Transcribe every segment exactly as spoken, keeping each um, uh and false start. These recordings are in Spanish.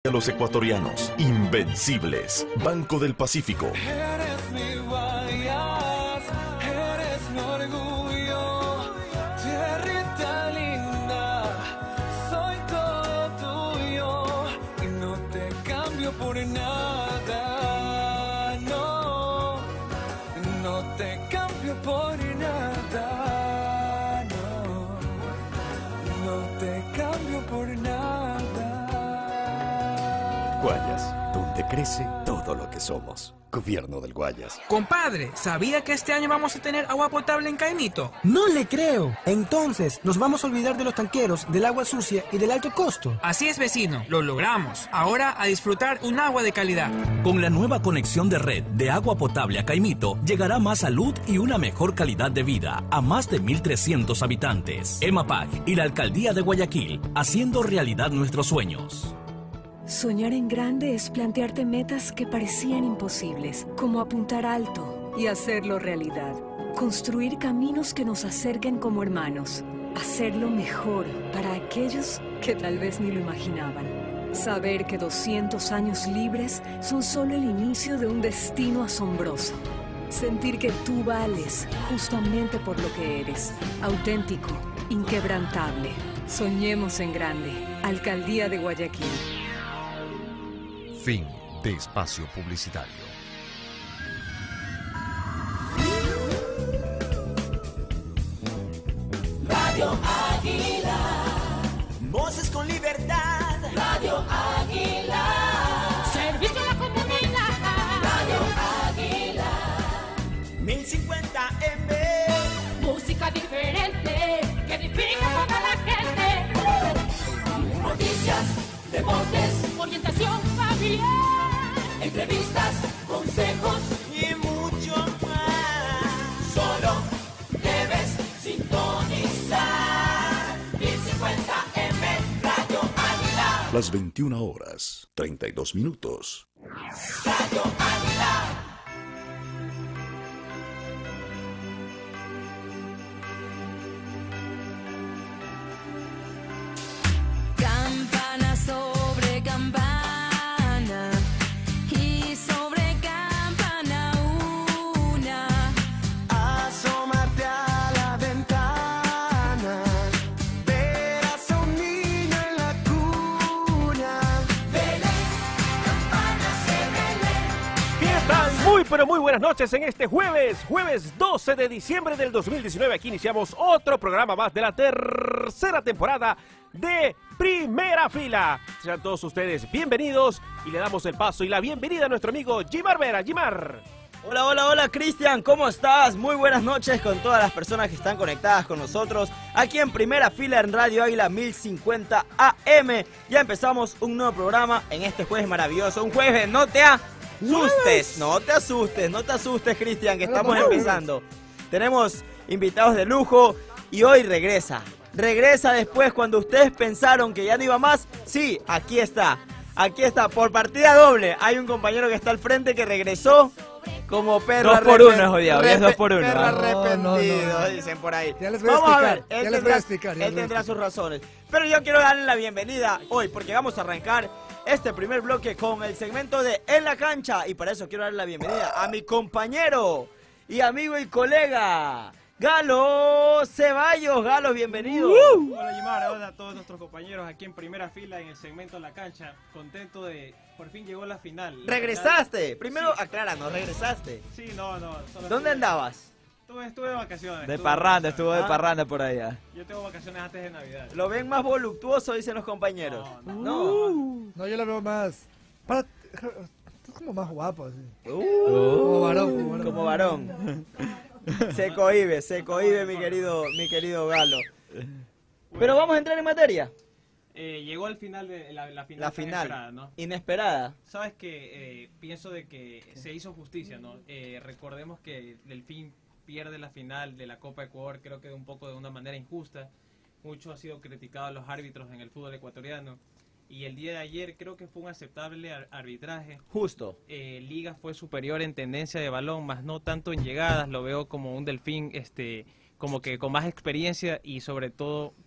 A los ecuatorianos, invencibles. Banco del Pacífico. Eres mi guayas, eres mi orgullo, tierrita linda, soy todo tuyo y no te cambio por nada, no, no te cambio por nada, no, no te cambio por nada. Guayas, donde crece todo lo que somos. Gobierno del Guayas. Compadre, ¿sabía que este año vamos a tener agua potable en Caimito? No le creo. Entonces, ¿nos vamos a olvidar de los tanqueros, del agua sucia y del alto costo? Así es, vecino, lo logramos. Ahora a disfrutar un agua de calidad. Con la nueva conexión de red de agua potable a Caimito, llegará más salud y una mejor calidad de vida a más de mil trescientos habitantes. EMAPAC y la Alcaldía de Guayaquil, haciendo realidad nuestros sueños. Soñar en grande es plantearte metas que parecían imposibles, como apuntar alto y hacerlo realidad. Construir caminos que nos acerquen como hermanos. Hacerlo mejor para aquellos que tal vez ni lo imaginaban. Saber que doscientos años libres son solo el inicio de un destino asombroso. Sentir que tú vales justamente por lo que eres. Auténtico, inquebrantable. Soñemos en grande. Alcaldía de Guayaquil. Fin de espacio publicitario. Radio Águila. Voces con libertad. Radio Águila. Servicio a la comunidad. Radio Águila. mil cincuenta M. Música diferente que edifica a toda la gente. Noticias, deportes, orientación familiar, entrevistas, consejos y mucho más. Solo debes sintonizar mil cincuenta M Radio Águila. Las veintiuna horas, treinta y dos minutos. Radio Águila. Campana sobre campana y sobre campana una. Asómate a la ventana, verás a un niño en la cuna. Belén, campanas de Belén. ¿Qué tal? Muy pero muy buenas noches en este jueves, jueves doce de diciembre del dos mil diecinueve. Aquí iniciamos otro programa más de la tercera temporada de Primera Fila. Sean todos ustedes bienvenidos y le damos el paso y la bienvenida a nuestro amigo Jimar Vera. Jimar. Hola, hola, hola, Cristian, ¿cómo estás? Muy buenas noches con todas las personas que están conectadas con nosotros aquí en Primera Fila en Radio Águila mil cincuenta A M. Ya empezamos un nuevo programa en este jueves maravilloso, un jueves, no te asustes, no te asustes, no te asustes, Cristian, que estamos empezando. Tenemos invitados de lujo y hoy regresa. Regresa después cuando ustedes pensaron que ya no iba más. Sí, aquí está. Aquí está, por partida doble. Hay un compañero que está al frente que regresó como perro Dos por uno, jodido, es dos por uno. Perro No, arrepentido, no, no. dicen por ahí. Ya les voy a Vamos a explicar, ver, él ya les voy tendrá, a explicar, ya él les voy a tendrá explicar. sus razones. Pero yo quiero darle la bienvenida hoy porque vamos a arrancar este primer bloque con el segmento de En la Cancha. Y para eso quiero darle la bienvenida a mi compañero y amigo y colega, Galo Ceballos. Galo, bienvenido. Uh. Hola, Jimar, hola a todos nuestros compañeros aquí en Primera Fila en el segmento La Cancha. Contento de, por fin llegó la final. La ¿Regresaste? final. Primero, Sí. acláranos, ¿regresaste? Sí, no, no. solo ¿Dónde estuve- andabas? Estuve, estuve de vacaciones. De estuve parranda, vacaciones. estuvo de Ah. parranda por allá. Yo tengo vacaciones antes de Navidad. ¿Lo ven más voluptuoso, dicen los compañeros? No, no. No. No, yo lo veo más. Para, es como más guapo, así. Uh, Como varón, como varón. Como varón. Se cohíbe, se cohíbe mi querido, mi querido Galo. Pero vamos a entrar en materia. Eh, llegó el final de la, la final. La tan final, esperada, ¿no? inesperada. Sabes que eh, pienso de que se hizo justicia, ¿no? Eh, recordemos que Delfín pierde la final de la Copa Ecuador, creo que de un poco de una manera injusta. Mucho ha sido criticado a los árbitros en el fútbol ecuatoriano. Y el día de ayer creo que fue un aceptable ar arbitraje. Justo. Eh, Liga fue superior en tendencia de balón, más no tanto en llegadas. Lo veo como un Delfín este, como que con más experiencia y sobre todo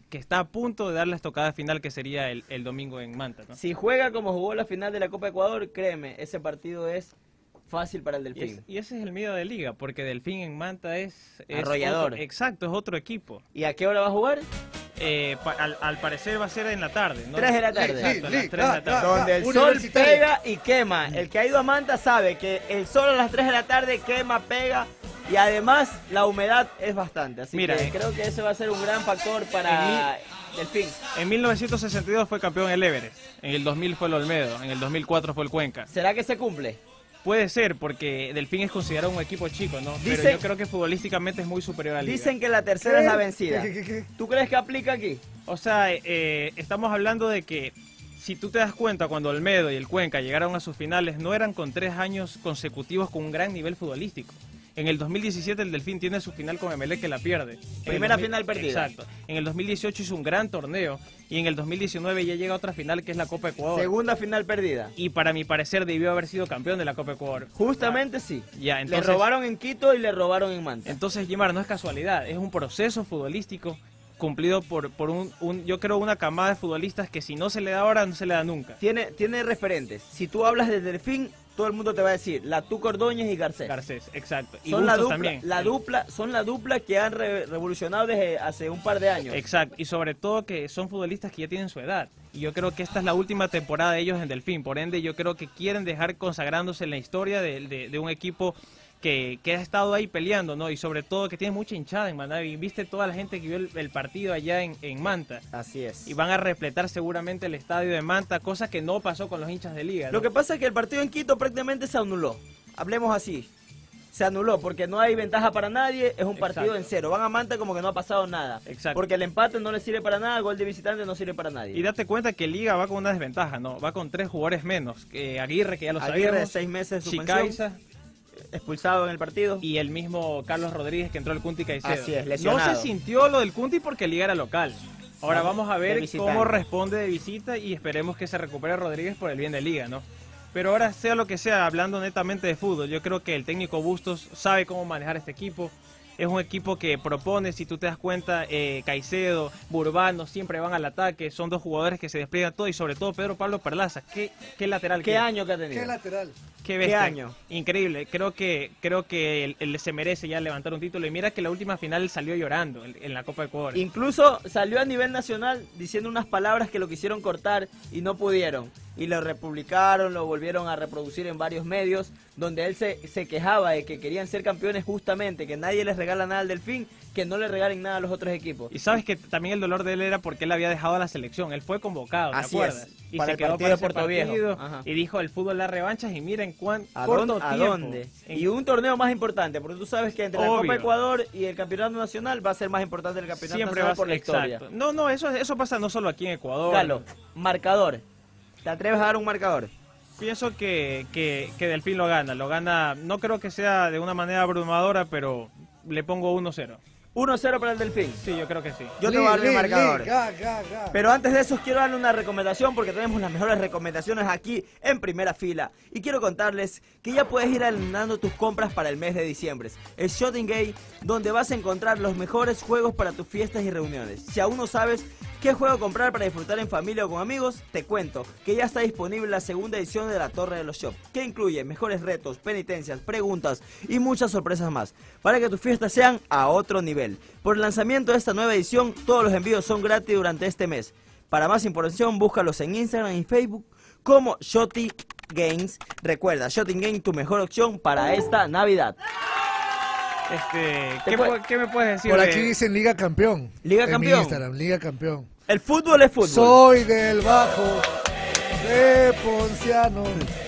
que está a punto de dar la estocada final que sería el, el domingo en Manta, ¿no? Si juega como jugó la final de la Copa Ecuador, créeme, ese partido es fácil para el Y, Delfín. es- y ese es el miedo de Liga, porque Delfín en Manta es... es Arrollador. otro- exacto, es otro equipo. ¿Y a qué hora va a jugar? Eh, pa- al, al parecer va a ser en la tarde, ¿no? tres de la tarde. Exacto, a las tres de la tarde. Donde el sol pega y quema. El que ha ido a Manta sabe que el sol a las tres de la tarde quema, pega y además la humedad es bastante. Así Mira, que eh, creo que ese va a ser un gran factor para Delfín. En mil novecientos sesenta y dos fue campeón el Everest, en el dos mil fue el Olmedo, en el dos mil cuatro fue el Cuenca. ¿Será que se cumple? Puede ser, porque Delfín es considerado un equipo chico, ¿no? Pero Dicen- yo creo que futbolísticamente es muy superior a Liga. Dicen que la tercera ¿Qué? es la vencida. ¿Qué, qué, qué? ¿Tú crees que aplica aquí? O sea, eh, estamos hablando de que si tú te das cuenta, cuando Olmedo y el Cuenca llegaron a sus finales, no eran con tres años consecutivos con un gran nivel futbolístico. En el dos mil diecisiete el Delfín tiene su final con Emelec que la pierde. En el Primera dos mil final perdida. Exacto. En el dos mil dieciocho hizo un gran torneo y en el dos mil diecinueve ya llega a otra final que es la Copa Ecuador. Segunda final perdida. Y para mi parecer debió haber sido campeón de la Copa Ecuador. Justamente sí. Ya, entonces, Le robaron en Quito y le robaron en Manta. Entonces, Jimar, no es casualidad, es un proceso futbolístico cumplido por, por un, un, yo creo, una camada de futbolistas que si no se le da ahora, no se le da nunca. Tiene, tiene referentes. Si tú hablas de Delfín, todo el mundo te va a decir la Tuco Ordóñez y Garcés. Garcés, exacto. Y Son la Bustos dupla, también. la dupla, son la dupla que han re- revolucionado desde hace un par de años. Exacto, y sobre todo que son futbolistas que ya tienen su edad. Y yo creo que esta es la última temporada de ellos en Delfín. Por ende, yo creo que quieren dejar consagrándose en la historia de, de, de un equipo que, que ha estado ahí peleando, ¿no? Y sobre todo que tiene mucha hinchada en Manaví. Viste toda la gente que vio el, el partido allá en, en Manta. Así es. Y van a repletar seguramente el estadio de Manta, cosa que no pasó con los hinchas de Liga, ¿no? Lo que pasa es que el partido en Quito prácticamente se anuló. Hablemos así. Se anuló porque no hay ventaja para nadie, es un partido Exacto. en cero. Van a Manta como que no ha pasado nada. Exacto. Porque el empate no le sirve para nada, el gol de visitante no sirve para nadie. Y date cuenta que Liga va con una desventaja, ¿no? Va con tres jugadores menos. Que Aguirre, que ya lo Aguirre, sabíamos. seis meses de suspensión. Chicaiza. Expulsado en el partido. Y el mismo Carlos Rodríguez que entró al Cunti Caicedo. Así es, No lesionado. se sintió lo del Cunti porque Liga era local. Ahora No, vamos a de ver visitante. cómo responde de visita y esperemos que se recupere Rodríguez por el bien de Liga, ¿no? Pero ahora, sea lo que sea, hablando netamente de fútbol, yo creo que el técnico Bustos sabe cómo manejar este equipo. Es un equipo que propone, si tú te das cuenta, eh, Caicedo, Burbano, siempre van al ataque. Son dos jugadores que se despliegan todo y sobre todo Pedro Pablo Perlaza. ¿Qué, qué lateral? ¿Qué que- año que ha tenido? ¿Qué lateral? Qué, bestia. ¿Qué año? Increíble. Creo que creo que él, él se merece ya levantar un título. Y mira que la última final él salió llorando en, en la Copa de Ecuador. Incluso salió a nivel nacional diciendo unas palabras que lo quisieron cortar y no pudieron. Y lo republicaron, lo volvieron a reproducir en varios medios, donde él se, se quejaba de que querían ser campeones justamente, que nadie les regala nada al Delfín, que no le regalen nada a los otros equipos. Y sabes que también el dolor de él era porque él había dejado a la selección. Él fue convocado, ¿te Así acuerdas? es, Y para se el quedó partido para de ese Puerto Viejo. partido Ajá. y dijo el fútbol da revanchas y miren cuán ¿A corto dónde? ¿A tiempo. dónde? En- Y un torneo más importante, porque tú sabes que entre la Obvio. Copa Ecuador y el Campeonato Nacional va a ser más importante el Campeonato Siempre Nacional va a por la ser historia. exacto. No, no, eso, eso pasa no solo aquí en Ecuador. Galo, marcador. ¿Te atreves a dar un marcador? Pienso que, que, que Delfín lo gana. Lo gana, no creo que sea de una manera abrumadora, pero le pongo uno cero. uno cero para el Delfín. Sí, yo creo que sí. Yo te voy a dar mi Li, li, marcador. li, ga, ga, ga. Pero antes de eso quiero darle una recomendación porque tenemos las mejores recomendaciones aquí en Primera Fila. Y quiero contarles que ya puedes ir adelantando tus compras para el mes de diciembre. El Shopping Gate, donde vas a encontrar los mejores juegos para tus fiestas y reuniones. Si aún no sabes qué juego comprar para disfrutar en familia o con amigos, te cuento que ya está disponible la segunda edición de la Torre de los Shops, que incluye mejores retos, penitencias, preguntas y muchas sorpresas más, para que tus fiestas sean a otro nivel. Por el lanzamiento de esta nueva edición, todos los envíos son gratis durante este mes. Para más información, búscalos en Instagram y Facebook como Shotty Games. Recuerda, Shotty Games, tu mejor opción para esta Navidad. Este, Te ¿qué, puede- pu- qué me puedes decir? Por de- aquí dicen Liga Campeón. Liga en Campeón. mi Instagram, Liga Campeón. El fútbol es fútbol. Soy del Bajo, de Ponciano.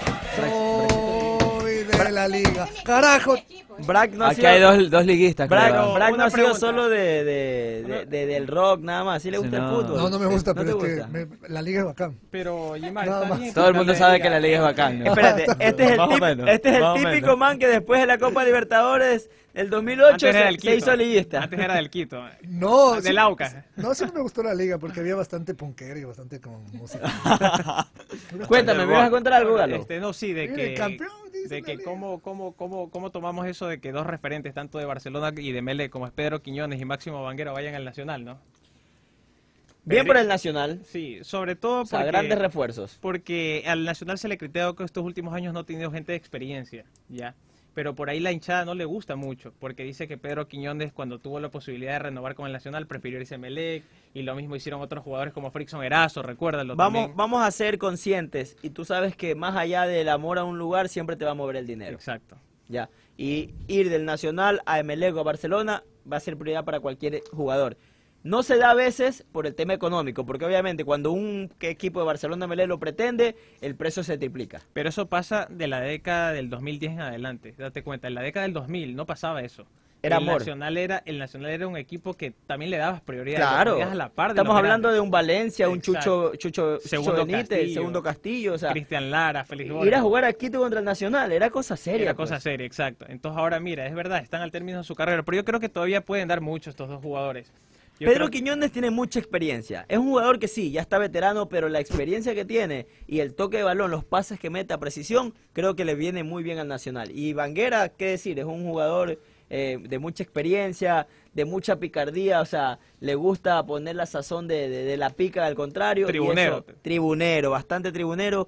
Soy de la Liga. Carajo. Brack no ha Aquí sido- hay dos, dos liguistas. Brack, creo. Brack no una ha sido pregunta. solo de, de- de- de- del rock nada más. ¿Sí le Sí, gusta no. el fútbol? No, no me gusta, ¿No pero te es que gusta? me- la Liga es bacán. Pero, Jimar, Nada está más. bien Todo el mundo explicarle sabe Liga. que la liga es bacán. ¿no? Espérate, este es el, Más o tip- menos, este es el más o típico menos. man que después de la Copa Libertadores del dos mil ocho Antes era se, del se Quito. hizo liguista. Antes era del Quito. No, Del sí- Aucas. No, siempre me gustó la Liga porque había bastante punkero y bastante como música. Cuéntame, ¿me vas a contar algo, Galo? Este, no, sí, de Mire, que, campeón, dice de la que liga. cómo, cómo, cómo, cómo tomamos eso de que dos referentes, tanto de Barcelona y de Mele, como es Pedro Quiñones y Máximo Banguero, vayan al Nacional, ¿no? Bien por el Nacional. Sí, sobre todo O sea, porque, grandes refuerzos. porque al Nacional se le critica que estos últimos años no ha tenido gente de experiencia, ya. Pero por ahí la hinchada no le gusta mucho, porque dice que Pedro Quiñones, cuando tuvo la posibilidad de renovar con el Nacional, prefirió irse a Emelec, y lo mismo hicieron otros jugadores como Frickson Erazo, recuérdalo Vamos, también. vamos a ser conscientes, y tú sabes que más allá del amor a un lugar siempre te va a mover el dinero. Exacto. Ya. Y ir del Nacional a Emelec o a Barcelona va a ser prioridad para cualquier jugador. No se da a veces por el tema económico, porque obviamente cuando un equipo de Barcelona Emelec lo pretende, el precio se triplica. Pero eso pasa de la década del dos mil diez en adelante, date cuenta, en la década del dos mil no pasaba eso. Era el amor. Nacional era, el Nacional era un equipo que también le dabas prioridad. Claro, lo ponías a la par de estamos los hablando grandes. de un Valencia, un Exacto. Chucho, Chucho, Chucho Segundo Benítez, Castillo, segundo Castillo, o sea, Cristian Lara, Félix ir Borja. a jugar a Quito contra el Nacional, era cosa seria. Era pues. cosa seria, exacto. Entonces ahora mira, es verdad, están al término de su carrera, pero yo creo que todavía pueden dar mucho estos dos jugadores. Yo Pedro creo- Quiñones tiene mucha experiencia. Es un jugador que sí, ya está veterano, pero la experiencia que tiene y el toque de balón, los pases que mete a precisión, creo que le viene muy bien al Nacional. Y Banguera, qué decir, es un jugador eh, de mucha experiencia, de mucha picardía, o sea, le gusta poner la sazón de, de- de la pica al contrario. y Tribunero. eso, tribunero, bastante tribunero.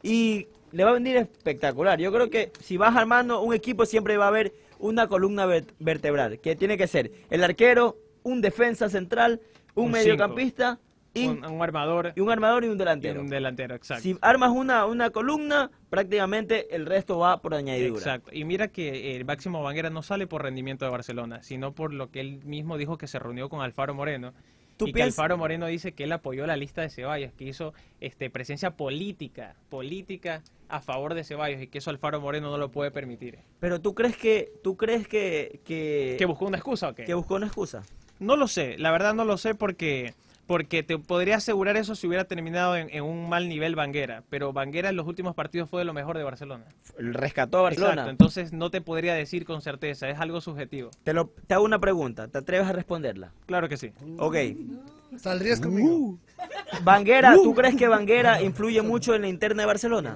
Y le va a venir espectacular. Yo creo que si vas armando un equipo siempre va a haber una columna ver- vertebral, que tiene que ser el arquero, un defensa central, un, Un mediocampista y un, un armador y un armador y un y delantero. un delantero, exacto. Si armas una, una columna, prácticamente el resto va por añadidura. Exacto. Y mira que el Máximo Banguera no sale por rendimiento de Barcelona, sino por lo que él mismo dijo que se reunió con Alfaro Moreno. ¿Tú Y que piens- Alfaro Moreno dice que él apoyó la lista de Ceballos, que hizo este presencia política, política a favor de Ceballos y que eso Alfaro Moreno no lo puede permitir. Pero tú crees que tú crees que que, ¿Que buscó una excusa o qué? que buscó una excusa. No lo sé, la verdad no lo sé porque porque te podría asegurar eso si hubiera terminado en, en un mal nivel Banguera, pero Banguera en los últimos partidos fue de lo mejor de Barcelona. Rescató a Barcelona. Exacto, entonces no te podría decir con certeza, es algo subjetivo. Te, lo, te hago una pregunta, ¿te atreves a responderla? Claro que sí. Ok. ¿Saldrías conmigo? Banguera, ¿tú crees que Banguera influye mucho en la interna de Barcelona?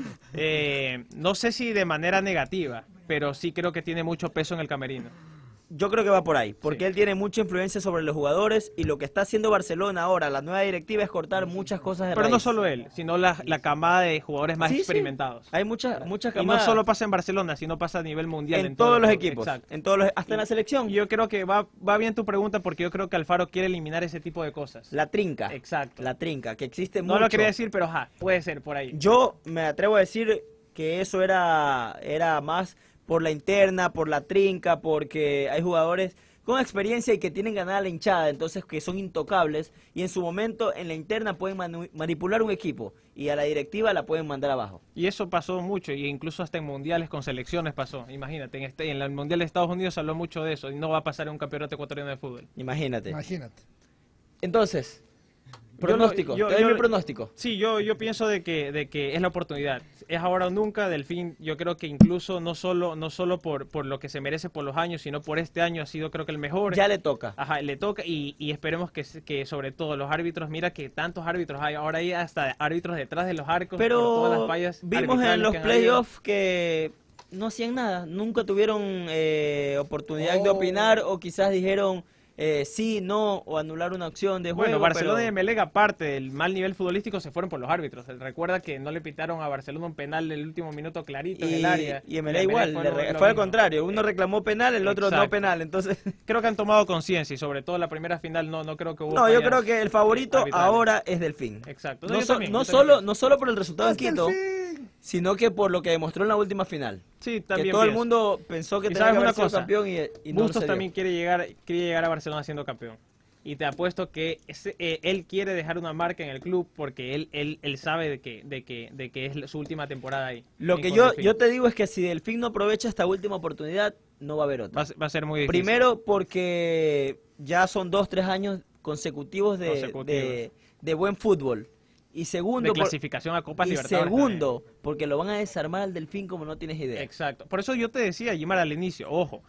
Eh, no sé si de manera negativa, pero sí creo que tiene mucho peso en el camerino. Yo creo que va por ahí, porque él tiene mucha influencia sobre los jugadores y lo que está haciendo Barcelona ahora, la nueva directiva, es cortar muchas cosas de Pero raíz. no solo él, sino la, la camada de jugadores más Sí, sí. experimentados. Hay muchas muchas Y no camadas. solo pasa en Barcelona, sino pasa a nivel mundial. en, En, todos los los equipos, Exacto. en todos los, hasta en la selección. Yo creo que va, va bien tu pregunta porque yo creo que Alfaro quiere eliminar ese tipo de cosas. La trinca. Exacto. La trinca, que existe No mucho. lo quería decir, pero ajá, puede ser por ahí. Yo me atrevo a decir que eso era, era más por la interna, por la trinca, porque hay jugadores con experiencia y que tienen ganada la hinchada, entonces que son intocables y en su momento en la interna pueden manu- manipular un equipo y a la directiva la pueden mandar abajo. Y eso pasó mucho, y incluso hasta en mundiales con selecciones pasó. Imagínate, en, este, en el Mundial de Estados Unidos se habló mucho de eso, y no va a pasar en un campeonato ecuatoriano de fútbol. Imagínate. Imagínate. Entonces, Yo lo- pronóstico, yo- te doy yo- mi pronóstico. Sí, yo, yo pienso de que, de que es la oportunidad. Es ahora o nunca. Delfín, yo creo que incluso no solo, no solo por, por lo que se merece por los años, sino por este año ha sido creo que el mejor. Ya le toca. Ajá, le toca y, y esperemos que, se- que sobre todo los árbitros, mira que tantos árbitros hay, ahora hay hasta árbitros detrás de los arcos por Pero todas las fallas vimos arbitrales en los que han habido. playoffs que no hacían nada, nunca tuvieron eh, oportunidad de Oh. opinar o quizás dijeron eh, sí, no o anular una opción de juego. Bueno, Barcelona pero- y Emelec, aparte del mal nivel futbolístico, se fueron por los árbitros. Recuerda que no le pitaron a Barcelona un penal del último minuto clarito en y, el área. y Emelec igual, fue le lo- re- lo fue al mismo. contrario, uno reclamó penal, el otro no Exacto. penal, entonces Creo que han tomado conciencia y sobre todo la primera final no, no creo que hubo no, yo fallas creo que el favorito arbitrales. ahora es Delfín. Exacto. No, yo so- también, no yo también solo pienso. no solo por el resultado en ¡Hasta el Quito, fin! sino que por lo que demostró en la última final. Sí, Que también todo el pienso. mundo pensó que Y tenía sabes que haber una sido cosa, campeón y, y no Bustos se dio. también quiere llegar, quiere llegar a Barcelona siendo campeón. Y te apuesto que ese- eh, él quiere dejar una marca en el club porque él, él, él sabe de que, de, que, de que es su última temporada ahí. Lo en que con yo, Delfín. yo te digo es que si Delfín no aprovecha esta última oportunidad, no va a haber otra. va, a ser- va a ser muy difícil. Primero porque ya son dos, tres años consecutivos de, Consecutivos. de, de buen fútbol. Y segundo, de por- clasificación a Copas y Libertadores. segundo porque lo van a desarmar al Delfín como no tienes idea. Exacto. Por eso yo te decía, Jimar, al inicio, ojo,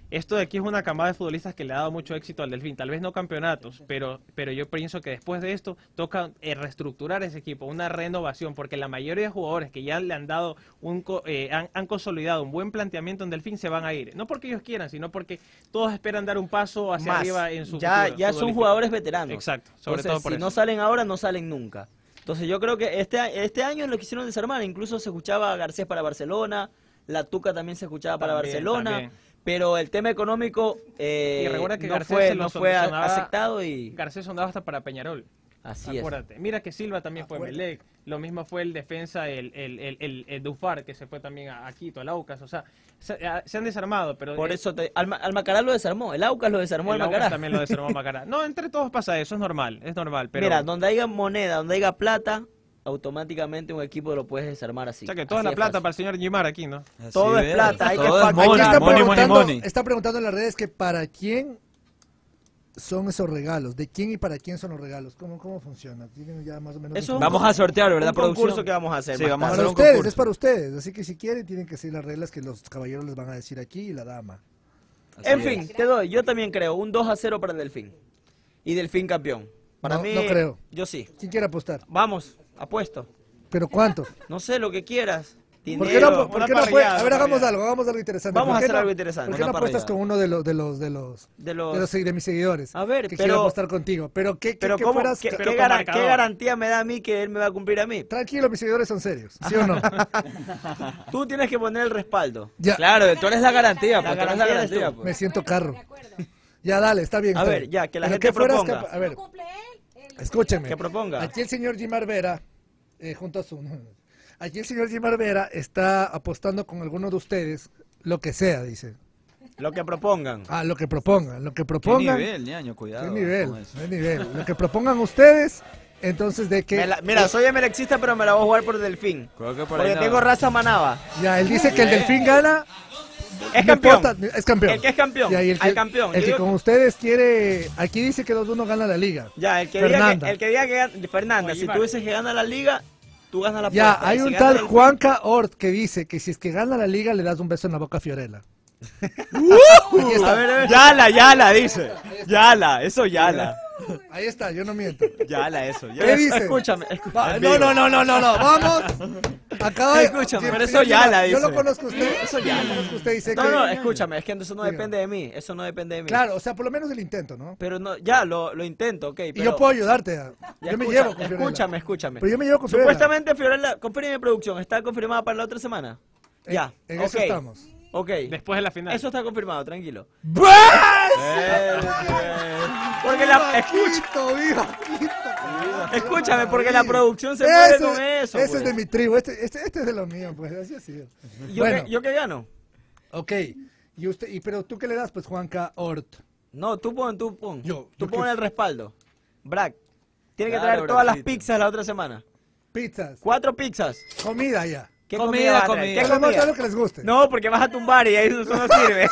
esto de aquí es una camada de futbolistas que le ha dado mucho éxito al Delfín, tal vez no campeonatos, pero, pero yo pienso que después de esto toca eh, reestructurar ese equipo, una renovación, porque la mayoría de jugadores que ya le han dado, un co- eh, han, han consolidado un buen planteamiento en Delfín se van a ir, no porque ellos quieran, sino porque todos esperan dar un paso hacia Más. arriba en su ya, futuro ya son futbolístico. jugadores veteranos. Exacto, sobre Entonces, todo por si eso. no salen ahora, no salen nunca. Entonces yo creo que este, a- este año lo quisieron desarmar, incluso se escuchaba a Garcés para Barcelona, la Tuca también se escuchaba para También, Barcelona, también. pero el tema económico eh, Y recuerda que no Garcés fue, se lo no fue a- sonaba- aceptado y Garcés sonaba hasta para Peñarol. así Acuérdate. Mira que Silva también fue Melec. Lo mismo fue el defensa, el, el, el, el, el Dufar, que se fue también a, a Quito, al Aucas. O sea, se, a- se han desarmado, pero... es. Por eh, eso te, al, al Macará lo desarmó, el Aucas lo desarmó el al Aucas Macará. también lo desarmó Macará. No, entre todos pasa eso, es normal, es normal. Pero, Mira, donde haya moneda, donde haya plata, automáticamente un equipo lo puedes desarmar así. o sea que toda Así la de plata fácil. para el señor Gimar aquí, ¿no? Todo es plata, hay que Aquí facturar. está Money, preguntando, money, money. está preguntando en las redes que para quién son esos regalos, de quién y para quién son los regalos, cómo, cómo funciona. Tienen ya más o menos. Eso es un Vamos a sortear, ¿verdad, un producción? concurso que vamos a hacer. Sí, más vamos a tarde. Para hacer un ustedes, concurso. es para ustedes, así que si quieren tienen que seguir las reglas que los caballeros les van a decir aquí y la dama. En fin, te doy, yo también creo, un dos a cero para el Delfín. Y Delfín campeón. Para No, mí, no creo. yo sí. ¿Quién quiere apostar? Vamos, apuesto. ¿Pero cuánto? No sé, lo que quieras. ¿Por qué no, Dinero. por qué no fue? A ver, hagamos algo, hagamos algo interesante. Vamos ¿Por a qué hacer no- algo interesante. ¿Por qué no Una apuestas parrillada. con uno de los de los de los De los- de, los, de mis seguidores? A ver, que pero- quiere apostar contigo. Pero qué, qué, Pero que ¿cómo? fueras- ¿Qué, pero qué con gara- marcador. qué garantía me da a mí que él me va a cumplir a mí? Tranquilo, mis seguidores son serios, ¿sí o no? Tú tienes que poner el respaldo. Ya. Claro, tú eres la garantía, La pues, tú eres la garantía eres garantía, tú. pues. Me siento carro. Ya, dale, está bien. A está ver, bien. ya, que la Pero gente que fueras proponga. capa- A ver, escúcheme. Que proponga. Aquí el señor Jimar Vera, eh, junto a su... Aquí el señor Jimar Vera está apostando con alguno de ustedes, lo que sea, dice. Lo que propongan. Ah, lo que propongan, lo que ¿Qué propongan. nivel, ñaño? Cuidado. ¿Qué nivel? con eso. ¿Qué nivel? Lo que propongan ustedes, entonces de que... Me la- mira, soy emelexista, pero me la voy a jugar por Delfín. Creo que por Porque ahí no. tengo raza manaba. Ya, él dice que el Delfín gana... Es no campeón. importa, es campeón. El que es campeón. Ya, y el que, Al campeón. El Yo que digo- con ustedes quiere... Aquí dice que dos uno gana la liga. Ya, el que, diga Fernanda. que, el que diga que gana, Fernanda, si tú dices que gana la liga, tú ganas la Ya, apuesta. hay Y si un gana tal Delfín- Juanca Ort que dice que si es que gana la liga le das un beso en la boca a Fiorella. Aquí está. A ver, a ver. Yala, yala, dice. Yala, eso yala. Ahí está, yo no miento. Yala, eso. ¿Qué dice? Escúchame, Va, escúchame. no, no, no, no, no, no, vamos. Acaba de... Escúchame, Sí, pero sí, eso sí, ya la Yo dice. lo conozco a usted. Eso ya Yo lo la- conozco a usted y sé No, que... no, escúchame, es que eso no Diga. depende de mí. Eso no depende de mí. Claro, o sea, por lo menos el intento, ¿no? Pero no, ya, lo, lo intento, ok. Y pero- yo puedo ayudarte. a- Ya, Yo me escucha- llevo con Fiorella. Escúchame, escúchame. Pero yo me llevo con Fiorella. Supuestamente Fiorella, confirme producción, ¿está confirmada para la otra semana? En- Ya, en ok. eso estamos. Ok. Después de la final. Eso está confirmado, tranquilo. ¡Bas! Eh, Porque la... Escucha, Quito, viva, Quito. escúchame, porque la producción se mueve Ese- con eso. Ese pues. es de mi tribu, este, este, este es de lo mío, pues así ha sido. ¿Yo, Bueno, qué, ¿Yo qué gano? ok. Y usted, y, pero tú qué le das, pues, Juanca Ort. No, tú pon, tú pon. Yo, Tú yo pon qué- el respaldo. Brack, tiene que Claro, traer todas las Brackito. pizzas la otra semana. Pizzas, Cuatro pizzas. comida ya. ¿Qué Comida, comida, vas a traer? comida. ¿Qué Pero no comida? sé lo que les guste. No, porque vas a tumbar y ahí eso no sirve.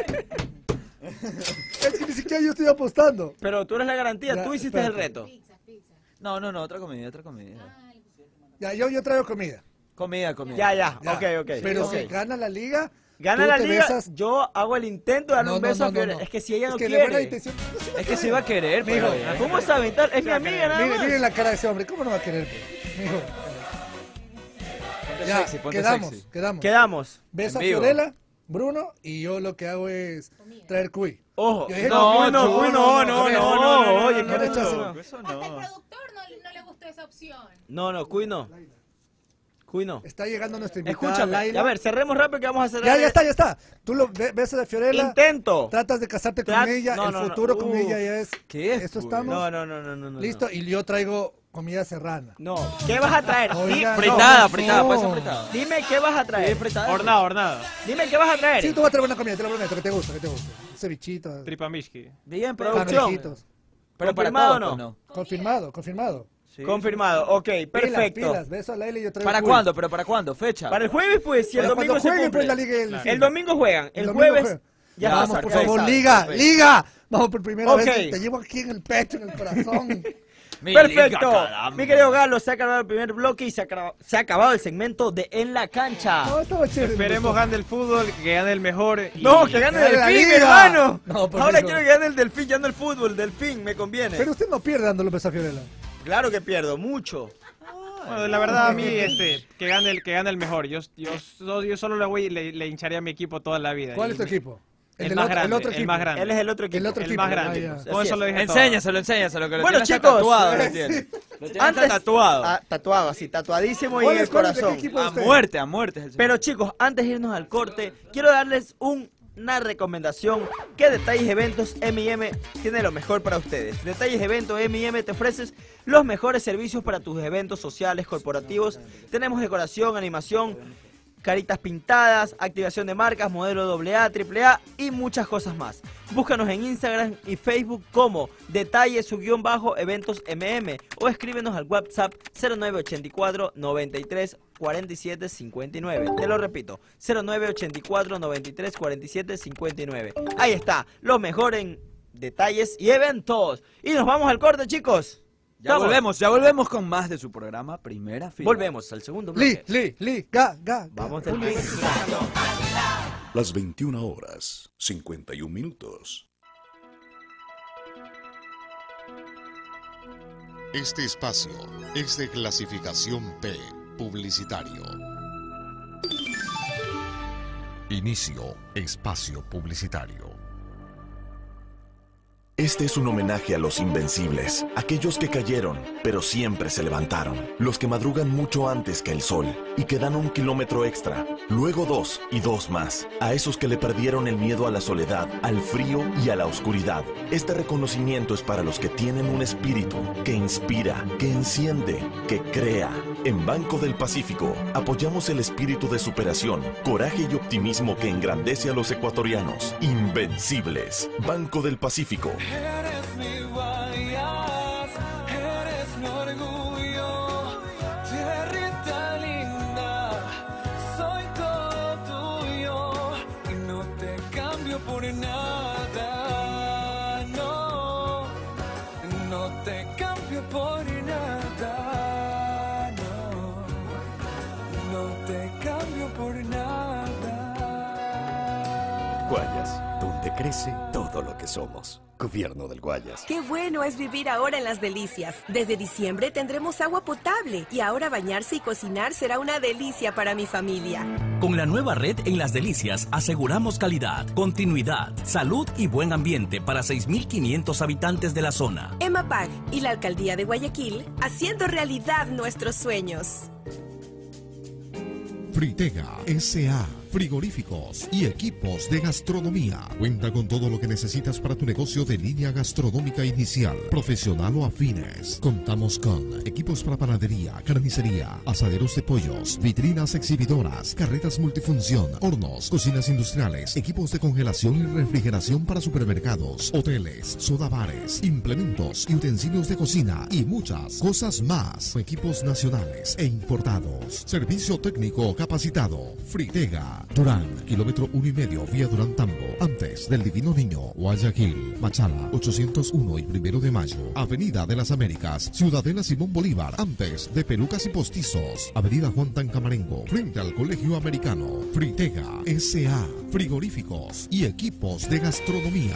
Es que ni siquiera yo estoy apostando. Pero tú eres la garantía, Ya, tú hiciste el espérate. reto. No, no, no, otra comida, otra comida. Ya, yo, yo traigo comida. Comida, comida. Ya, ya, Ya. ok, ok. Pero ok. si gana la liga, Gana tú la te liga, besas- yo hago el intento de darle No, un no, beso no, a no, Fiorella. no. Es que si ella Es no que de buena quiere. intención. no se va a Es que se iba a querer, Mijo, pero... ya. ¿Cómo se va a aventar? Es mi amiga nada Miren, más. miren la cara de ese hombre, ¿cómo no va a querer? pues? Mijo. Ponte Ya, sexy, ponte quedamos, sexy. quedamos. Quedamos. Beso a En vivo. Fiorella, Bruno, y yo lo que hago es traer cuy. Ojo. Yo dije, No, no, no, no, no, no, no, no, no, a ver, no, no, no, no, oye, no, qué no, rechazo. no. Eso Hasta el no. productor no, no le gustó esa opción. No, no, cuy no. Cuy no. Está llegando nuestra invitada Escúchame, Laila. a ver, cerremos rápido que vamos a cerrar. Ya, ya el- está, ya está. Tú lo be- besas a Fiorella, Intento. tratas de casarte con Trat- ella, no, el no, no. futuro con Uf. ella ya es... ¿Qué es, Eso pues? estamos. No, no, no, no, no, no. Listo, y yo traigo comida serrana. No. ¿Qué vas a traer? Oiga, Di- Fritada, no, fritada, no. puede ser fritada. Dime qué vas a traer. Hornada, hornada. Dime qué vas a traer. Sí, tú vas a traer buena comida, te lo prometo, que te gusta, que te gusta. Cevichito, Tripamishki. Bien, producción. cangrejitos. Pero para ¿Confirmado todos, o no? pues, Confirmado, confirmado. Sí. Confirmado. Ok, perfecto. Pilas, pilas, beso a Laila y yo traigo ¿Para cuy. cuándo? ¿Pero para cuándo? ¿Fecha? Para el jueves, pues, si el Para domingo cuando se jueguen, cumple. pues, la liga y el El fin. domingo juegan. El, domingo jueves. juegan. Ya Vamos, pasa, por ya favor, sabes. liga, Perfecto. liga. Vamos por primera Ok. vez, te llevo aquí en el pecho, en el corazón. Perfecto. Mi querido Galo, se ha acabado el primer bloque y se ha, acabado, se ha acabado el segmento de En la Cancha. No, estaba chévere. Esperemos gane el fútbol, que gane el mejor. Y... No, que gane el la Delfín, liga. hermano. No, por Ahora eso. quiero que gane el Delfín, ya no el fútbol. Delfín, me conviene. Pero usted no pierde dando López a Fiorella. Claro que pierdo, mucho. Bueno, la verdad a mí, este, que gane el que gane el mejor. Yo, yo, yo, yo solo le voy y le, le hincharé a mi equipo toda la vida. ¿Cuál Y es tu mi- equipo? El, del más otro- grande, el otro el equipo. más grande. Él es el otro equipo. El otro El equipo. más grande. Ah, ya. Con eso lo dije todo. Enséñaselo, enséñaselo. Que lo Bueno, tienes chicos, tatuado. Lo eh, tienes. Lo tienes Antes, tatuado. Ah, tatuado, así, tatuadísimo y ¿Cuál en el es- cuál es de qué corazón. equipo es A usted? muerte, a muerte. es el Pero chicos, antes de irnos al corte, quiero darles un- una recomendación que Detalles Eventos M y M tiene lo mejor para ustedes. Detalles Eventos M y M te ofreces los mejores servicios para tus eventos sociales, corporativos. Tenemos decoración, animación, caritas pintadas, activación de marcas, modelo doble A, triple A y muchas cosas más. Búscanos en Instagram y Facebook como Detalles su guión bajo Eventos M M o escríbenos al WhatsApp cero nueve ochenta y cuatro noventa y tres cuarenta y siete cincuenta y nueve. Te lo repito, cero nueve ochenta y cuatro noventa y tres cuarenta y siete cincuenta y nueve. Ahí está, lo mejor en detalles y eventos. Y nos vamos al corte, chicos. Ya Vamos. volvemos, ya volvemos con más de su programa Primera Fila. Volvemos al segundo Li, bloque. li, li, ga, ga. ga. Vamos del Las veintiuna horas, cincuenta y un minutos. Este espacio es de clasificación P, publicitario. Inicio espacio publicitario. Este es un homenaje a los invencibles, aquellos que cayeron, pero siempre se levantaron, los que madrugan mucho antes que el sol y que dan un kilómetro extra, luego dos y dos más, a esos que le perdieron el miedo a la soledad, al frío y a la oscuridad. Este reconocimiento es para los que tienen un espíritu que inspira, que enciende, que crea. En Banco del Pacífico apoyamos el espíritu de superación, coraje y optimismo que engrandece a los ecuatorianos. Invencibles. Banco del Pacífico. Eres mi guayas, eres mi orgullo, tierrita linda, soy todo tuyo y no te cambio por nada, no, no te cambio por nada, no, no te cambio por nada. Guayas, donde crece todo lo que somos. Gobierno del Guayas. Qué bueno es vivir ahora en Las Delicias. Desde diciembre tendremos agua potable y ahora bañarse y cocinar será una delicia para mi familia. Con la nueva red en Las Delicias aseguramos calidad, continuidad, salud y buen ambiente para seis mil quinientos habitantes de la zona. EMAPAG y la Alcaldía de Guayaquil haciendo realidad nuestros sueños. Fritega S A Frigoríficos y equipos de gastronomía. Cuenta con todo lo que necesitas para tu negocio de línea gastronómica inicial, profesional o afines. Contamos con equipos para panadería, carnicería, asaderos de pollos, vitrinas exhibidoras, carretas multifunción, hornos, cocinas industriales, equipos de congelación y refrigeración para supermercados, hoteles, sodabares, implementos y utensilios de cocina y muchas cosas más. Equipos nacionales e importados. Servicio técnico capacitado. Fritega. Durán, kilómetro uno y medio, vía Durán Tambo, antes del Divino Niño, Guayaquil, Machala, ochocientos uno y Primero de Mayo, Avenida de las Américas, Ciudadela Simón Bolívar, antes de Pelucas y Postizos, Avenida Juan Tancamarengo, frente al Colegio Americano. Fritega, S A, frigoríficos y equipos de gastronomía.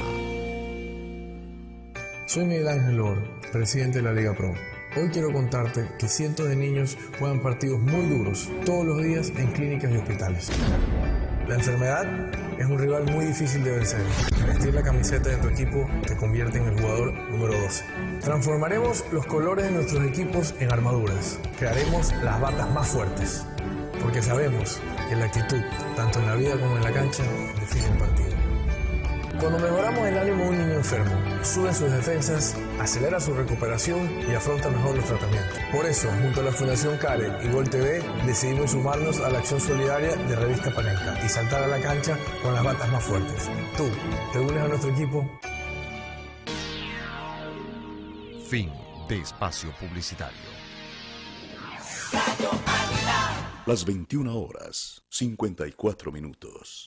Soy Miguel Ángel Oro, presidente de la Liga Pro. Hoy quiero contarte que cientos de niños juegan partidos muy duros todos los días en clínicas y hospitales. La enfermedad es un rival muy difícil de vencer. Vestir la camiseta de tu equipo te convierte en el jugador número doce. Transformaremos los colores de nuestros equipos en armaduras. Crearemos las batas más fuertes. Porque sabemos que la actitud, tanto en la vida como en la cancha, define el partido. Cuando mejoramos el ánimo de un niño enfermo, sube sus defensas, acelera su recuperación y afronta mejor los tratamientos. Por eso, junto a la Fundación CARE y Gol T V, decidimos sumarnos a la acción solidaria de Revista Panenka y saltar a la cancha con las batas más fuertes. ¿Tú te unes a nuestro equipo? Fin de espacio publicitario. Las veintiuna horas, cincuenta y cuatro minutos.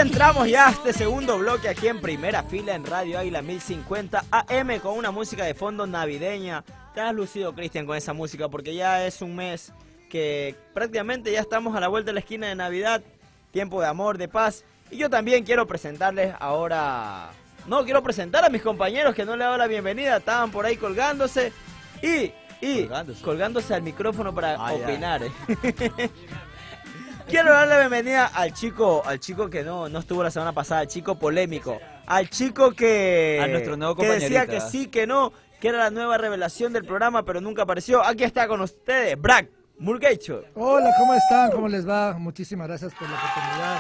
entramos ya a este segundo bloque aquí en Primera Fila en Radio Águila mil cincuenta A M con una música de fondo navideña. Te has lucido, Cristian, con esa música porque ya es un mes que prácticamente ya estamos a la vuelta de la esquina de Navidad, tiempo de amor, de paz. Y yo también quiero presentarles ahora... No, quiero presentar a mis compañeros que no le he dado la bienvenida, estaban por ahí colgándose y... y colgándose, colgándose al micrófono para ah, opinar. Eh. Quiero dar la bienvenida al chico, al chico que no, no estuvo la semana pasada, al chico polémico, al chico que, a nuestro nuevo que decía que sí, que no, que era la nueva revelación del programa, pero nunca apareció. Aquí está con ustedes, Brack Murgacho. Hola, ¿cómo están? ¿Cómo les va? Muchísimas gracias por la oportunidad.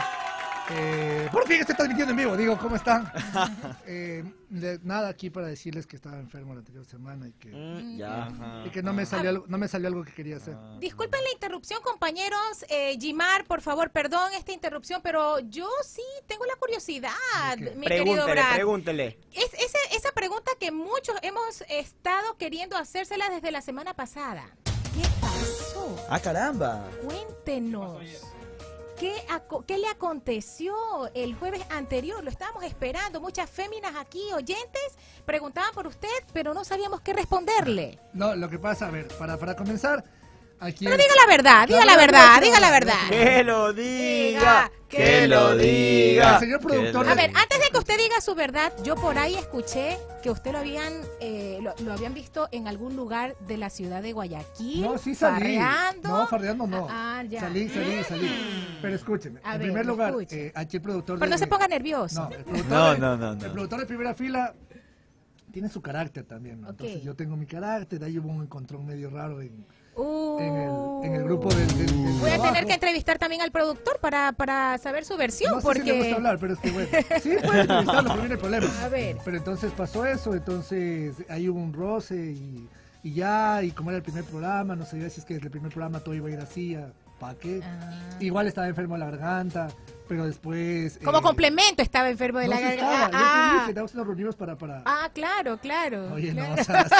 Eh, por fin estoy transmitiendo en vivo, digo, ¿cómo están? eh, de, nada aquí para decirles que estaba enfermo la anterior semana y que, mm, ya. y que no me salió algo, no me salió algo que quería hacer. Disculpen la interrupción, compañeros. Eh, Jimar, por favor, perdón esta interrupción, pero yo sí tengo la curiosidad, okay. mi Pregúntele, querido Brad. Pregúntele. Es ese, esa pregunta que muchos hemos estado queriendo hacérsela desde la semana pasada. ¿Qué pasó? Ah, caramba. Cuéntenos. ¿Qué, ¿Qué le aconteció el jueves anterior? Lo estábamos esperando. Muchas féminas aquí, oyentes, preguntaban por usted, pero no sabíamos qué responderle. No, lo que pasa, a ver, para, para comenzar... Aquí pero diga la verdad, diga la verdad, diga la verdad. Que lo diga, que lo diga. Señor productor. A ver, antes de que usted diga su verdad, yo por ahí escuché que usted lo habían eh, lo, lo habían visto en algún lugar de la ciudad de Guayaquil. No, sí salí. Farreando. No, farreando no. Ah, ya. Salí, salí, salí. Pero escúcheme, A en ver, primer lugar, escuche. eh, aquí el productor... Pero de, no se ponga nervioso. No, el productor, no, de, no, no, no. El productor de Primera Fila tiene su carácter también, ¿no? Okay. Entonces yo tengo mi carácter, de ahí hubo un encontrón medio raro en... Uh, en, el, en el grupo del, del, del voy a trabajo. tener que entrevistar también al productor para, para saber su versión. No sé porque... si le gusta hablar, pero es que bueno. Sí, puede entrevistarlo, pero viene el problema. A ver. Pero entonces pasó eso, entonces ahí hubo un roce y, y ya, y como era el primer programa, no sabía si es que el primer programa todo iba a ir así, ¿para qué? Ah. Igual estaba enfermo de la garganta, pero después... Como eh, complemento estaba enfermo de no, la sí garganta. estaba. Ah, Yo te dije, nos reunimos para, para... ah, claro, claro. Oye, claro. no, o sea,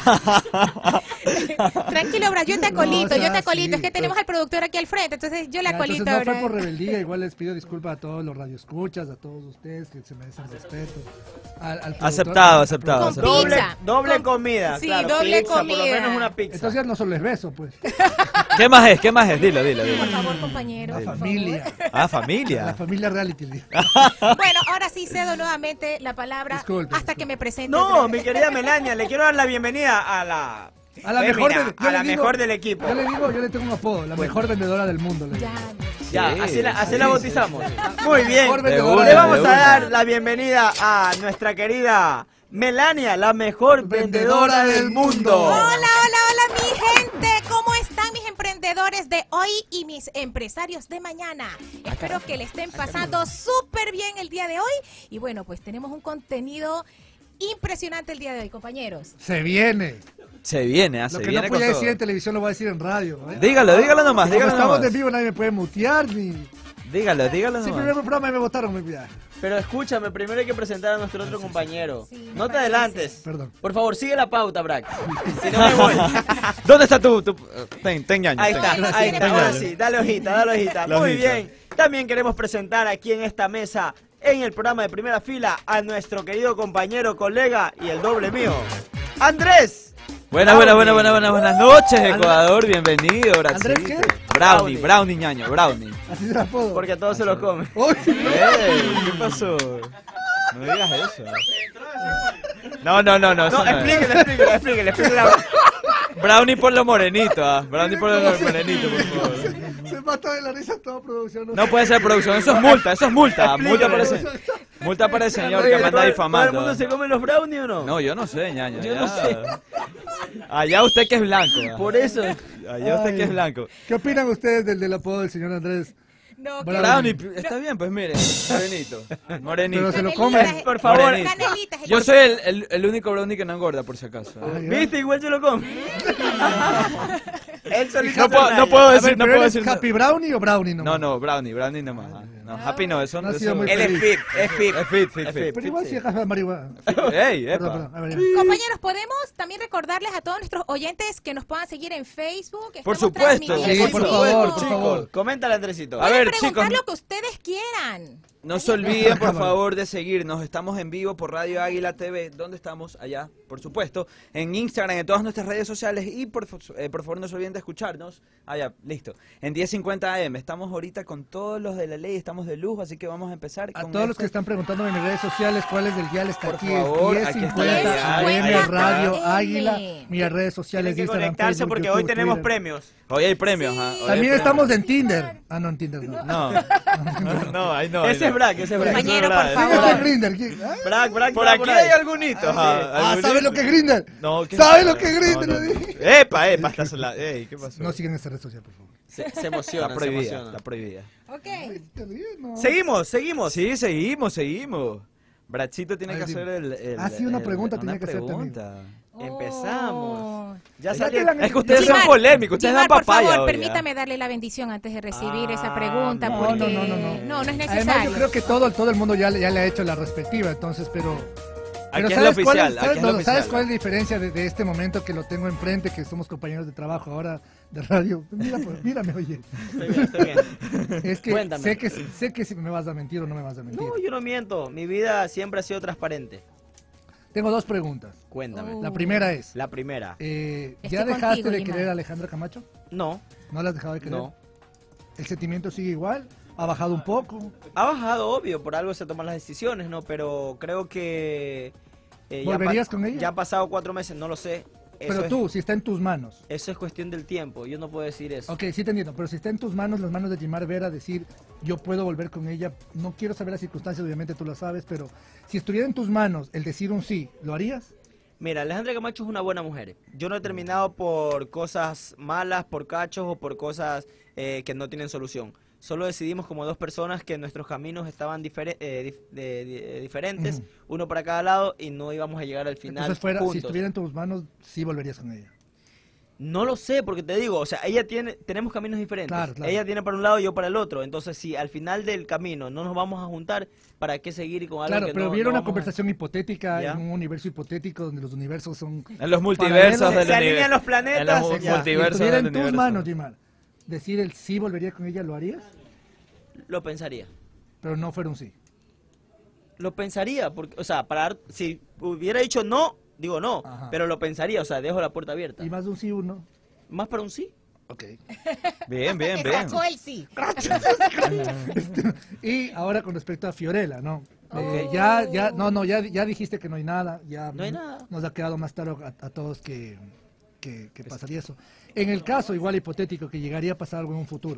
sí. Tranquilo, Bra, yo te acolito, No, o sea, yo te acolito. sí, es que tenemos al productor aquí al frente, entonces yo le Ya, acolito. entonces no Bra. fue por rebeldía, igual les pido disculpas a todos los radioescuchas, a todos ustedes que se merecen respeto. Al, al Aceptado, al aceptado. Con aceptado. Doble, pizza. doble Con- comida. Sí, claro, doble pizza, comida. Por lo menos una pizza. Entonces ya no solo les beso, pues. ¿Qué más es? ¿Qué más es? Dilo, dilo, dilo. Por favor, compañero. La por familia. Ah, La familia. familia reality. favor. Bueno, ahora sí cedo nuevamente la palabra Disculpe, hasta que me presente. No, Bra. mi querida Melania, le quiero dar la bienvenida a la... A la fémina, mejor, del, yo a la le digo- mejor del equipo. Yo le digo, yo le tengo un apodo, la mejor vendedora del mundo. Le digo. Ya, Ya, Sí, así la, así sí, la sí, bautizamos. sí. Muy bien. Mejor De vendedora una, Le del vamos mundo. a dar la bienvenida a nuestra querida Melania, la mejor vendedora del mundo. Hola, hola, hola, mi gente. ¿Cómo están mis emprendedores de hoy y mis empresarios de mañana? Espero que le estén pasando súper bien el día de hoy. Y bueno, pues tenemos un contenido impresionante el día de hoy, compañeros. Se viene. Se viene, ah, Lo se que no viene con podía todo. decir en televisión lo voy a decir en radio. ¿eh? Dígalo, dígalo nomás, Como dígalo estamos nomás. en vivo, nadie me puede mutear ni... Dígalo, dígalo Sí, nomás. primer programa me votaron muy bien. Pero escúchame, primero hay que presentar a nuestro otro compañero. Sí, me No te parece. adelantes. Perdón. Por favor, sigue la pauta, Brack. Si no me voy. ¿Dónde está tu, tu ten, ten ñaño, Ahí ten. está, Gracias, ahí está. gracias. Ahora sí, dale hojita, dale hojita. La Muy hojita. bien. También queremos presentar aquí en esta mesa, en el programa de Primera Fila, a nuestro querido compañero, colega y el doble mío, Andrés. Buenas, buenas, buenas, buenas, buenas, buenas noches, Ecuador. Bienvenido, Brasil. ¿Andrés qué? Brownie, Brownie ñaño, Brownie. Así se la puedo. Porque a todos se los come. Uy, Ey, ¿qué pasó? No digas eso. No, no, no, no. eso No, no es. explíquele, explíquele, explíquele, explíquele. Brownie por lo morenito, ah. Brownie por lo morenito, por favor. se mata de la risa toda producción. No puede ser producción, eso es multa, eso es multa. Multa para el, Explíquele. se- multa para el señor Oye, que me anda ¿todo- ¿Todo el difamando. mundo se come los brownies o no? No, yo no sé, ñaño. Yo allá- no sé. Allá usted que es blanco. ah. Por eso. Allá usted que es blanco. ¿Qué opinan ustedes del, del apodo del señor Andrés? No, que- Brownie. Brownie, está bien, pues mire, morenito. Morenito. Pero se lo Canelitas, comen. Por favor. Morenito. Canelitas, Yo soy el, el, el único brownie que no engorda, por si acaso. ah. Ay, ¿Viste? Igual se lo come. Él solito No se puedo, raya. no puedo A decir, ver, no ¿pero puedo eres decir. Happy Brownie o Brownie No, nomás? no, brownie, brownie nomás. ah. No, happy no, eso No ha eso- sido muy Él es fit, es fit. Es fit, fit, Es fit. fit. Pero igual si dejas la marihuana. Ey, Perdón, epa. perdón. A ver, ya. Compañeros, podemos también recordarles a todos nuestros oyentes que nos puedan seguir en Facebook. Por Estamos supuesto. transmitiendo Sí, por en favor, vivo. por Chicos, favor. coméntale, Andresito. A Pueden ver, preguntar chicos. lo que ustedes quieran. No se olviden, por favor, de seguirnos. Estamos en vivo por Radio Águila T V. ¿Dónde estamos? Allá, por supuesto. En Instagram, en todas nuestras redes sociales. Y por, eh, por favor, no se olviden de escucharnos. Allá, listo. En diez cincuenta A M. Estamos ahorita con todos los de la ley. Estamos de lujo, así que vamos a empezar A con todos los esto. que están preguntando en mis redes sociales cuál es el dial está Por aquí. favor, es aquí está diez cincuenta la A M dial. Radio Ahí Águila. está. Mis redes sociales Tienen que Instagram, conectarse Facebook, porque YouTube, hoy tenemos Twitter. premios. Hoy hay premios, ¿ah? Hoy hay También premios. estamos en Tinder. Ah, no, en Tinder no. No. No, ahí no. Ese es Brack, ese es Brack. Compañero, por ¿Quién favor. es Grindr? ¿Quién? ¿Ah? Brack, Brack, Por está aquí ahí. hay algunito. Ah, ¿sabes lo que es Grindr? No, ¿qué ¿Sabes es? lo que es Grindr? No, no, Le no. dije. Epa, epa, estás en la... Ey, ¿qué pasó? No siguen esa red social, por favor. Se, se emociona, Está se prohibida, emociona. está prohibida. Ok. Seguimos, seguimos. Sí, seguimos, seguimos. Brachito tiene Ay, que dime. hacer el... el Ah, sí, una el- pregunta una tenía que hacerte, amigo. pregunta. Empezamos. Ya Ya salió. te la han- Es que ustedes son Gimar, polémicos, ustedes dan Gimar, por papaya favor, hoy, ¿ah? permítame darle la bendición antes de recibir esa Ah, pregunta, no, porque no, no, no, no. no, no es Además, necesario. yo creo que todo, todo el mundo ya, le- ya le ha hecho la respectiva, entonces, pero... pero Aquí es lo ¿sabes cuál oficial, es- aquí ¿sabes, es lo no, oficial. ¿sabes cuál es la diferencia de, de este momento que lo tengo enfrente, que somos compañeros de trabajo ahora de radio? Mira, pues, mírame, oye. Estoy bien, estoy bien. Es que Cuéntame. sé que sé que si me vas a mentir o no me vas a mentir. No, yo no miento. Mi vida siempre ha sido transparente. Tengo dos preguntas. Cuéntame. La primera es, La primera. eh, Estoy ¿ya dejaste contigo, de Gimar. querer a Alejandra Camacho? No, ¿No la has dejado de querer? no. ¿El sentimiento sigue igual? ¿Ha bajado un poco? Ha bajado, obvio, por algo se toman las decisiones, ¿no? Pero creo que... eh, ya ¿Volverías pa- con ella? Ya han pasado cuatro meses, no lo sé. Eso Pero es- tú, si está en tus manos. Eso es cuestión del tiempo, yo no puedo decir eso. Ok, sí te entiendo, pero si está en tus manos, las manos de Gimar Vera, decir, yo puedo volver con ella, no quiero saber las circunstancias, obviamente tú lo sabes, pero si estuviera en tus manos el decir un sí, ¿lo harías? Mira, Alejandra Camacho es una buena mujer. Yo no he terminado por cosas malas, por cachos o por cosas eh, que no tienen solución. Solo decidimos como dos personas que nuestros caminos estaban difere- eh, dif- de- de- diferentes, Ujú. uno para cada lado, y no íbamos a llegar al final Entonces, fuera, si juntos. estuviera en tus manos, sí volverías con ella. No lo sé, porque te digo, o sea, ella tiene, tenemos caminos diferentes. Claro, claro. Ella tiene para un lado y yo para el otro. Entonces, si al final del camino no nos vamos a juntar, ¿para qué seguir con algo Claro, que pero no, hubiera no una vamos a- conversación hipotética ¿Ya? en un universo hipotético donde los universos son... En los multiversos paralelos. del Se alinean universo. los planetas. En los Ya. Si multiversos estuviera del en tus universo. manos, Gimar, decir el sí volvería con ella, ¿lo harías? Lo pensaría. Pero no fuera un sí. Lo pensaría, porque, o sea, para dar- si hubiera dicho no, digo no, Ajá. pero lo pensaría, o sea, dejo la puerta abierta. ¿Y más de un sí, uno? ¿Más para un sí? Ok. Bien, bien, Que bien. sacó el sí. Y ahora con respecto a Fiorella, ¿no? Eh, Oh. ya, ya, no, no, ya, ya dijiste que no hay nada, ya No hay nada. nos ha quedado más claro a, a todos que, que, que pasaría eso. En el caso igual hipotético que llegaría a pasar algo en un futuro.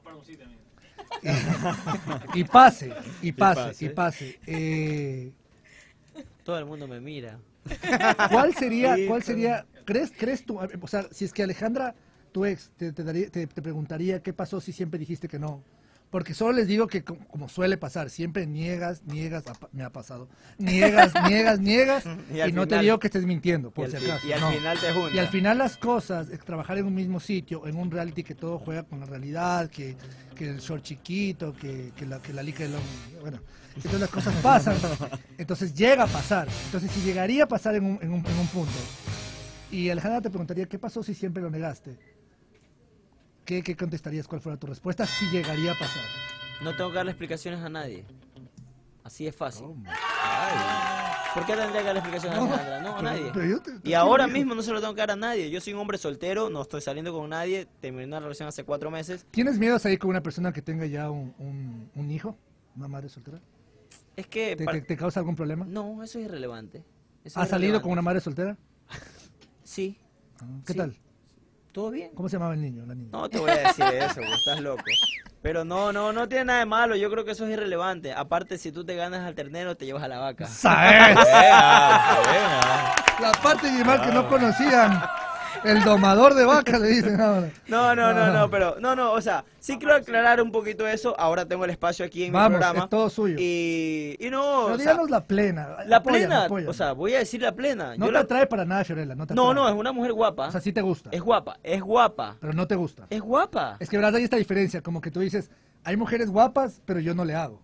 y pase, y pase, y pase. eh, Todo el mundo me mira. ¿Cuál sería, Sí, cuál pero- sería, crees, crees tú, o sea, si es que Alejandra, tu ex, te, te, daría- te- te preguntaría qué pasó si siempre dijiste que no? Porque solo les digo que co- como suele pasar, siempre niegas, niegas, apa- me ha pasado, niegas, niegas, niegas, Y y, al no te final- digo que estés mintiendo, por y si al fi- acaso. y al no. final te juntas. Y al final las cosas, es trabajar en un mismo sitio, en un reality que todo juega con la realidad, que, que el short chiquito, que, que la, que la lica del hombre, bueno, entonces las cosas pasan, entonces llega a pasar, entonces si llegaría a pasar en un, en un, en un punto, y Alejandra te preguntaría, ¿qué pasó si siempre lo negaste? ¿Qué, qué contestarías? ¿Cuál fuera tu respuesta? Si llegaría a pasar. No tengo que darle explicaciones a nadie. Así es fácil. Oh, ¿Por qué tendría que darle explicaciones a No, Alejandra? No, a pero- nadie. pero yo te- te Y ahora quiero, mismo no se lo tengo que dar a nadie. Yo soy un hombre soltero, no estoy saliendo con nadie, terminé una relación hace cuatro meses. ¿Tienes miedo a salir con una persona que tenga ya un, un, un hijo? ¿Una madre soltera? Es que... ¿Te, para- te- te causa algún problema? No, eso es irrelevante. Eso ¿Has es salido irrelevante. con una madre soltera? Sí. ¿Qué Sí. tal? ¿Todo bien? ¿Cómo se llamaba el niño? La niña? No te voy a decir eso, güey, estás loco. Pero no, no, no tiene nada de malo, yo creo que eso es irrelevante. Aparte, si tú te ganas al ternero, te llevas a la vaca. ¡Sabes! Venga, venga. La parte de Gimar que no conocían. El domador de vacas le dicen ahora. No, no, no, no, pero, no, no, o sea, sí quiero aclarar un poquito eso. Ahora tengo el espacio aquí en Vamos, mi programa. es todo suyo. Y, y no, Pero o sea, díganos la plena. la Apóyanos, plena, apóyanos. o sea, voy a decir la plena. No Yo te la- atrae para nada, Fiorella. No, te no, atrae. no, es una mujer guapa. O sea, sí te gusta. Es guapa, es guapa, Pero no te gusta. es guapa. Es que verás, hay esta diferencia. Como que tú dices, hay mujeres guapas, pero yo no le hago.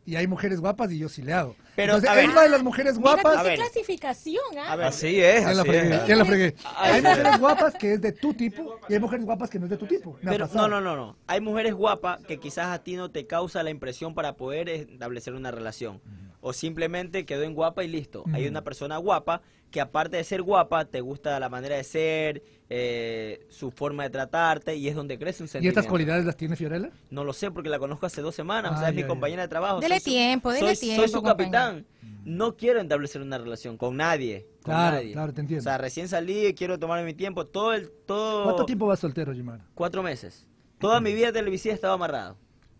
y hay mujeres guapas y yo sí le hago. Pero, Entonces, a ver. es la de las mujeres guapas. Mira, qué clasificación, ¿ah? A ver, Así es, Ya la así fregué, es. ya la fregué. Ay, Hay mujeres guapas que es de tu tipo y hay mujeres guapas que no es de tu tipo. Me ha Pero pasado. no, no, no, no. Hay mujeres guapas que quizás a ti no te causa la impresión para poder establecer una relación. O simplemente quedó en guapa y listo. Hay una persona guapa que aparte de ser guapa, te gusta la manera de ser, eh, su forma de tratarte y es donde crece un ¿Y sentimiento. estas cualidades las tiene Fiorella? No lo sé porque la conozco hace dos semanas, o sea, Ah, es mi ya, ya. compañera de trabajo. Dele soy su- tiempo, dele soy, tiempo, Soy su compañero. capitán. No quiero establecer una relación con nadie. Con Claro, nadie. claro, te entiendo. O sea, recién salí y quiero tomarme mi tiempo. Todo el, todo... ¿Cuánto tiempo vas soltero, Jimar? Cuatro meses. Toda mi vida televisiva estaba amarrado.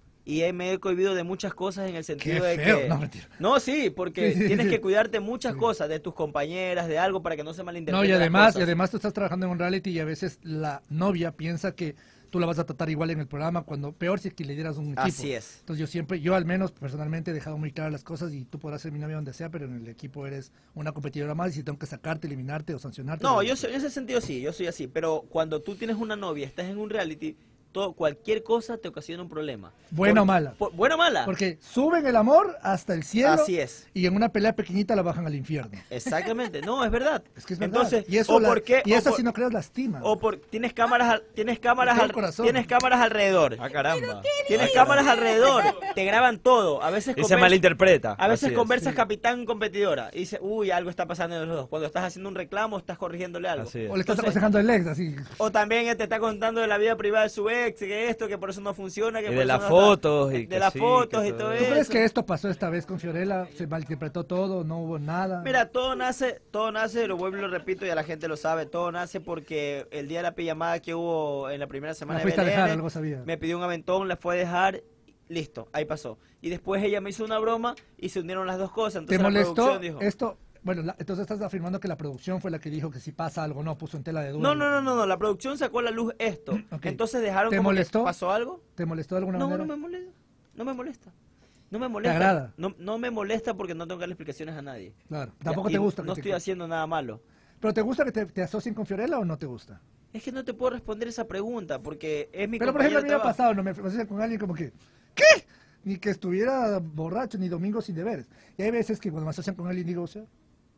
Y he- me he cohibido de muchas cosas en el sentido Qué de feo. que... No, mentira. No, sí, porque Sí, sí, tienes sí. que cuidarte muchas cosas, de tus compañeras, de algo, para que no se No, malinterpreten y las además, cosas. y además tú estás trabajando en un reality y a veces la novia piensa que tú la vas a tratar igual en el programa, cuando peor si es que le dieras un equipo. Así es. Entonces yo siempre, yo al menos personalmente he dejado muy claras las cosas y tú podrás ser mi novia donde sea, pero en el equipo eres una competidora más y si tengo que sacarte, eliminarte o sancionarte. No, lo- yo soy, en ese sentido sí, yo soy así. Pero cuando tú tienes una novia, estás en un reality, todo, cualquier cosa te ocasiona un problema. Buena Por- o mala. por- buena o mala. Porque suben el amor hasta el cielo. Así es. Y en una pelea pequeñita la bajan al infierno. Exactamente, no, es verdad. Es que es verdad. Entonces, y eso, o la- por qué, y o eso por- si no creas lastima. O por tienes cámaras al- tienes cámaras Todo el al- corazón. tienes cámaras alrededor. Ah, caramba. Tienes cámaras alrededor, te graban todo. A veces Y se convers- malinterpreta. A veces Así es. conversas capitán competidora y dice, "Uy, algo está pasando en los dos." Cuando estás haciendo un reclamo, estás corrigiéndole algo. Así es. O le estás Entonces, aconsejando al ex, así. o también él te está contando de la vida privada de su ex, que esto, que por eso no funciona, que Y por de eso las no fotos, y de que las sí, fotos que y todo todo ¿Tú eso. crees que esto pasó esta vez con Fiorella? ¿Se malinterpretó todo? ¿No hubo nada? Mira, todo nace, todo nace, lo vuelvo y lo repito, y a la gente lo sabe, todo nace porque el día de la pijamada que hubo en la primera semana La de fuiste a B L dejar, N, algo sabía. me pidió un aventón, la fue a dejar, listo, ahí pasó. Y después ella me hizo una broma y se unieron las dos cosas. ¿Te Entonces la molestó producción dijo, esto? Bueno, la- entonces estás afirmando que la producción fue la que dijo que si pasa algo, no, puso en tela de duda. no, no, no, no, no, la producción sacó a la luz esto. Ok. Entonces dejaron ¿Te como que molestó? pasó algo. ¿Te molestó de alguna No, manera? no me molesta. No me molesta. No me molesta. agrada? No, no me molesta porque no tengo que darle explicaciones a nadie. Claro, Ya, tampoco y te gusta. que No te- estoy haciendo nada malo. ¿Pero te gusta que te, te asocien con Fiorella o no te gusta? Es que no te puedo responder esa pregunta porque es mi Pero por ejemplo, a mí me ha compañero de trabajo. pasado, no me asocian con alguien como que, ¿qué? Ni que estuviera borracho, ni domingo sin deberes. Y hay veces que cuando me asocian con alguien digo, o sea,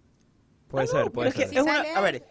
Puede ser, puede Pero es ser. que es una, a ver,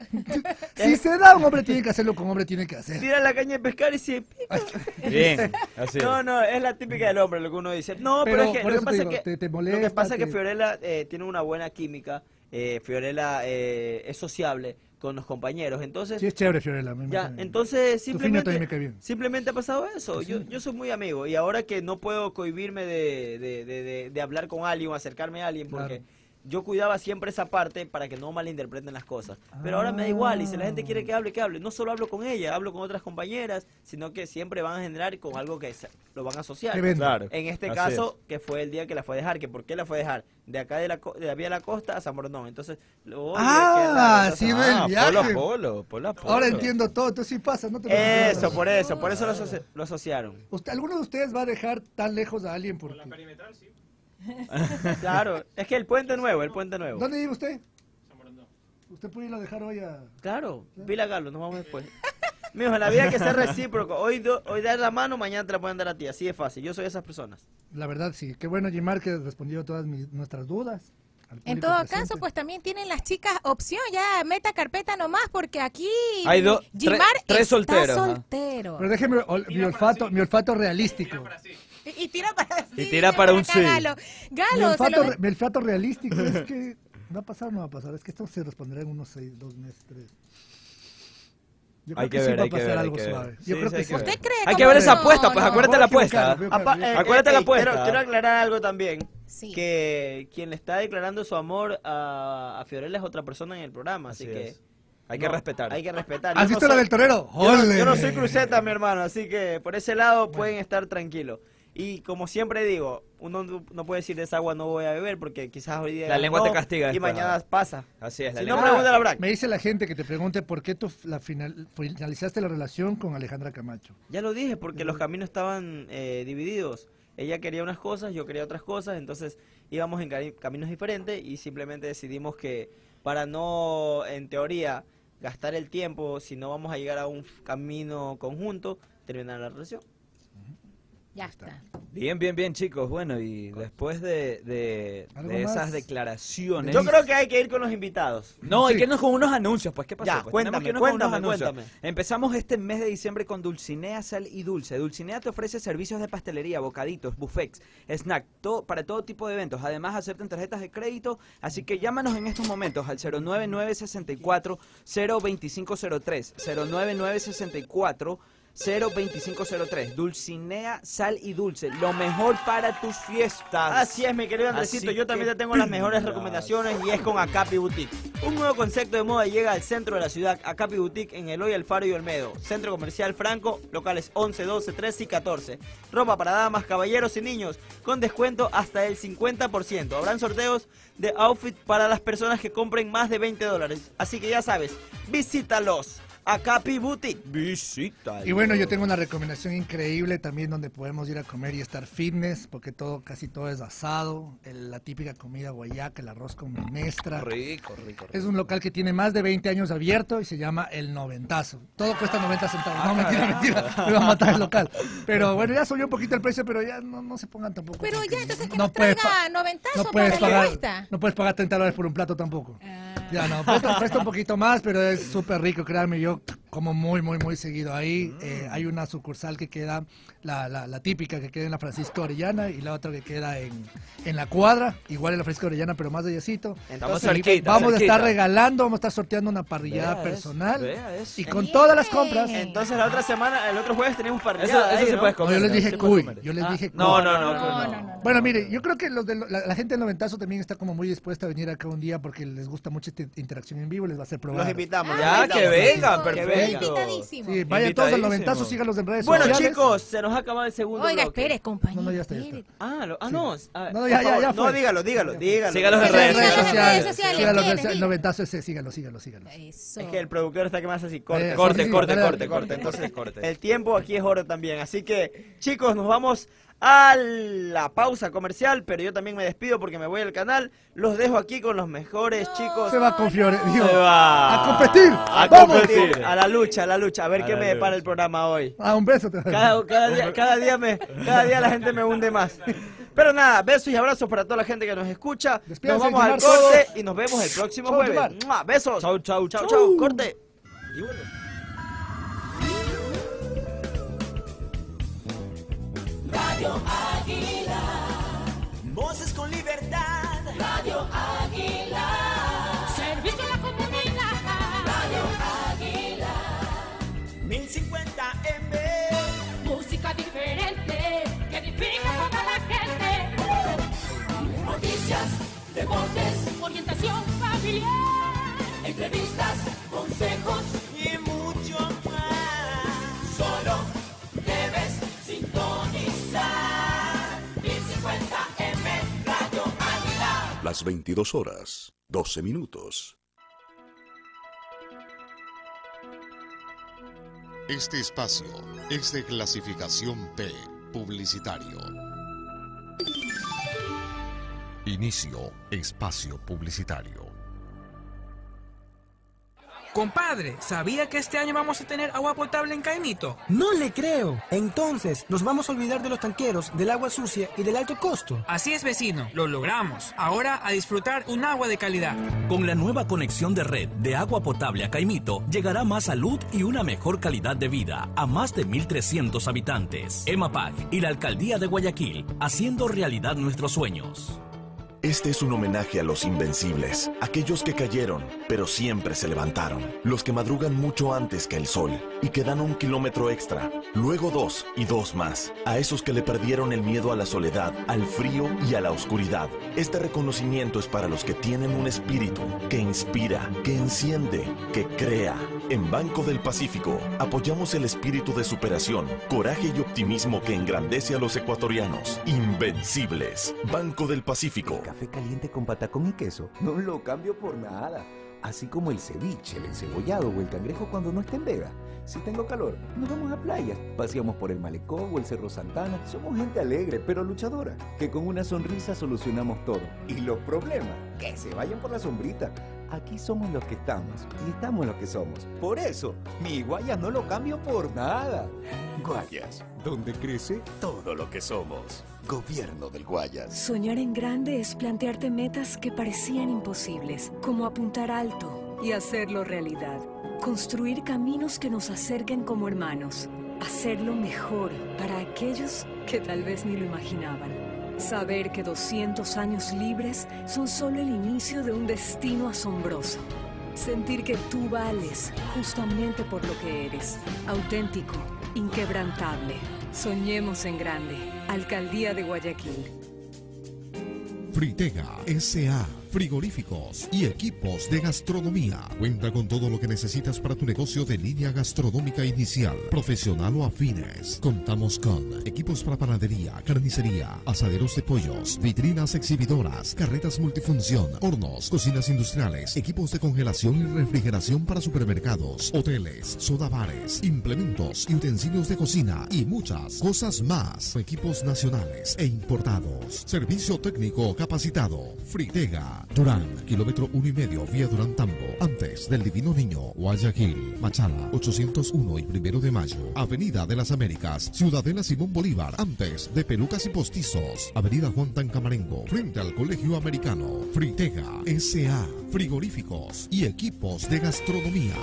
si se da, un hombre tiene que hacerlo como hombre tiene que hacer. tira la caña de pescar y se pica. Bien, así es. No, no, es la típica del hombre lo que uno dice. No, pero, Pero es que por lo que eso te pasa digo, es que te- te lo que molesta, pasa es que te- Fiorella eh, tiene una buena química. Eh, Fiorella eh, es sociable con los compañeros, entonces Sí, es chévere, Fiorella. a mí me ya, cae- entonces Tu fiño simplemente también me cae bien. simplemente ha pasado eso. Yo, yo soy muy amigo y ahora que no puedo cohibirme de, de, de, de- de hablar con alguien o acercarme a alguien porque Claro. yo cuidaba siempre esa parte para que no malinterpreten las cosas. Pero ahora me da igual y si la gente quiere que hable, que hable. No solo hablo con ella, hablo con otras compañeras, sino que siempre van a generar con algo que se- lo van a asociar. Que venda. Claro, En este así caso, que fue el día que la fue a dejar, que ¿por qué la fue a dejar? De acá de la, co- de la vía de la costa a San Borondón. Entonces, lo oye, Ah, qué raro. Entonces, sí, ve el Ah, viaje. polo, polo, polo, polo. Ahora entiendo todo, entonces sí pasa, no te lo Eso, por eso, por eso lo, asoci- lo asociaron. ¿Usted, ¿Alguno de ustedes va a dejar tan lejos a alguien? Porque... Claro, es que el puente nuevo, el puente nuevo. ¿Dónde vive usted? Usted puede ir a dejar hoy a... Claro, Vila Galo, nos vamos después. Mijo, en la vida hay que ser recíproco. Hoy, do- hoy dar la mano, mañana te la pueden dar a ti. Así de fácil. Yo soy de esas personas. La verdad, sí. Qué bueno, Jimar, que respondió todas mis- nuestras dudas. al En público todo presente. caso, pues también tienen las chicas opción, ya meta carpeta nomás, porque aquí Hay do- Jimar tre- tres está solteros, ¿ah? soltero. Pero déjeme ol- mi olfato, mi olfato realístico. Y, y tira para sí, Y tira dice para por un acá sí. Galo, Mi Galo se olfato, lo... re- mi olfato realístico es que... ¿Va a pasar o no va a pasar? Es que esto se responderá en unos seis, dos meses, tres. Yo creo Hay que sí ver, va a hay que pasar ver, hay algo que ver. suave. Sí, Yo creo sí, que hay sí. que ver. ¿Usted cree? Hay que como ver que esa no? apuesta, pues No. acuérdate la Voy a equivocar, apuesta. voy a Apa- equivocar. eh, Acuérdate eh, la eh, apuesta. Quiero, quiero aclarar algo también. Sí. Que quien le está declarando su amor a, a Fiorella es otra persona en el programa. Así, Así que... es. Hay que no, respetar. Hay que respetar. ¿Has Yo no visto la soy- del torero? Yo no, ¡Ole! yo no soy cruceta, mi hermano, así que por ese lado pueden estar tranquilos. Y como siempre digo, uno no no puede decir de esa agua no voy a beber porque quizás hoy día La lengua no, te castiga y después, mañana ah. pasa. Así es, la Si lengua. no, pregúntale a Brack. Me dice la gente que te pregunte por qué tú f- la final, finalizaste la relación con Alejandra Camacho. Ya lo dije, porque los caminos estaban eh, divididos. Ella quería unas cosas, yo quería otras cosas, entonces íbamos en cami- caminos diferentes y simplemente decidimos que para no, en teoría, gastar el tiempo, si no vamos a llegar a un f- camino conjunto, terminar la relación. Ya está. Bien, bien, bien, chicos. Bueno, y después de, de, de esas más? declaraciones... Yo creo que hay que ir con los invitados. No, Sí. hay que irnos con unos anuncios, pues, ¿qué pasó? Ya, Pues, cuéntame, tenemos que irnos con cuéntame, unos anuncios. cuéntame. Empezamos este mes de diciembre con Dulcinea Sal y Dulce. Dulcinea te ofrece servicios de pastelería, bocaditos, buffets, snack, todo, para todo tipo de eventos. Además, aceptan tarjetas de crédito, así que llámanos en estos momentos al cero nueve nueve seis cuatro cero dos cinco cero tres, cero nueve nueve seis cuatro cero dos cinco cero tres. Dulcinea Sal y Dulce, lo mejor para tus fiestas. Así es, mi querido Andresito, Así yo también que te tengo las mejores pilas. recomendaciones y es con Acapi Boutique. Un nuevo concepto de moda llega al centro de la ciudad, Acapi Boutique en Eloy, Alfaro y Olmedo. Centro Comercial Franco, locales once, doce, trece y catorce. Ropa para damas, caballeros y niños, con descuento hasta el cincuenta por ciento. Habrán sorteos de outfit para las personas que compren más de veinte dólares. Así que ya sabes, visítalos. Acapi Boutique. Visita. Y bueno, yo tengo una recomendación increíble también donde podemos ir a comer y estar fitness, porque todo, casi todo es asado, el- la típica comida guayaca, el arroz con menestra. Rico, rico, rico. Es un local que tiene más de veinte años abierto y se llama El Noventazo. Todo cuesta noventa centavos. Ah, No, mentira, mentira. Me va a matar el local. Pero bueno, ya subió un poquito el precio, pero ya no, no se pongan tampoco. Pero porque ya, entonces que no nos puedes traiga pa- noventazo no puedes para la pagar, cuesta. no puedes pagar treinta dólares por un plato tampoco. Ah. Ya no, cuesta, cuesta un poquito más, pero es súper rico, créanme, yo como muy, muy, muy seguido ahí. Eh, hay una sucursal que queda, la, la, la típica que queda en la Francisco Orellana y la otra que queda en, en la Cuadra, igual en la Francisco Orellana, pero más allácito. Estamos Y cerquita, Vamos cerquita. a estar regalando, vamos a estar sorteando una parrillada Vea personal. eso, vea eso. Y con todas las compras. Entonces la otra semana, el otro jueves tenemos parrillada. Eso- eso ahí, se ¿no? puede comer. No, yo les dije se puede cuy, comer. yo les Ah, dije cuy. no, no, no, no, no. Bueno, mire, yo creo que los de lo- la, la gente del Noventazo también está como muy dispuesta a venir acá un día porque les gusta mucho esta interacción en vivo, les va a hacer probar. Los invitamos. Ya, los que invitamos. vengan, Que perfecto. vengan. Sí, vayan todos al Noventazo, síganlos en redes Bueno, sociales. chicos, se nos ha acabado el segundo Oiga, bloque. espere, compañero. No, no, ya está, ya está. Ah, lo- ah Sí. no. a ver, No, por ya, ya, favor, ya No, fue. dígalo, dígalo, dígalo. Sígalos en Sígalos redes en redes sociales. sociales. Sígalos en Vienen, el vienen. Noventazo ese, sígalos, sígalos, sígalos. Eso. Es que el productor está que más así, corte, Eh, corte, sí, sí, corte, dale, corte, dale. corte. Entonces, Entonces, corte. el tiempo aquí es oro también. Así que, chicos, nos vamos a la pausa comercial, pero yo también me despido porque me voy al canal. Los dejo aquí con los mejores chicos. Se va con Fiore, digo, Se va. a competir. A Vamos. competir. A la lucha, a la lucha. A ver A qué la me depara lucha. el programa hoy. Ah, un beso. te- Cada, cada día, cada, día me, cada día la gente me hunde más. Pero nada, besos y abrazos para toda la gente que nos escucha. Despídanse, Nos vamos al Yomar, corte todos. y nos vemos el próximo Chau, jueves. Yomar. ¡Mua! Besos. Chau, chau, chau, chau. chau. Corte. Radio Águila. Voces con libertad. Radio Águila. Servicio a la comunidad. Radio Águila. mil cincuenta M. Música diferente que edifica a toda la gente. Noticias, deportes, orientación familiar. Entrevistas, consejos y mucho más. Solo debes sintonizar mil cincuenta M Radio Águila. Las veintidós horas, doce minutos. Este espacio es de clasificación P, publicitario. Inicio espacio publicitario. Compadre, ¿sabía que este año vamos a tener agua potable en Caimito? No le creo. Entonces, nos vamos a olvidar de los tanqueros, del agua sucia y del alto costo. Así es, vecino, lo logramos. Ahora a disfrutar un agua de calidad. Con la nueva conexión de red de agua potable a Caimito, llegará más salud y una mejor calidad de vida a más de mil trescientos habitantes. EMAPAC y la Alcaldía de Guayaquil, haciendo realidad nuestros sueños. Este es un homenaje a los invencibles, aquellos que cayeron, pero siempre se levantaron, los que madrugan mucho antes que el sol y que dan un kilómetro extra, luego dos y dos más, a esos que le perdieron el miedo a la soledad, al frío y a la oscuridad. Este reconocimiento es para los que tienen un espíritu que inspira, que enciende, que crea. En Banco del Pacífico apoyamos el espíritu de superación, coraje y optimismo que engrandece a los ecuatorianos. Invencibles. Banco del Pacífico. Café caliente con patacón y queso. No lo cambio por nada. Así como el ceviche, el encebollado o el cangrejo cuando no está en vega. Si tengo calor, nos vamos a playa. Paseamos por el Malecón o el Cerro Santana. Somos gente alegre, pero luchadora. Que con una sonrisa solucionamos todo. Y los problemas, que se vayan por la sombrita. Aquí somos los que estamos y estamos los que somos. Por eso, mi Guayas no lo cambio por nada. Guayas, donde crece todo lo que somos. Gobierno del Guayas. Soñar en grande es plantearte metas que parecían imposibles, como apuntar alto y hacerlo realidad. Construir caminos que nos acerquen como hermanos. Hacerlo mejor para aquellos que tal vez ni lo imaginaban. Saber que doscientos años libres son solo el inicio de un destino asombroso. Sentir que tú vales justamente por lo que eres. Auténtico, inquebrantable. Soñemos en grande. Alcaldía de Guayaquil. Fritega S A Frigoríficos y equipos de gastronomía. Cuenta con todo lo que necesitas para tu negocio de línea gastronómica inicial, profesional o afines. Contamos con equipos para panadería, carnicería, asaderos de pollos, vitrinas exhibidoras, carretas multifunción, hornos, cocinas industriales, equipos de congelación y refrigeración para supermercados, hoteles, sodabares, implementos y utensilios de cocina y muchas cosas más. Equipos nacionales e importados. Servicio técnico capacitado. Fritega. Durán, kilómetro uno y medio, vía Durán Tambo, antes del Divino Niño, Guayaquil, Machala, ochocientos uno y Primero de Mayo, Avenida de las Américas, Ciudadela Simón Bolívar, antes de Pelucas y Postizos, Avenida Juan Tancamarengo, frente al Colegio Americano. Fritega S A Frigoríficos y equipos de gastronomía.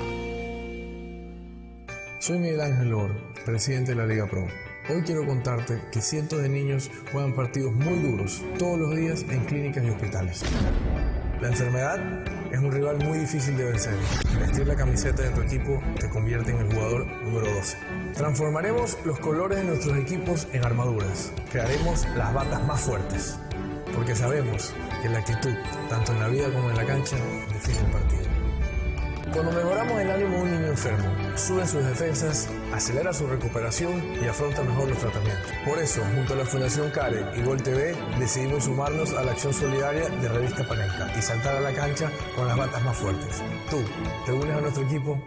Soy Miguel Ángel Oro, presidente de la Liga Pro. Hoy quiero contarte que cientos de niños juegan partidos muy duros todos los días en clínicas y hospitales. La enfermedad es un rival muy difícil de vencer. Vestir la camiseta de tu equipo te convierte en el jugador número doce. Transformaremos los colores de nuestros equipos en armaduras. Crearemos las batas más fuertes. Porque sabemos que la actitud, tanto en la vida como en la cancha, define el partido. Cuando mejoramos el ánimo de un niño enfermo, suben sus defensas, acelera su recuperación y afronta mejor los tratamientos. Por eso, junto a la Fundación CARE y Gol T V, decidimos sumarnos a la acción solidaria de Revista Panenka y saltar a la cancha con las batas más fuertes. ¿Tú te unes a nuestro equipo?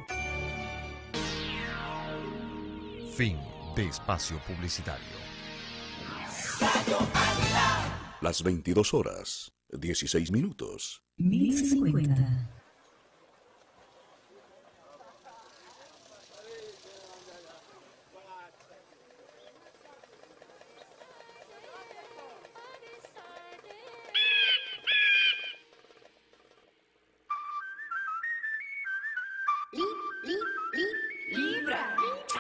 Fin de espacio publicitario. Las veintidós horas, dieciséis minutos. mil cincuenta. Libra.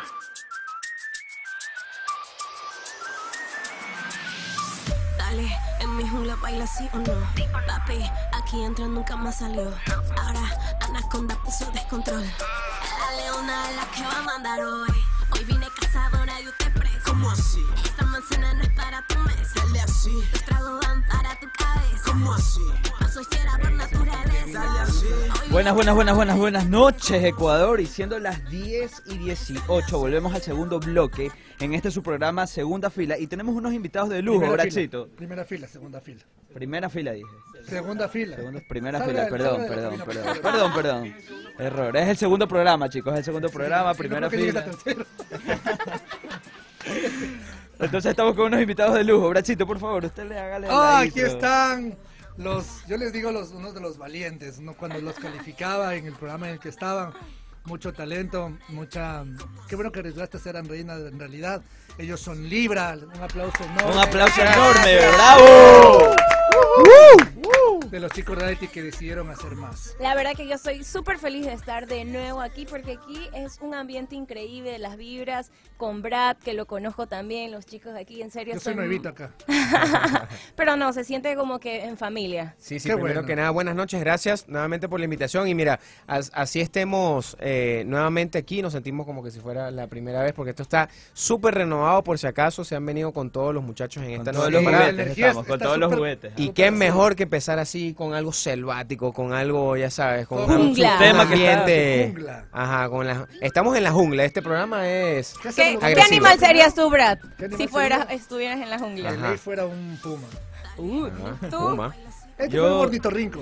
Dale, en mi jungla baila sí o no. Papi, aquí entra nunca más salió. Ahora Anaconda puso descontrol. La leona es la que va a mandar hoy. Hoy vine cazadora y usted preso. ¿Cómo así? Esta manzana no es para tu mesa. Dale así. Los tragos van para tu cabeza. ¿Cómo así? No soy fiera por naturaleza. Dale así. Buenas, buenas, buenas, buenas, buenas noches, Ecuador. Y siendo las diez y dieciocho, volvemos al segundo bloque en este su programa Segunda Fila. Y tenemos unos invitados de lujo, Primera Brachito. fila, Primera fila, segunda fila. Primera fila, dije. Segunda fila. Segunda, primera Salga fila, del- perdón, salga de la perdón, cabina, perdón, por favor. perdón, perdón. Error. Es el segundo programa, chicos, es el segundo programa, Sí, primera no creo que fila. llegues a tercero. Entonces estamos con unos invitados de lujo. Brachito, por favor, usted le haga el Ah, ladito. aquí están los, yo les digo los unos de los valientes, ¿no? Cuando los calificaba en el programa en el que estaban, mucho talento, mucha, qué bueno que arriesgaste a ser reina en realidad. Ellos son Libra, un aplauso enorme. Un aplauso enorme, bravo. De los chicos de Reality que decidieron hacer más. La verdad que yo soy súper feliz de estar de nuevo aquí porque aquí es un ambiente increíble, las vibras con Brad, que lo conozco también, los chicos de aquí, en serio. Yo soy son- nuevito acá. Pero no, se siente como que en familia. Sí, sí, Qué primero bueno. que nada, buenas noches, gracias nuevamente por la invitación. Y mira, as- así estemos eh, nuevamente aquí, nos sentimos como que si fuera la primera vez, porque esto está súper renovado, por si acaso se han venido con todos los muchachos en esta todos nueva los temporada. juguetes estamos, con está todos los súper- juguetes. Y qué mejor que empezar así con algo selvático, con algo, ya sabes, con Con un jungla. un Tema que está- ambiente. jungla. Ajá, con la, estamos en la jungla. Este programa es ¿Qué ¿Qué, hacemos? qué agresivo. animal serías tú, Brad? ¿Qué animal Si fueras, sería? estuvieras en la jungla. De Ajá. ley fuera un puma. Uh, Ajá, ¿tú? Puma. Este Yo- fue un gordito rinco.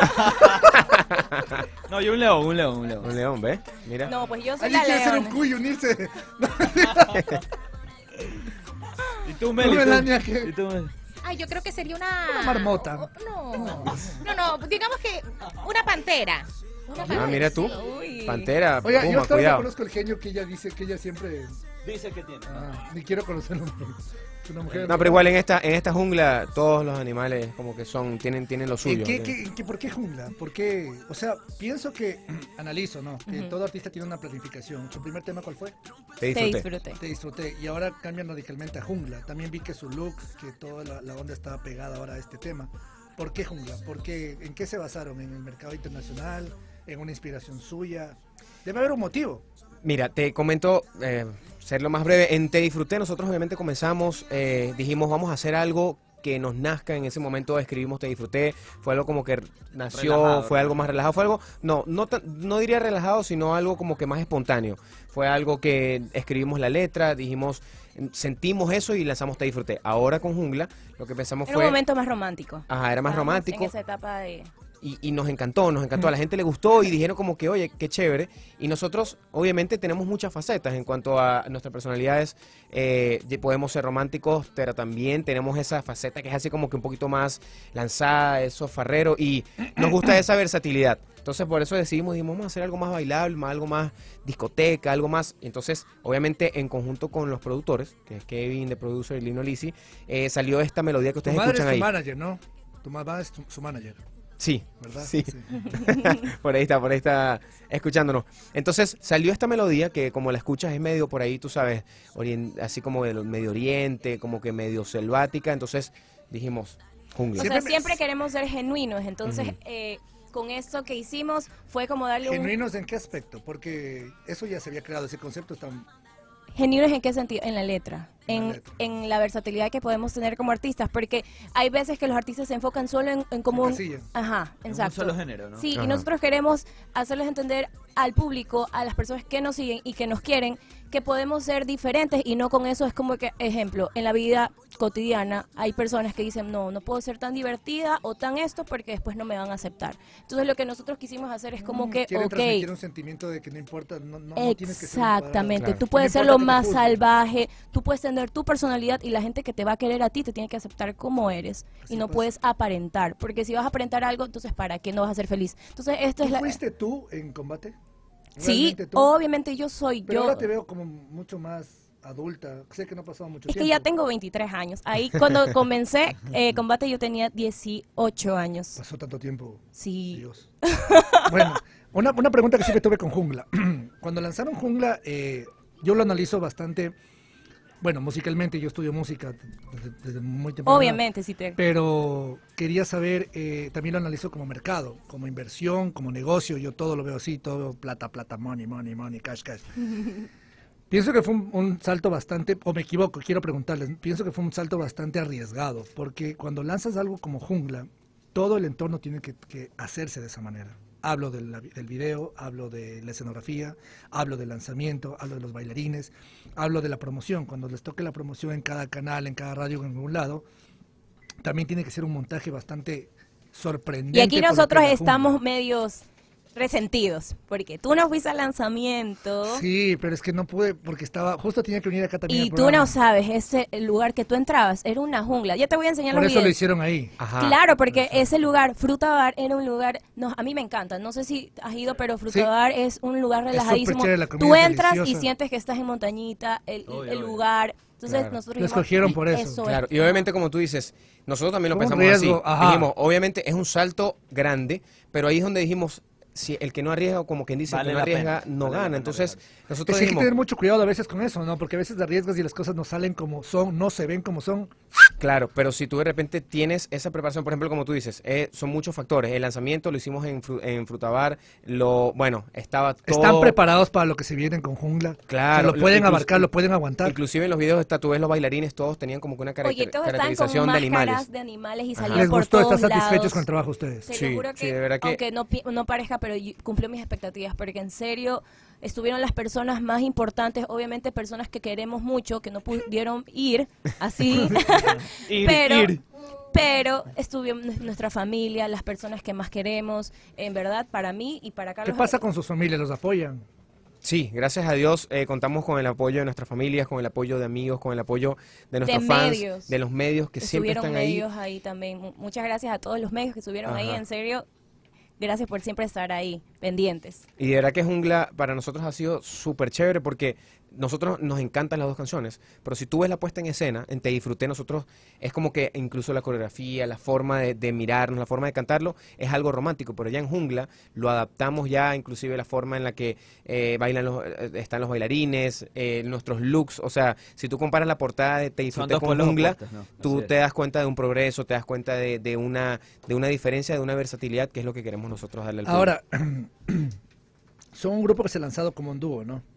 No, yo un león, un león, un león. Un león, ¿ves? Mira. No, pues yo soy Alguien la quiere ser un leona. cuy y unirse. ¿Y tú, Tú, Meli? tú? Melania, ¿qué? ¿Y tú, Meli? Ay, yo creo que sería una... Una marmota. No, no, no, digamos que una pantera. Una Ah, pantera. mira tú. Uy. Pantera, Oiga, yo puma, hasta ahora cuidado. conozco el genio que ella dice que ella siempre... Dice que tiene. Ah, ni quiero conocerlo. Es una mujer... No, pero igual en esta en esta jungla todos los animales como que son tienen tienen lo suyo. ¿En qué, ¿ok? qué- qué- ¿Por qué jungla? ¿Por qué? O sea, pienso que, analizo, ¿no? Que Ujú. todo artista tiene una planificación. ¿Su primer tema cuál fue? Te disfruté. Te disfruté. Te disfruté. Y ahora cambian radicalmente a jungla. También vi que su look, que toda la, la onda estaba pegada ahora a este tema. ¿Por qué jungla? ¿Por qué, ¿En qué se basaron? ¿En el mercado internacional? ¿En una inspiración suya? Debe haber un motivo. Mira, te comento, eh, ser lo más breve, en Te Disfruté nosotros obviamente comenzamos, eh, dijimos vamos a hacer algo que nos nazca, en ese momento escribimos Te Disfruté, fue algo como que nació, Relajado, fue algo más relajado, fue algo, no, no, tan- no diría relajado, sino algo como que más espontáneo, fue algo que escribimos la letra, dijimos, sentimos eso y lanzamos Te Disfruté. Ahora con Jungla, lo que pensamos Era un fue... momento más romántico. Ajá, era más Estábamos romántico. En esa etapa de... Y, y nos encantó, nos encantó, a la gente le gustó y dijeron como que, oye, qué chévere. Y nosotros, obviamente, tenemos muchas facetas en cuanto a nuestras personalidades. Eh, y podemos ser románticos, pero también tenemos esa faceta que es así como que un poquito más lanzada, eso farrero, y nos gusta esa versatilidad. Entonces, por eso decidimos, dijimos, vamos a hacer algo más bailable, más- algo más discoteca, algo más. Entonces, obviamente, en conjunto con los productores, que es Kevin, de producer, y Lino Lisi, eh, salió esta melodía que Tu ustedes madre es escuchan tu ahí. manager, ¿no? Tu mamá es tu- su manager. Sí, ¿Verdad? sí. Sí. Por ahí está, por ahí está escuchándonos. Entonces salió esta melodía que como la escuchas es medio por ahí, tú sabes, orien- así como del Medio Oriente, como que medio selvática. Entonces dijimos, jungla. O sea, siempre queremos ser genuinos, entonces Ujú. eh, con esto que hicimos fue como darle un... ¿Genuinos en qué aspecto? Porque eso ya se había creado, ese concepto está... ¿Genuinos en qué sentido? En la letra. En, en la versatilidad que podemos tener como artistas, porque hay veces que los artistas se enfocan solo en, en como un... Encasillan. Ajá, En un exacto. solo género, ¿no? Sí, Ajá. y nosotros queremos hacerles entender al público, a las personas que nos siguen y que nos quieren, que podemos ser diferentes y no con eso es como que, ejemplo, en la vida cotidiana hay personas que dicen, no, no puedo ser tan divertida o tan esto porque después no me van a aceptar. Entonces lo que nosotros quisimos hacer es como que, Quiere ok, transmitir un sentimiento de que no importa, no, no, no tienes que ser un cuadrado. exactamente, tú No puedes ser importa lo que te más juzguen. salvaje, tú puedes tener tu personalidad y la gente que te va a querer a ti te tiene que aceptar como eres y no puedes aparentar, porque si vas a aparentar algo, entonces ¿para qué no vas a ser feliz? Entonces esto es ¿Tú la... fuiste tú en combate? Sí, ¿Realmente tú? obviamente yo soy Pero yo. ahora te veo como mucho más adulta. Sé que no ha pasado mucho Es tiempo. que ya tengo veintitrés años. Ahí cuando comencé eh, combate yo tenía dieciocho años. Pasó tanto tiempo. Sí. Dios. Bueno, una, una pregunta que siempre tuve con Jungla. Cuando lanzaron Jungla, eh, yo lo analizo bastante. Bueno, musicalmente, yo estudio música desde, desde muy temprano. Obviamente, sí te... Pero quería saber, eh, también lo analizo como mercado, como inversión, como negocio. Yo todo lo veo así, todo plata, plata, money, money, money, cash, cash. Pienso que fue un, un salto bastante, o me equivoco, quiero preguntarles, pienso que fue un salto bastante arriesgado, porque cuando lanzas algo como Jungla, todo el entorno tiene que, que hacerse de esa manera. Hablo del, del video, hablo de la escenografía, hablo del lanzamiento, hablo de los bailarines, hablo de la promoción. Cuando les toque la promoción en cada canal, en cada radio, en algún lado, también tiene que ser un montaje bastante sorprendente. Y aquí por lo que nosotros es la Jungla. estamos medios resentidos, porque tú no fuiste al lanzamiento. Sí, pero es que no pude, porque estaba, justo tenía que venir acá también Y al tú programa. no sabes, ese el lugar que tú entrabas era una jungla. Ya te voy a enseñar Por los eso lo videos. hicieron ahí. Claro, porque ese lugar, Fruta Bar, era un lugar, no, a mí me encanta, no sé si has ido, pero Fruta Sí. Bar es un lugar Es relajadísimo. súper chévere, la comida Tú es entras y deliciosa. sientes que estás en montañita, el, Obvio, el obvio. lugar. Entonces Claro. nosotros Lo dijimos, escogieron por eso. es. Claro, y obviamente como tú dices, nosotros también lo Fue un pensamos riesgo, así. ajá. Dijimos, obviamente es un salto grande, pero ahí es donde dijimos, si el que no arriesga, como quien dice, Vale el que no la arriesga, pena, no vale la gana. pena Entonces, Es nosotros que hay que dijimos, tener mucho cuidado a veces con eso, ¿no? Porque a veces te arriesgas y las cosas no salen como son, no se ven como son. claro, pero si tú de repente tienes esa preparación, por ejemplo, como tú dices, eh, son muchos factores. El lanzamiento lo hicimos en, Fru- en Frutabar, lo, bueno, estaba todo... Están preparados para lo que se viene con Jungla. Claro. O sea, lo pueden incluso- abarcar, lo pueden aguantar. Inclusive en los videos está, tú ves los bailarines, todos tenían como que una caracter- Oye, todos estaban caracterización con de animales. máscaras de animales y Ajá. salían ¿Les por gustó? todos ¿Están satisfechos lados. con el trabajo ustedes? Te Sí, lo juro sí, que, de verdad que- aunque no, pi- no parezca, pero yo- cumplió mis expectativas, porque en serio estuvieron las personas más importantes, obviamente personas que queremos mucho, que no pudieron ir así, Ir, pero, ir. pero estuvieron nu- nuestra familia, las personas que más queremos, en verdad, para mí y para ¿Qué Carlos. pasa con sus familias? ¿Los apoyan? Sí, gracias a Dios eh, contamos con el apoyo de nuestras familias, con el apoyo de amigos, con el apoyo de nuestros de fans, medios. de los medios que siempre Estuvieron están ahí. medios ahí también. Mu- Muchas gracias a todos los medios que estuvieron ahí, Ajá. en serio. Gracias por siempre estar ahí, pendientes. Y de verdad que Jungla para nosotros ha sido súper chévere porque nosotros nos encantan las dos canciones, pero si tú ves la puesta en escena, en Te Disfruté, nosotros es como que incluso la coreografía, la forma de, de mirarnos, la forma de cantarlo, es algo romántico, pero ya en Jungla lo adaptamos ya, inclusive la forma en la que eh, bailan los, eh, están los bailarines, eh, nuestros looks, o sea, si tú comparas la portada de Te Disfruté dos con polos Jungla, opuestos, ¿no? tú Así es. te das cuenta de un progreso, te das cuenta de, de, una, de una diferencia, de una versatilidad, que es lo que queremos nosotros darle al público. Ahora, son un grupo que se ha lanzado como un dúo, ¿no?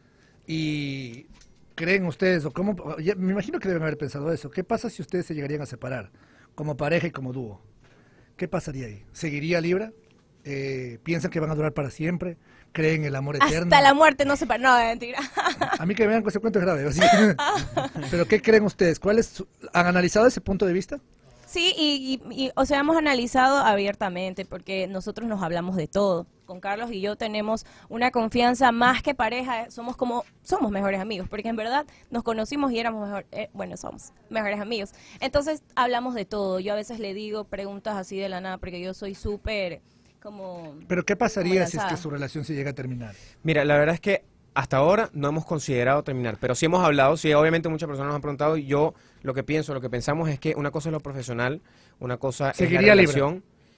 Y creen ustedes, o cómo, ya, me imagino que deben haber pensado eso, ¿qué pasa si ustedes se llegarían a separar como pareja y como dúo? ¿Qué pasaría ahí? ¿Seguiría Libra? Eh, ¿Piensan que van a durar para siempre? ¿Creen el amor eterno? Hasta la muerte no se para. No, mentira. A mí que me vean con ese cuento es grave. Así. ¿Pero qué creen ustedes? ¿Cuál es su- ¿Han analizado ese punto de vista? Sí, y, y- y, o sea, hemos analizado abiertamente porque nosotros nos hablamos de todo. Con Carlos y yo tenemos una confianza más que pareja, somos como, somos mejores amigos, porque en verdad nos conocimos y éramos mejor, eh, bueno, somos mejores amigos. Entonces hablamos de todo. Yo a veces le digo preguntas así de la nada porque yo soy súper como... ¿Pero qué pasaría como si es que lanzada. su relación se llega a terminar? Mira, la verdad es que hasta ahora no hemos considerado terminar, pero sí hemos hablado, sí, obviamente muchas personas nos han preguntado y yo lo que pienso, lo que pensamos es que una cosa es lo profesional, una cosa es la ¿Seguiría Libra? relación.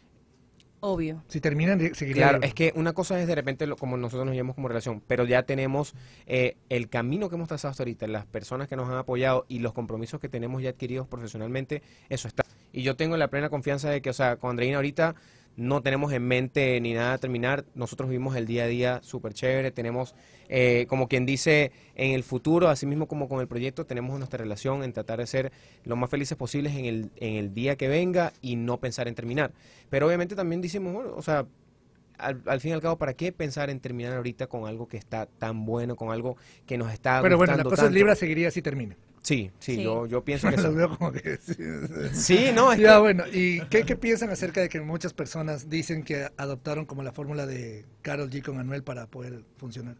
Obvio. Si terminan, seguiría Claro, Libra. es que una cosa es de repente lo, como nosotros nos llevamos como relación, pero ya tenemos eh, el camino que hemos trazado hasta ahorita, las personas que nos han apoyado y los compromisos que tenemos ya adquiridos profesionalmente, eso está. Y yo tengo la plena confianza de que, o sea, con Andreina ahorita no tenemos en mente ni nada terminar, nosotros vivimos el día a día súper chévere, tenemos, eh, como quien dice, en el futuro, así mismo como con el proyecto, tenemos nuestra relación en tratar de ser lo más felices posibles en el, en el día que venga y no pensar en terminar. Pero obviamente también decimos, bueno, o sea, al, al fin y al cabo, ¿para qué pensar en terminar ahorita con algo que está tan bueno, con algo que nos está Pero bueno, la gustando cosa tanto? es Libra seguiría si termina. Sí, sí, Sí. Yo, yo pienso que Los sí. veo como que sí. Sí, no, es Ya, que- bueno, ¿y qué, qué piensan acerca de que muchas personas dicen que adoptaron como la fórmula de Karol G con Anuel para poder funcionar?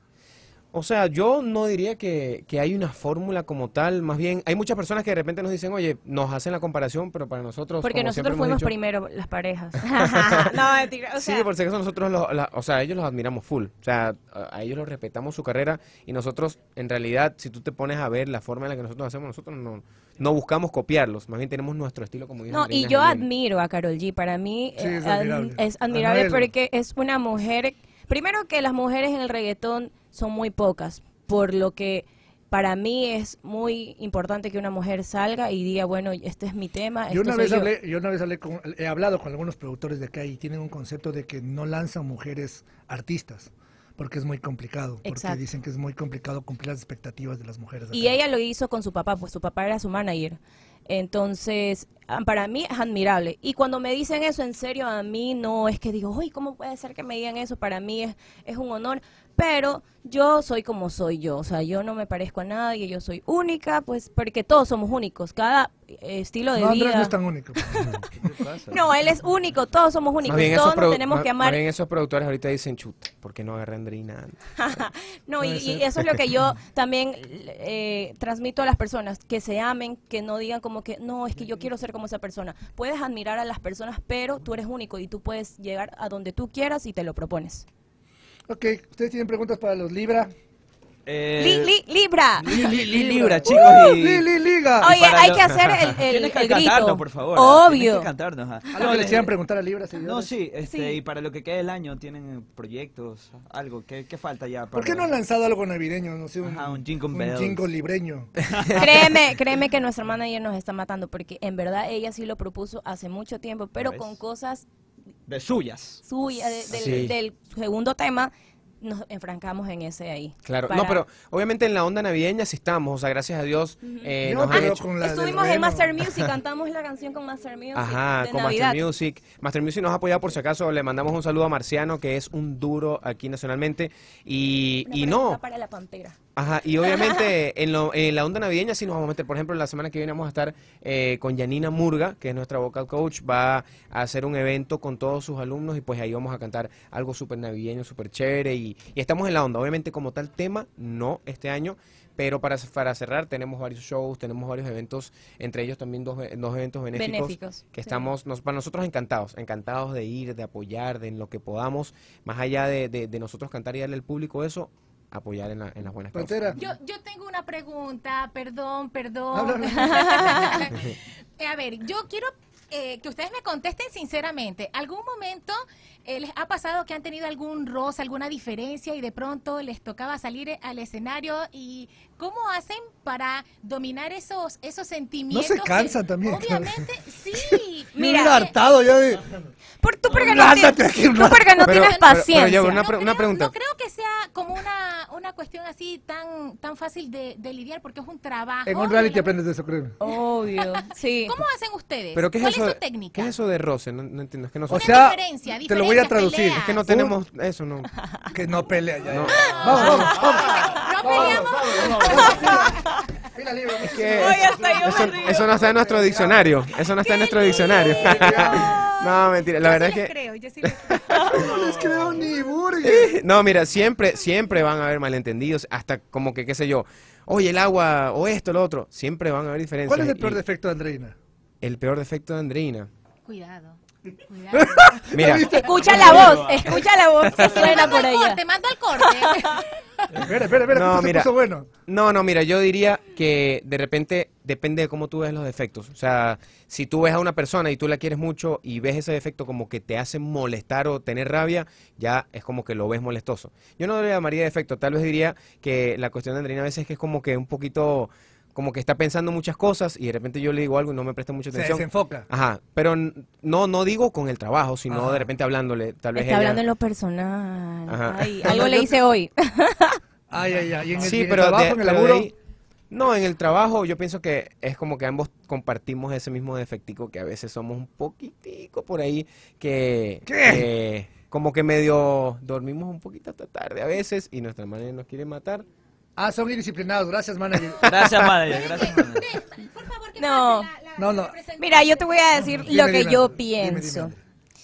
O sea, yo no diría que, que hay una fórmula como tal, más bien hay muchas personas que de repente nos dicen, oye, nos hacen la comparación, pero para nosotros, Porque como siempre nosotros hemos fuimos dicho- primero las parejas. no, mentira. O Sí, sea, por si acaso nosotros, los- la- o sea, ellos los admiramos full, o sea, a, a ellos los respetamos su carrera y nosotros, en realidad, si tú te pones a ver la forma en la que nosotros hacemos, nosotros no, no buscamos copiarlos, más bien tenemos nuestro estilo, como dijo no, y Andreina, yo genuino. admiro a Karol G. Para mí Sí, es eh, ad- admirable. es admirable Anuel. porque es una mujer. Primero que las mujeres en el reggaetón son muy pocas, por lo que para mí es muy importante que una mujer salga y diga, bueno, este es mi tema. Yo esto una, soy vez yo. hablé, yo una vez hablé con, he hablado con algunos productores de acá y tienen un concepto de que no lanzan mujeres artistas, porque es muy complicado, porque Exacto. dicen que es muy complicado cumplir las expectativas de las mujeres. de Y acá. ella lo hizo con su papá, pues su papá era su manager. Entonces, ah, para mí es admirable. Y cuando me dicen eso, en serio, a mí no es que digo, uy, ¿cómo puede ser que me digan eso? Para mí es, es un honor. Pero yo soy como soy yo. O sea, yo no me parezco a nadie, yo soy única, pues porque todos somos únicos. Cada eh, estilo de No, Andrés vida. no es tan único. No, él es único, todos somos únicos. Más bien, esos Todos nos produ- tenemos más- que más amar. bien esos productores ahorita dicen, chuta, ¿por qué no agarré a Andreina antes? No, y, Puede y ser. eso es lo que yo también eh, transmito a las personas, que se amen, que no digan como que, no, es que yo quiero ser como esa persona. Puedes admirar a las personas, pero tú eres único y tú puedes llegar a donde tú quieras y te lo propones. Ok, ¿ustedes tienen preguntas para los Libra? Eh, Li- li- Libra. Li- li- li- Libra, chicos. Uh, y- li- li- liga. y Oye, para hay lo- que hacer el, el, Tienes que el cantarnos, grito. por favor. ah, tienes Obvio. que cantarnos. ah. ¿Algo que les eh, quieran preguntar a Libra, seguidores? No, sí, este, Sí. y para lo que queda del año, ¿tienen proyectos? Algo, ¿qué, qué falta ya? ¿Por para- qué no han lanzado algo navideño? No sé, un, Ajá, un Jingle un Bells. jingle libreño. Créeme, créeme que nuestra manager nos está matando, porque en verdad ella sí lo propuso hace mucho tiempo, pero ¿Ves? con cosas De suyas. suyas, de- del, Sí. del segundo tema, nos enfrancamos en ese ahí. Claro, Para- no, pero obviamente en la onda navideña sí estamos, o sea, gracias a Dios eh, No, nos han pero hecho... con la del Estuvimos en Reno. Master Music, cantamos la canción con Master Music Ajá, de con Navidad. Master Music. Master Music nos ha apoyado por si acaso, le mandamos un saludo a Marciano, que es un duro aquí nacionalmente. Y, Una y pregunta no, para la Pantera. Ajá, y obviamente en, lo, en la onda navideña sí nos vamos a meter. Por ejemplo, la semana que viene vamos a estar eh, con Yanina Murga, que es nuestra vocal coach. Va a hacer un evento con todos sus alumnos y pues ahí vamos a cantar algo súper navideño, súper chévere. Y, y estamos en la onda. Obviamente como tal tema, no este año. Pero para, para cerrar tenemos varios shows, tenemos varios eventos, entre ellos también dos, dos eventos benéficos, Benéficos, que sí. estamos, nos, para nosotros encantados, encantados de ir, de apoyar, de en lo que podamos, más allá de, de, de nosotros cantar y darle al público eso, apoyar en, la, en las buenas causas. Yo, yo tengo una pregunta, perdón, perdón. Habla, Eh, a ver, yo quiero eh, que ustedes me contesten sinceramente. ¿Algún momento eh, les ha pasado que han tenido algún roce, alguna diferencia y de pronto les tocaba salir al escenario? ¿Y cómo hacen para dominar esos esos No sentimientos? se cansa que, también. Obviamente, sí. Mira, mira hartado ya de... Por, tú porque no, Lánzate aquí, tú porque no Pero- tienes pero- paciencia. pero yo, una pre- no, una creo, pregunta. no creo que sea como una, una cuestión así tan tan fácil de, de lidiar porque es un trabajo. En un reality aprendes de eso, créeme. Obvio, sí. ¿Cómo hacen ustedes? Pero ¿qué es ¿Cuál eso? es de- su técnica? ¿Qué es eso de roce? No, no entiendo, es que no O sé. sea, diferencia, te lo voy a diferencias, traducir. peleas. Es que no tenemos eso, no. Que no pelea ya. No. Vamos, vamos, vamos. No peleamos. Es que eso, eso no está en nuestro diccionario. Eso no está en nuestro diccionario. No, mentira. La verdad es que Creo, yo sí les No les creo ni burger. no, mira, siempre, siempre van a haber malentendidos, hasta como que, qué sé yo, oye, el agua, o esto, lo otro, siempre van a haber diferencias. ¿Cuál es el peor y- defecto de Andreina? El peor defecto de Andreina. Cuidado. Mira, Escucha la voz, escucha la voz que suena por allá. Te mando al corte. Espera, espera, espera, no, esto se mira, puso bueno. no, no, mira, yo diría que de repente depende de cómo tú ves los defectos. O sea, si tú ves a una persona y tú la quieres mucho y ves ese defecto como que te hace molestar o tener rabia, ya es como que lo ves molestoso. Yo no le llamaría defecto, tal vez diría que la cuestión de Andreina a veces es que es como que un poquito... como que está pensando muchas cosas y de repente yo le digo algo y no me presta mucha Se atención. desenfoca. Ajá, pero n- no no digo con el trabajo, sino Ajá. de repente hablándole, tal vez Está ella- hablando en lo personal. Ajá. Ay, algo le hice hoy. Ay, ay, ay. ¿Y en el, Sí, y en el pero, trabajo, de, en el pero de laburo? ahí- no, en el trabajo yo pienso que es como que ambos compartimos ese mismo defectico que a veces somos un poquitico por ahí que, que como que medio dormimos un poquito hasta tarde a veces y nuestra madre nos quiere matar. Ah, son indisciplinados. Gracias, manager. Gracias, manager. Gracias, manager. No, No, no. mira, yo te voy a decir Dime, lo que dime, yo dime, pienso. dime.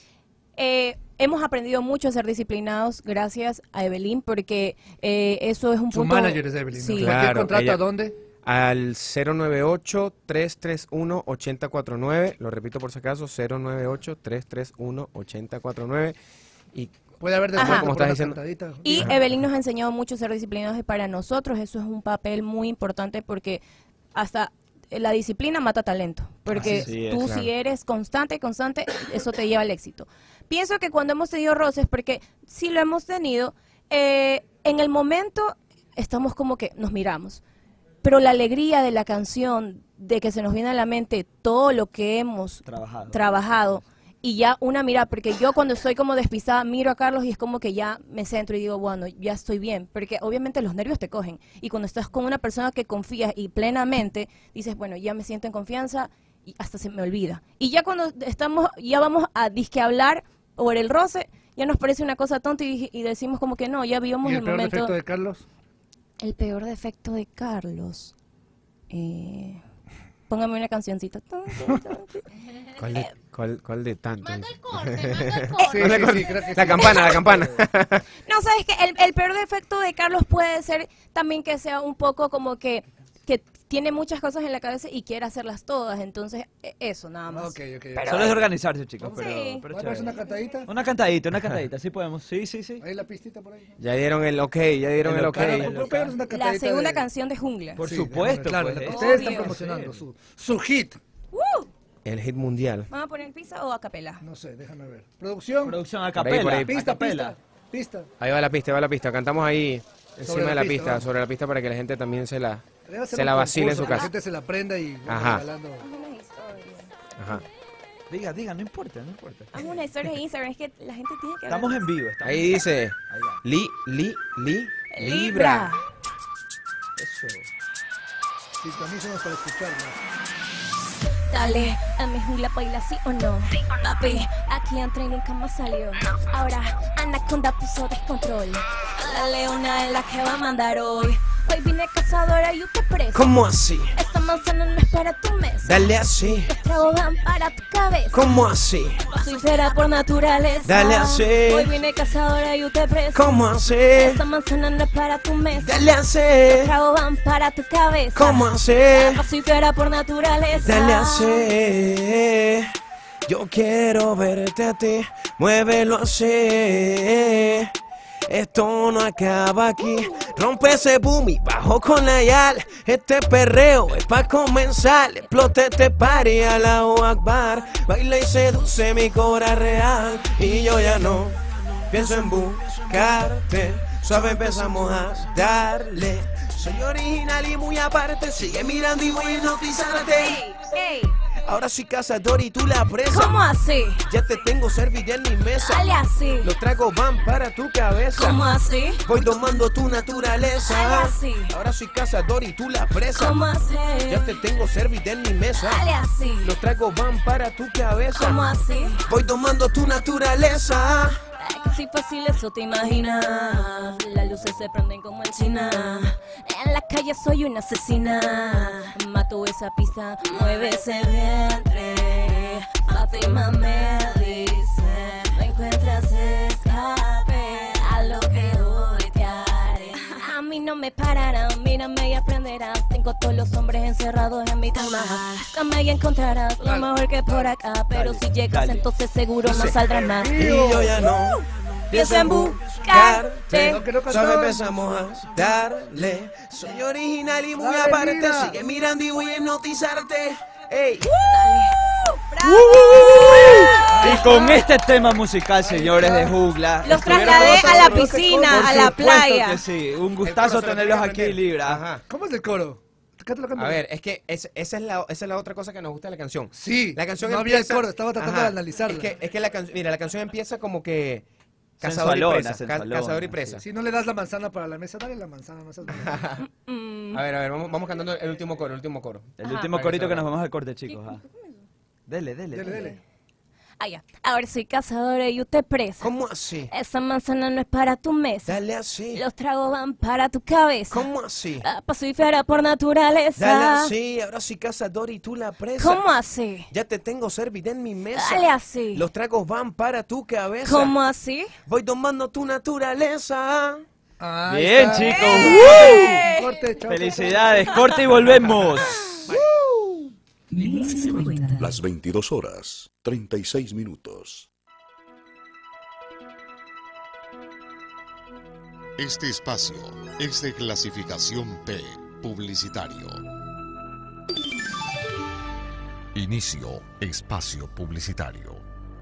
Eh, hemos aprendido mucho a ser disciplinados gracias a Evelyn, porque eh, eso es un Su punto... manager es Evelyn. ¿no? Sí. ¿Cualquier Claro, contrato ella- a dónde? Al cero nueve ocho, tres tres uno, ocho cero cuatro nueve, lo repito por si acaso, cero nueve ocho, tres tres uno, ocho cero cuatro nueve. Y Puede haber Ajá. descuento como por estás una diciendo. cantadita. Y Ajá. Evelyn nos ha enseñado mucho a ser disciplinados y para nosotros eso es un papel muy importante porque hasta la disciplina mata talento. Porque Así es, tú claro. si eres constante, constante, eso te lleva al éxito. Pienso que cuando hemos tenido roces, porque sí lo hemos tenido, eh, en el momento estamos como que nos miramos. Pero la alegría de la canción, de que se nos viene a la mente todo lo que hemos Trabajado. trabajado, y ya una mirada, porque yo cuando estoy como despistada miro a Carlos y es como que ya me centro y digo, bueno, ya estoy bien, porque obviamente los nervios te cogen, y cuando estás con una persona que confías y plenamente dices, bueno, ya me siento en confianza y hasta se me olvida. Y ya cuando estamos, ya vamos a disque hablar por el roce, ya nos parece una cosa tonta y, y decimos como que no, ya vivimos ¿Y el, el peor momento. defecto de Carlos? El peor defecto de Carlos. Eh, póngame una cancioncita. ¿Cuál de, cuál, cuál de tanto? Manda el corte, manda el corte. Sí, ¿Cuál de sí, corte? sí, creo que La sí. campana, la campana. No, sabes que el, el peor defecto de Carlos puede ser también que sea un poco como que, que tiene muchas cosas en la cabeza y quiere hacerlas todas. Entonces, e- eso nada más. Ok, ok. Pero- Solo es organizarse, chicos. Pero, Sí. pero ¿Vamos a hacer chévere. una cantadita? Una cantadita, una cantadita. Sí podemos. Sí, sí, sí. Ahí la pistita por ahí. Ya dieron el ok, ya dieron El el ok, ok. el ¿Puedo- puedo pegarles una La cantadita segunda de- canción de Jungla. Por Sí, supuesto, claro, pues, la que eh. ustedes están Obvio. promocionando, su, su hit. ¡Uh! El hit mundial. ¿Vamos a poner pizza o a capela? No sé, déjame ver. Producción. Producción a Por ahí, por capela. ahí. a Pista, capela. pista, pista. Ahí va la pista, ahí va la pista. Cantamos ahí encima Sobre la de la pista, pista, vamos. sobre la pista para que la gente también se la, Debe hacer se un Ah, la vacile en su concurso, que La casa. gente se la prenda y vamos Ajá. regalando. Ajá. Diga, diga, no importa, no importa. Haz una historia de Instagram, es que la gente tiene que ver. Estamos en vivo. Estamos Ahí dice, li, li, li, libra. Eso. Sintonícenos para escucharnos. Dale, a mi jungla baila sí o no. Papi, aquí entra y nunca más salió. Ahora, Anaconda puso descontrol. La leona es la que va a mandar hoy. Hoy vine cazadora y usted preso. ¿Cómo así? Esta manzana no es para tu mesa. Dale así. Los tragos van para tu cabeza. ¿Cómo así? Soy fiera por naturaleza. Dale así. Hoy vine cazadora y usted preso. ¿Cómo así? Esta manzana no es para tu mesa. Dale así. Los tragos van para tu cabeza. ¿Cómo así? Soy fiera por naturaleza. Dale así. Yo quiero verte a ti, muévelo así. Esto no acaba aquí. Rompe ese boom y bajo con la yal. Este perreo es pa' comenzar. Explote este party a la Akbar. Baila y seduce mi cora real. Y yo ya no pienso en buscarte. Suave empezamos a darle. Soy original y muy aparte. Sigue mirando y voy a hipnotizarte. Ey, ey. Ahora soy cazador y tú la presa. ¿Cómo así? Ya te tengo servida en mi mesa. Dale así. Los tragos van para tu cabeza. ¿Cómo así? Voy domando tu naturaleza. Dale así. Ahora soy cazador y tú la presa. ¿Cómo así? Ya te tengo servida en mi mesa. Dale así. Los tragos van para tu cabeza. ¿Cómo así? Voy domando tu naturaleza. Casi fácil, eso te imaginas. Las luces se prenden como en China. En la calle soy una asesina. Mato esa pista, mueve ese vientre. Fátima me dice, no encuentras escape a lo que hoy te haré. A mí no me pararán, mírame y aprenderás. Tengo todos los hombres encerrados en mi cama. Búscame y encontrarás lo mejor que por acá. Pero si llegas, entonces seguro no saldrás más. Y yo ya no pienso en buscarte. Solo empezamos a darle. Soy original y muy Dale, aparte. mira. Sigue mirando y voy a hipnotizarte. Ey. Y con este tema musical, señores de Jugla, Los estuvieron trasladé con a la nosotros. piscina, Por a la supuesto playa. que sí, un gustazo coro se lo tenerlos tiene que aquí, aprender. Libra. Ajá. ¿Cómo es el coro? Cántalo, cántalo. A ver, es que es- esa, es la, esa es la otra cosa que nos gusta de la canción. Sí, La canción no había empieza, el coro, estaba tratando de analizarla. Es que, es que la canción, mira, la canción empieza como que cazador y Sensualona, presa. ca- sensualona, Cazador y presa. Si no le das la manzana para la mesa, dale la manzana. No seas malo. A ver, a ver, vamos, vamos cantando el último coro, el último coro. El Ajá. último Para corito se que nos vea. vamos al corte, chicos. ah. Dele, dele, Dele, dele. dele. Ah, ya. Ahora soy cazadora y usted presa. ¿Cómo así? Esa manzana no es para tu mesa. Dale así. Los tragos van para tu cabeza. ¿Cómo así? Ah, pa' soy fiera por naturaleza. Dale así, ahora soy cazador y tú la presa. ¿Cómo así? Ya te tengo servida en mi mesa. Dale así. Los tragos van para tu cabeza. ¿Cómo así? Voy domando tu naturaleza. Ahí Bien, está. chicos. ¡Eh! Corte, chao, Felicidades, corte y volvemos. Las veintidós horas, treinta y seis minutos. Este espacio es de clasificación P, publicitario. Inicio espacio publicitario.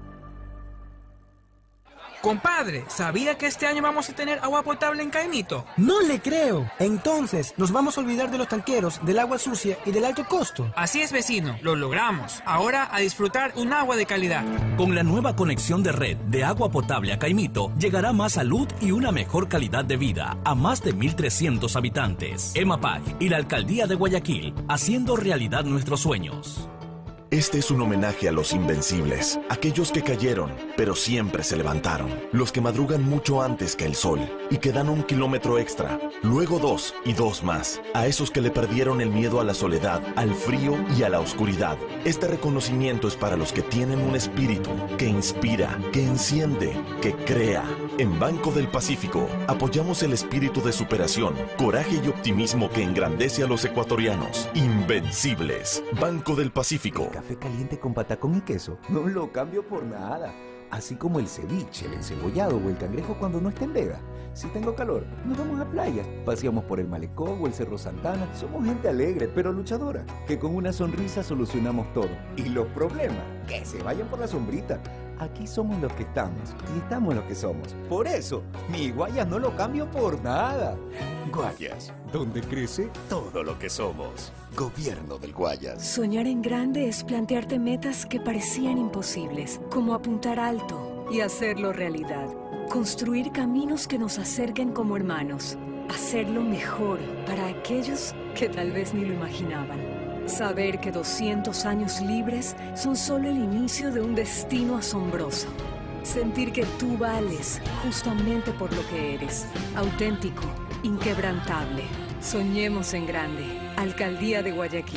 Compadre, ¿sabía que este año vamos a tener agua potable en Caimito? No le creo. Entonces, nos vamos a olvidar de los tanqueros, del agua sucia y del alto costo. Así es, vecino, lo logramos. Ahora a disfrutar un agua de calidad. Con la nueva conexión de red de agua potable a Caimito, llegará más salud y una mejor calidad de vida a más de mil trescientos habitantes. EMAPAC y la Alcaldía de Guayaquil, haciendo realidad nuestros sueños. Este es un homenaje a los invencibles, aquellos que cayeron, pero siempre se levantaron, los que madrugan mucho antes que el sol y que dan un kilómetro extra, luego dos y dos más, a esos que le perdieron el miedo a la soledad, al frío y a la oscuridad. Este reconocimiento es para los que tienen un espíritu que inspira, que enciende, que crea. En Banco del Pacífico apoyamos el espíritu de superación, coraje y optimismo que engrandece a los ecuatorianos. Invencibles. Banco del Pacífico. Café caliente con patacón y queso. No lo cambio por nada. Así como el ceviche, el encebollado o el cangrejo cuando no está en vega. Si tengo calor, nos vamos a playa. Paseamos por el Malecón o el Cerro Santana. Somos gente alegre, pero luchadora. Que con una sonrisa solucionamos todo. Y los problemas, que se vayan por la sombrita. Aquí somos los que estamos y estamos los que somos. Por eso, mi Guayas no lo cambio por nada. Guayas, donde crece todo lo que somos. Gobierno del Guayas. Soñar en grande es plantearte metas que parecían imposibles, como apuntar alto y hacerlo realidad. Construir caminos que nos acerquen como hermanos. Hacerlo mejor para aquellos que tal vez ni lo imaginaban. Saber que doscientos años libres son solo el inicio de un destino asombroso. Sentir que tú vales justamente por lo que eres. Auténtico, inquebrantable. Soñemos en grande. Alcaldía de Guayaquil.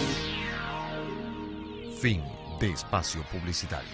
Fin de espacio publicitario.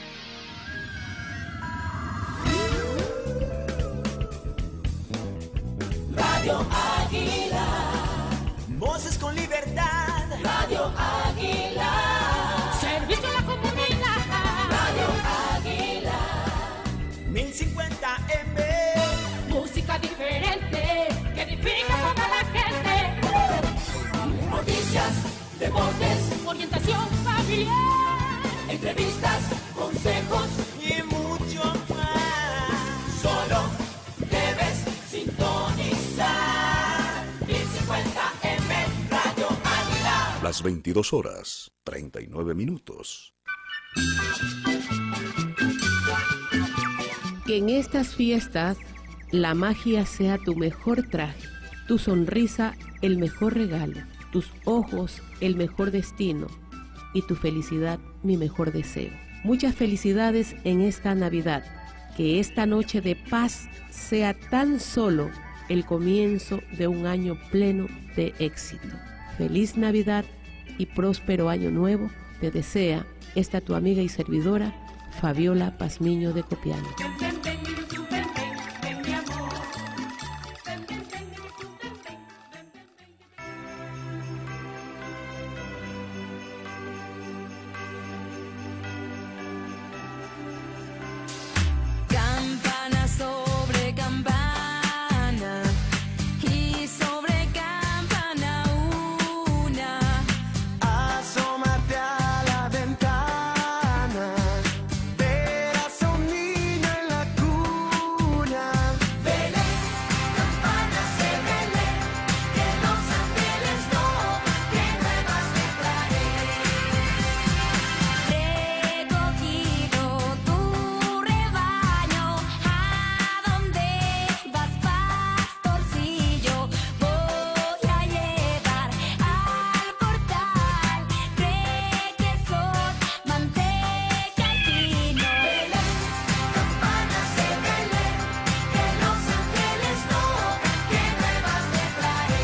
Radio Águila. Voces con libertad. Radio Águila. Servicio a la comunidad. Radio Águila. mil cincuenta M. Música diferente que edifica a toda la gente. Noticias, deportes, orientación familiar, entrevistas, consejos y mucho más. Solo debes sintonizar mil cincuenta M Radio Águila. Las veintidós horas, treinta y nueve minutos. Que en estas fiestas la magia sea tu mejor traje, tu sonrisa el mejor regalo, tus ojos el mejor destino y tu felicidad mi mejor deseo. Muchas felicidades en esta Navidad, que esta noche de paz sea tan solo el comienzo de un año pleno de éxito. Feliz Navidad y próspero año nuevo te desea esta tu amiga y servidora Fabiola Pazmiño de Copiano. Campana sobre campana y sobre campana una. Asómate a la ventana, verás a un niño en la cuna. Belén, campanas de Belén, que los ángeles no, que nuevas te traeré. Recogido tu rebaño, ¿a dónde vas, pastorcillo? Voy a llevar al portal requesón, manteca y vino. Belén, campanas de Belén, que los ángeles no, que nuevas te traeré.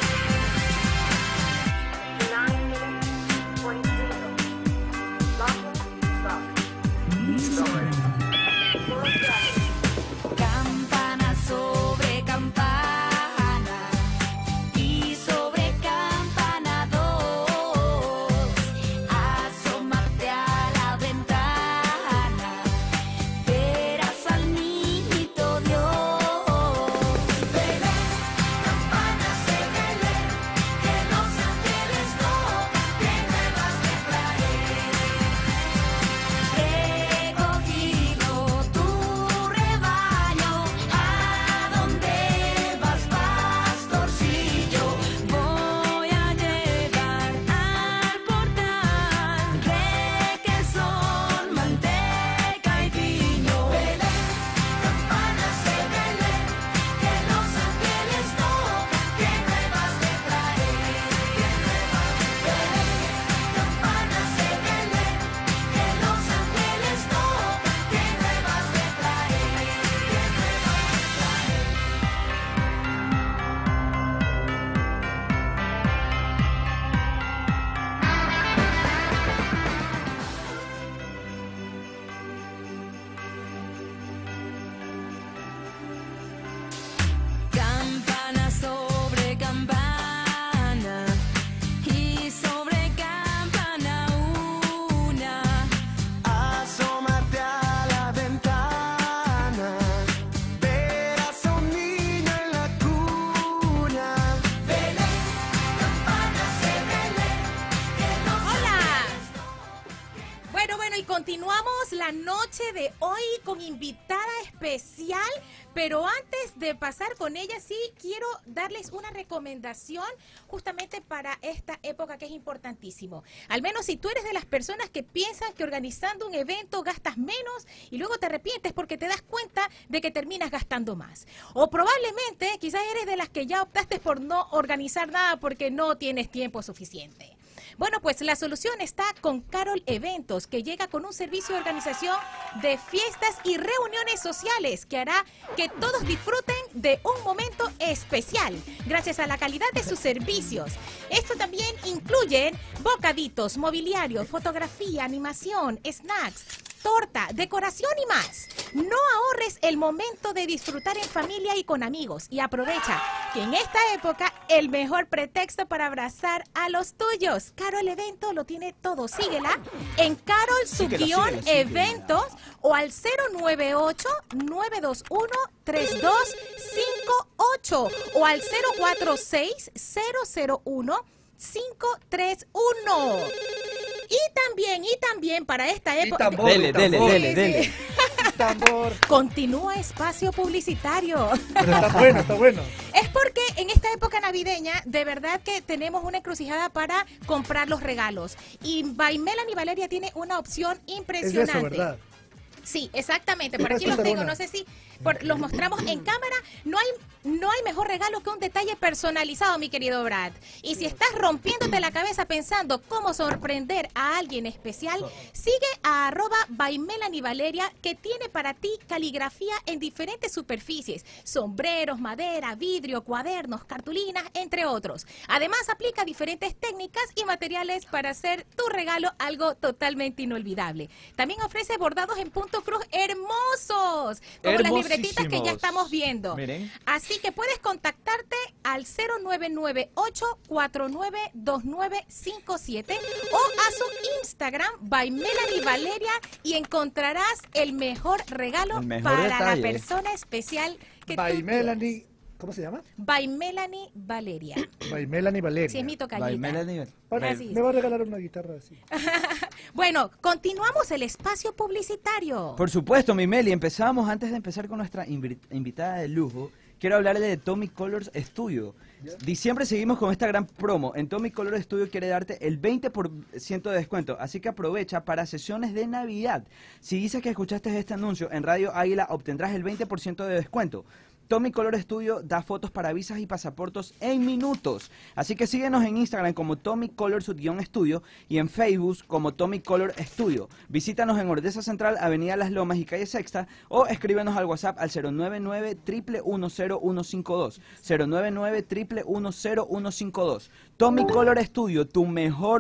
Campana sobre campana y sobre campana dos. Asómate a la ventana, verás al niñito Dios. Belén, campanas de Belén, que los ángeles no, que nuevas te traeré. Recogido tu rebaño, ¿a dónde vas, pastorcillo? Voy a llevar al portal requesón, manteca y vino. Belén, campanas de Belén, que los ángeles no, que nuevas te traeré. Belén, campanas de Belén, que los ángeles no, que nuevas te traeré. Campana sobre campana y sobre campana una. Asómate a la ventana, verás a un niño en la cuna. Belén, campanas de Belén, que los Hola. Bueno, bueno, y continuamos la noche de hoy con invitada especial, pero antes de pasar con ella, sí quiero darles una recomendación justamente para esta época que es importantísimo. Al menos si tú eres de las personas que piensan que organizando un evento gastas menos y luego te arrepientes porque te das cuenta de que terminas gastando más. O probablemente quizás eres de las que ya optaste por no organizar nada porque no tienes tiempo suficiente. Bueno, pues la solución está con Carol Eventos, que llega con un servicio de organización de fiestas y reuniones sociales que hará que todos disfruten de un momento especial gracias a la calidad de sus servicios. Esto también incluye bocaditos, mobiliario, fotografía, animación, snacks, torta, decoración y más. No ahorres el momento de disfrutar en familia y con amigos y aprovecha que en esta época el mejor pretexto para abrazar a los tuyos. Carol Evento lo tiene todo. Síguela en Carol Síguela, síguela, Eventos o al cero nueve ocho, nueve dos uno, tres dos cinco ocho o al cero cuatro seis, cero cero uno, cinco tres uno. Y también, y también para esta época... tambor, Dele, dele, Sí, dele, sí. dele. Tambor. Continúa espacio publicitario. Pero está bueno, está bueno. Es porque en esta época navideña, de verdad que tenemos una encrucijada para comprar los regalos. Y by Melanie Valeria tiene una opción Es impresionante. eso, ¿verdad? Sí, exactamente. Por Voy a aquí los contar tengo. una. No sé si por- los mostramos en cámara. No hay, no hay mejor regalo que un detalle personalizado, mi querido Brad. Y si estás rompiéndote la cabeza pensando cómo sorprender a alguien especial, sigue a arroba by Melanie Valeria, que tiene para ti caligrafía en diferentes superficies. Sombreros, madera, vidrio, cuadernos, cartulinas, entre otros. Además, aplica diferentes técnicas y materiales para hacer tu regalo algo totalmente inolvidable. También ofrece bordados en punto cruz hermosos, como las libretitas que ya estamos viendo. Miren. Así que puedes contactarte al cero nueve nueve ocho, cuatro nueve dos nueve cinco siete o a su Instagram by Melanie Valeria y encontrarás el mejor regalo El mejor para detalle. la persona especial que By tú Melanie, ¿cómo se llama? By Melanie Valeria. By Melanie Valeria. Sí, es mi tocallita. By Melanie Ahora Valeria. sí. Me va a regalar una guitarra así. Bueno, continuamos el espacio publicitario. Por supuesto, mi Meli, empezamos, antes de empezar con nuestra invi- invitada de lujo, quiero hablarle de Tommy Colors Studio. Diciembre seguimos con esta gran promo. En Tommy Colors Studio quiere darte el veinte por ciento de descuento, así que aprovecha para sesiones de Navidad. Si dices que escuchaste este anuncio en Radio Águila, obtendrás el veinte por ciento de descuento. Tommy Color Studio da fotos para visas y pasaportes en minutos. Así que síguenos en Instagram como Tommy Color Studio y en Facebook como Tommy Color Studio. Visítanos en Ordesa Central, Avenida Las Lomas y Calle Sexta o escríbenos al WhatsApp al cero nueve nueve, uno uno uno, cero uno cinco dos. cero nueve nueve, uno uno uno, cero uno cinco dos. Tommy Color Studio, tu mejor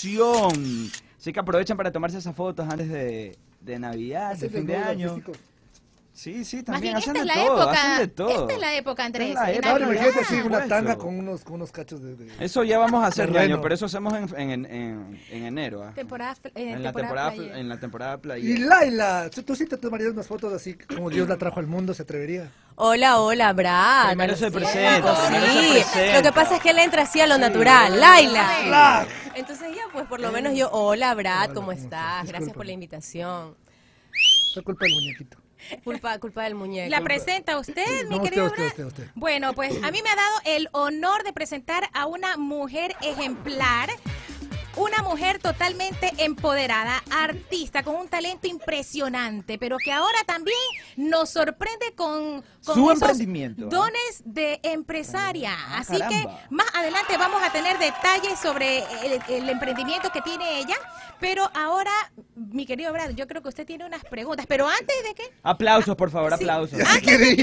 opción. Así que aprovechen para tomarse esas fotos antes de, de Navidad, de Hacen fin de desnudos año. físicos. Sí, sí, Más también bien, hacen esta es de la todo, época. hacen de todo. Esta es la época, Andrés. Esta es la en época. Ahora Navidad. imagínate así, una Eso. tanga con unos, con unos cachos de... de- Eso ya vamos a hacer, Terreno. Ñaño, pero eso hacemos en, en, en, en enero. ¿ah? Temporada, eh, En la temporada temporada, playa. en la temporada playa. Y Laila, ¿tú sí te tomarías unas fotos así como Dios la trajo al mundo? ¿Se atrevería? Hola, hola, Brad. Primero se Sí, presenta, primero se sí. presenta. Lo que pasa es que él entra así a lo natural. Laila. Laila. Entonces ya, pues por lo menos yo, hola, Brad, ¿cómo estás? Gracias por la invitación. Es culpa del muñequito. Culpa, culpa del muñeco. ¿La presenta usted, mi No, usted, querido usted, Brad? usted, usted. Bueno, pues a mí me ha dado el honor de presentar a una mujer ejemplar. Una mujer totalmente empoderada, artista, con un talento impresionante, pero que ahora también nos sorprende con, con Su esos emprendimiento, ¿ah? dones de empresaria. Ah, Así caramba. que más adelante vamos a tener detalles sobre el, el emprendimiento que tiene ella. Pero ahora, mi querido Brad, yo creo que usted tiene unas preguntas. Pero antes de que... Aplausos, por favor, aplausos. Antes de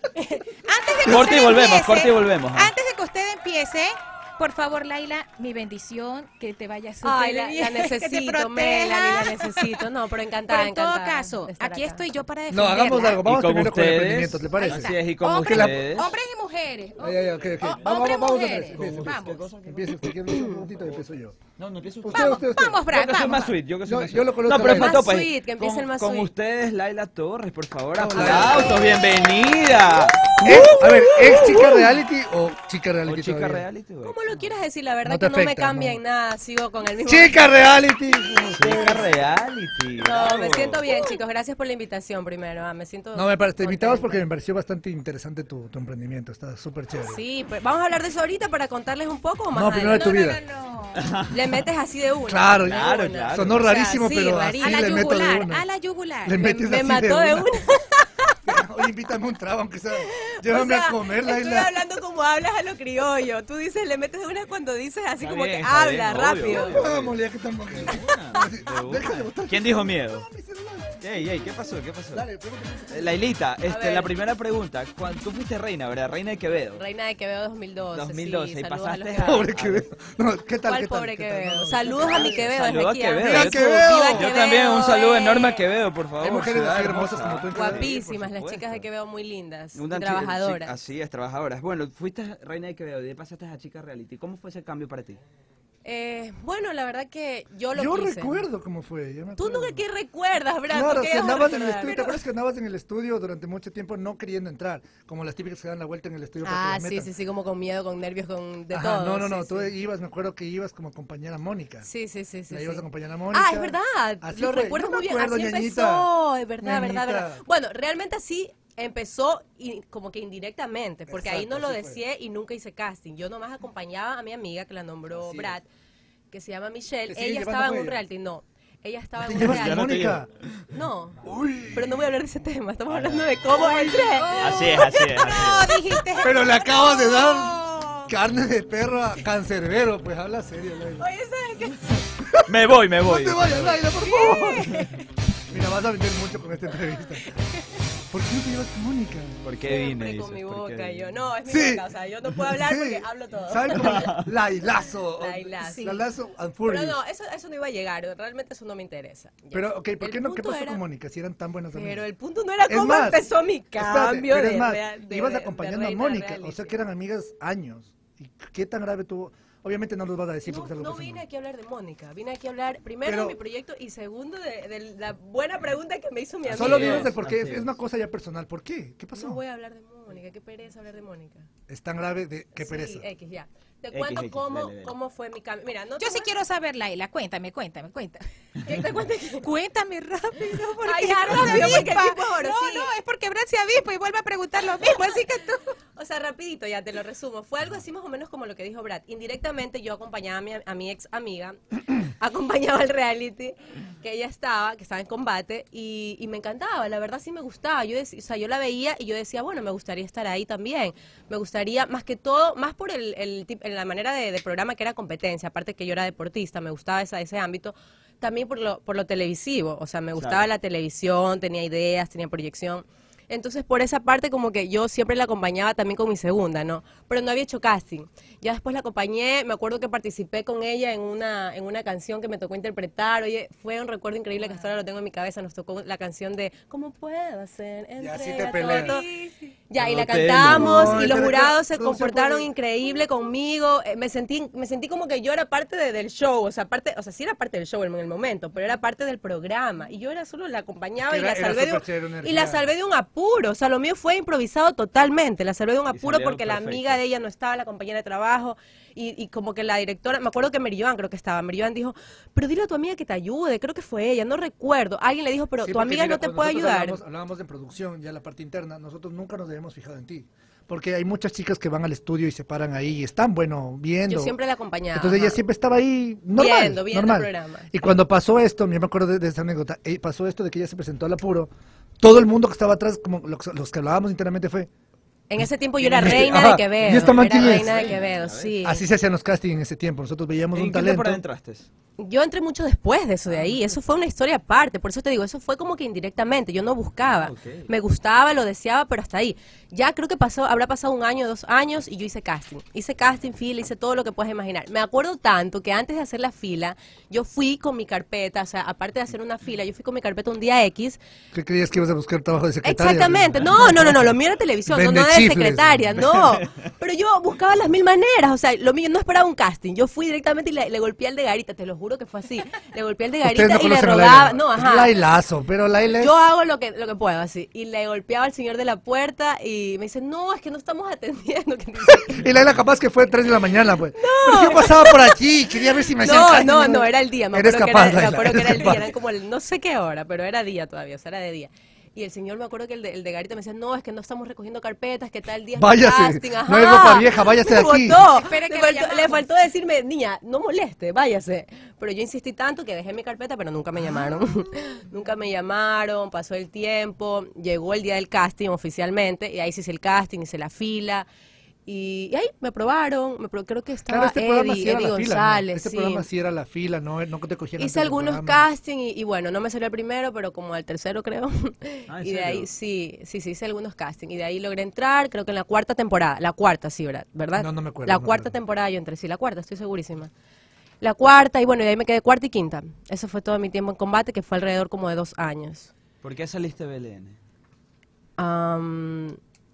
que Corte y usted volvemos, empiece, corte y volvemos. ¿ah? Antes de que usted empiece, por favor, Laila, mi bendición, que te vaya súper Ay, la, bien, la que te necesito, proteja. Melanie, la necesito. No, pero encantada, Pero en todo encantada caso, de estar aquí acá. estoy yo para No, defenderla. hagamos algo. Vamos Y con primero con ustedes, emprendimientos, ¿le parece? así es, y con Hombres, ustedes. hombres y mujeres. Ay, ay, ok, ok. Oh, Vamos, hombres, vamos, mujeres. vamos. Vamos. Empiece usted, quiero un momentito y empiezo yo. No, no empiezo Usted, usted, usted. Vamos, Brad, Yo que soy vamos. más sweet, yo que soy Yo- más yo lo sweet. conozco No, pero a Laila. faltó, Más pues, sweet, que empiece con, el más con sweet. ustedes, Laila Torres, por favor, Hola. aplausos, bienvenida. ¿Eh? A ver, ¿es chica reality o chica reality O chica todavía? reality, güey. ¿Cómo lo quieres decir? La verdad No te que no me afecta, cambia no. en nada. Sigo con el mismo... Chica reality. Chica reality. No, me bravo. siento bien, chicos. Gracias por la invitación primero. ah, Me siento... No, me parece, te invitamos contenta. porque me pareció bastante interesante tu, tu emprendimiento, está súper chévere. Sí, pues vamos a hablar de eso ahorita para contarles un poco o más No, primero de tu adelante? vida. Le metes así de una. Claro, de claro, una. claro. Sonó O sea, rarísimo, sí, pero rarísimo. así A la le meto de yugular, una. a la yugular. Le Me, metes me así mató de una. Oye, invítame un trago, aunque sea. O Llévame sea, a comer, estoy Laila. hablando como hablas a lo criollo. Tú dices, le metes de una cuando dices así Está como bien, que está habla bien, obvio, rápido. obvio. Vamos, ya que estamos aquí. De una. ¿Quién dijo miedo? Ey, ey, ¿qué pasó? ¿Qué pasó? Dale, pregúntame. Eh, Lailita, este, ver. la primera pregunta. Cuando tú fuiste reina, ¿verdad? Reina de Quevedo. Reina de Quevedo dos mil doce. dos mil doce, sí, y saludos pasaste los a- Pobre Quevedo. No, ¿qué tal? ¿Cuál ¿Qué tal? pobre ¿Qué tal? Quevedo? No, no, Saludos a mi Quevedo Saludos desde a aquí. Quevedo. ¡Viva Yo- Quevedo! Yo también, un saludo enorme a Quevedo, por favor. Hay mujeres ciudad así hermosas como tú en Quevedo. Guapísimas, las Por chicas de Quevedo muy lindas, Una chi- trabajadoras. chi- Así es, trabajadoras. Bueno, fuiste reina de Quevedo y de ahí pasaste a chica reality. ¿Cómo fue ese cambio para ti? Eh, bueno, la verdad que yo lo Yo quise. recuerdo cómo fue. yo me Tú acuerdo. nunca que recuerdas, Brad. Claro, ¿por si qué vas a andabas en el recordar? estudio, ¿te acuerdas que andabas en el estudio durante mucho tiempo no queriendo entrar? Como las típicas que dan la vuelta en el estudio para Ah, que las sí, metan. sí, sí, como con miedo, con nervios, con de Ajá, todo. no, no, no, sí, tú sí. ibas, me acuerdo que ibas como compañera Mónica. Sí, sí, sí, sí. La sí. ibas a acompañar a Mónica. Ah, es verdad. Así lo fue, recuerdo yo me muy bien. acuerdo, Así ñañita. empezó. Es verdad, verdad, Ñañita. verdad. Bueno, realmente así empezó y como que indirectamente, porque ahí no Exacto, lo así fue. decía y nunca hice casting. Yo nomás acompañaba a mi amiga que la nombró Así Brad, que se llama Michelle. ¿Te sigues Ella llevando estaba en con un ella? reality, no. Ella estaba ¿Te en un llevas con reality. Mónica? No, pero no voy a hablar de ese tema. Estamos hablando de cómo entré. Así es, así es. Así es. No, dijiste. Pero le acabas de dar carne de perro a cancerbero, pues habla serio, Laila. Oye, ¿sabes qué? Me voy, me voy. No te vayas, Laila, por favor. Mira, vas a vender mucho con esta entrevista. ¿Por qué no te llevas con Mónica? ¿Por qué Siempre vine? con dices? mi ¿Por qué boca, vine? yo. No, es mi Sí. boca. O sea, yo no puedo hablar Sí. porque hablo todo. ¿Sabes cómo? Lailazo. Lailazo. Lailazo and Pero Furious. no, eso, eso no iba a llegar. Realmente eso no me interesa. Ya. Pero, ok, ¿por El qué no? ¿Qué punto pasó era- con Mónica? Si eran tan buenas amigas. Pero el punto no era Es cómo más, empezó mi espérate, cambio pero de, es más, real- de- ibas de- acompañando de a reina a Mónica, reality. o sea que eran amigas años. ¿Y qué tan grave tuvo? Obviamente no nos vas a decir No, porque es algo no personal. vine aquí a hablar de Mónica, vine aquí a hablar primero Pero- de mi proyecto y segundo de, de la buena pregunta que me hizo mi amigo. Solo dinos de por qué, así es, es. una cosa ya personal. ¿Por qué? ¿Qué pasó? No voy a hablar de Mónica, qué pereza hablar de Mónica. Es tan grave de qué Sí, pereza. X, ya. Te X, cuento X, cómo, dale, dale. cómo fue mi cambio. Mira, no Yo te sí voy- quiero saber, Laila. Cuéntame, cuéntame, cuéntame. ¿Qué te cuento? Cuéntame rápido. Porque Ay, ya, Brad se rápido, porque el avispa. tiempo es oro, No, sí. no, es porque Brad se avispa y vuelve a preguntar lo mismo. Así que tú. O sea, rapidito, ya te lo resumo. Fue algo así más o menos como lo que dijo Brad. Indirectamente yo acompañaba a mi, a mi ex amiga, acompañaba al reality, que ella estaba, que estaba en combate, y, y me encantaba, la verdad sí me gustaba. Yo dec- o sea, yo la veía y yo decía, bueno, me gustaría estar ahí también. Me gustaría, más que todo, más por el, el tip- la manera de, de programa que era competencia, aparte que yo era deportista, me gustaba esa, ese ámbito, también por lo, por lo televisivo. O sea, me gustaba Claro. la televisión, tenía ideas, tenía proyección. Entonces, por esa parte, como que yo siempre la acompañaba también con mi segunda, ¿no? Pero no había hecho casting. Ya después la acompañé, me acuerdo que participé con ella en una, en una canción que me tocó interpretar. Oye, fue un recuerdo increíble que hasta ahora lo tengo en mi cabeza. Nos tocó la canción de ¿Cómo puedo hacer? Y así te Entrega peleas. todo". Ya, y No la te cantamos no. y los Ay, jurados se producción comportaron puede- increíble conmigo. Eh, me sentí me sentí como que yo era parte de- del show, o sea, parte, o sea, sí era parte del show en el momento, pero era parte del programa y yo era solo la acompañaba Es que y la era- era salvé de un, súper chévere, una y la energía. salvé de un apuro, o sea, lo mío fue improvisado totalmente, la salvé de un Y apuro salieron porque la perfectos. amiga de ella no estaba, la compañera de trabajo y, y como que la directora, me acuerdo que Merijoan creo que estaba, Merijoan dijo, pero dile a tu amiga que te ayude, creo que fue ella, no recuerdo, alguien le dijo, pero Sí, tu porque amiga mira, no te cuando puede nosotros ayudar. Hablábamos, hablábamos de producción, ya la parte interna, nosotros nunca nos habíamos fijado en ti. Porque hay muchas chicas que van al estudio y se paran ahí y están, bueno, viendo. Yo siempre la acompañaba. Entonces ella ajá. siempre estaba ahí normal, Viendo, viendo el normal. programa. Y cuando pasó esto, yo me acuerdo de, de esa anécdota, eh, pasó esto de que ella se presentó al apuro, todo el mundo que estaba atrás, como los, los que hablábamos internamente fue, En ese tiempo yo era Ajá, reina de Quevedo. ¿y esta man Era quién es? reina de Quevedo, sí. así se hacían los castings en ese tiempo, nosotros veíamos ¿En un qué temporada talento. entraste? Yo entré mucho después de eso de ahí, eso fue una historia aparte, por eso te digo, eso fue como que indirectamente, yo no buscaba, Ok. me gustaba, lo deseaba, pero hasta ahí. Ya creo que pasó, habrá pasado un año, dos años y yo hice casting, hice casting, fila, hice todo lo que puedas imaginar. Me acuerdo tanto que antes de hacer la fila, yo fui con mi carpeta, o sea, aparte de hacer una fila, yo fui con mi carpeta un día X. ¿Qué creías que ibas a buscar trabajo de secretaria? Exactamente, no, no, no, no, lo mío era televisión, no, no de Vende secretaria, chifles. no. Pero yo buscaba las mil maneras, o sea, lo mío no esperaba un casting. Yo fui directamente y le, le golpeé al de Garita, te lo juro que fue así. Le golpeé al de Ustedes Garita no y le conocen a rogaba, Laila. no, Es ajá. Lailazo, pero Laila es... Yo hago lo que, lo que puedo, así. Y le golpeaba al señor de la puerta y me dice, no, es que no estamos atendiendo. que dice, Y Laila capaz que fue a tres de la mañana, pues. Pero yo pasaba por aquí, quería ver si me hacían no, casting. no, no, era el día, me Eres acuerdo capaz, que era, me Laila, acuerdo que eres era el día, capaz. eran como el, no sé qué hora, pero era día todavía, o sea, era de día. Y el señor, me acuerdo que el de, el de Garita me decía, no, es que no estamos recogiendo carpetas, que tal día es mi Váyase, casting, no ajá. hay ropa vieja, váyase de Me aquí. botó. Espere que le, lo faltó, llamamos. le faltó decirme, niña, no moleste, váyase. Pero yo insistí tanto que dejé mi carpeta, pero nunca me llamaron. Nunca me llamaron, pasó el tiempo, llegó el día del casting oficialmente, y ahí se hice el casting, hice la fila. Y, y ahí me aprobaron, me pro- creo que Claro, estaba este programa Eddie, sí era Eddie la fila, ¿no? González. Este sí. programa sí era la fila, no, no te cogían antes Hice del algunos programa. castings y, y bueno, no me salió el primero, pero como al tercero creo. Ah, ¿en y de serio? ahí, sí, sí, sí, hice algunos castings. Y de ahí logré entrar, creo que en la cuarta temporada. La cuarta, sí, ¿verdad? ¿verdad? No, no me acuerdo, La no me cuarta temporada yo entré, sí, la cuarta, estoy segurísima. La cuarta, y bueno, y de ahí me quedé cuarta y quinta. Eso fue todo mi tiempo en combate, que fue alrededor como de dos años. ¿Por qué saliste de B L N? Am,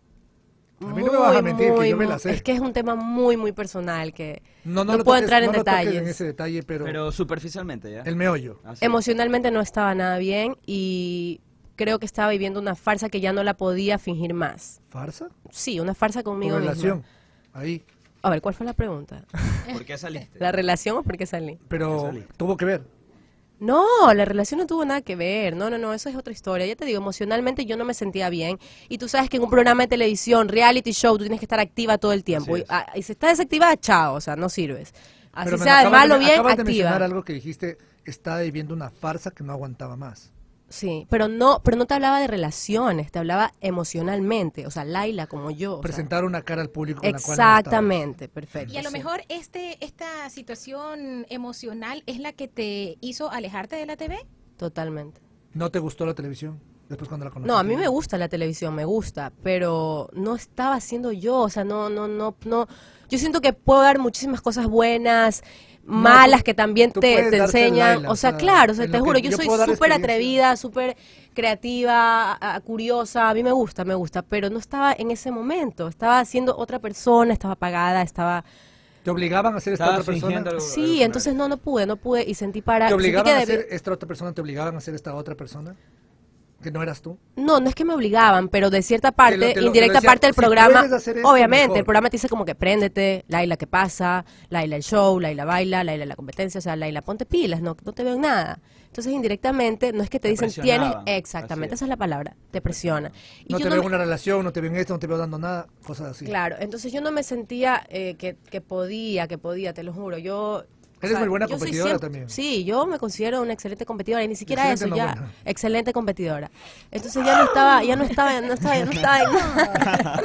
A mí no me vas a mentir, que muy, yo me la muy- sé. Es que es un tema muy, muy personal que No, no, no, lo puedo toques- entrar en no lo toques detalles. en ese detalle, pero, Pero superficialmente, ¿ya? el meollo. Ah, sí. Emocionalmente no estaba nada bien y creo que estaba viviendo una farsa que ya no la podía fingir más. ¿Farsa? Sí, una farsa conmigo ¿Tu relación? misma. Ahí. A ver, ¿cuál fue la pregunta? ¿Por qué saliste? ¿La relación o por qué salí? Pero tuvo que ver. No, la relación no tuvo nada que ver. No, no, no, eso es otra historia. Ya te digo, emocionalmente yo no me sentía bien. Y tú sabes que en un programa de televisión, reality show, tú tienes que estar activa todo el tiempo. Y, ah, y si estás desactivada, chao, o sea, no sirves. Así Pero me sea de acabas malo o me bien, acabas de mencionar activa. algo que dijiste, estaba viviendo una farsa que no aguantaba más. Sí, pero no, pero no te hablaba de relaciones, te hablaba emocionalmente, o sea, Laila como yo. o sea. Presentar una cara al público con la cual no estabas. Exactamente, perfecto. Y a lo sí. mejor este esta situación emocional es la que te hizo alejarte de la T V. Totalmente. ¿No te gustó la televisión? Después cuando la conociste. No, a mí me gusta la televisión, me gusta, pero no estaba haciendo yo, o sea, no, no, no, no. Yo siento que puedo dar muchísimas cosas buenas, No, malas tú- que también tú te, puedes te dar ser enseñan. Laila, o sea, o sea, claro, o sea, en te lo juro, que yo yo soy puedo dar súper experiencia. atrevida, súper creativa, a- a- curiosa, a mí me gusta, me gusta, pero no estaba en ese momento, estaba siendo otra persona, estaba apagada, estaba... ¿Te obligaban a ser esta Estaba otra persona? fingiendo algo- Sí, entonces no, no pude, no pude y sentí para... ¿Te sentí obligaban que a debí- ser esta otra persona? ¿Te obligaban a ser esta otra persona? ¿Que no eras tú? No, no es que me obligaban, pero de cierta parte, Te lo- te lo- indirecta te lo decía, parte del si programa, puedes hacer esto, obviamente, mejor. el programa te dice como que préndete, Laila, ¿qué pasa? Laila, el show, Laila, baila, Laila, la competencia, o sea, Laila, ponte pilas, no, no te veo en nada. Entonces, indirectamente, no es que te, Te dicen, tienes, presionaban, exactamente, esa es la palabra, te presiona. Y No yo te no veo me- en una relación, no te veo en esto, no te veo dando nada, cosas así. Claro, entonces yo no me sentía eh, que, que podía, que podía, te lo juro, yo... o Eres sea, muy buena yo soy competidora siempre- también. Sí, yo me considero una excelente competidora y ni siquiera Excelente, eso, no ya, buena. excelente competidora. Entonces ya no estaba, ya no estaba, no estaba, no estaba en nada.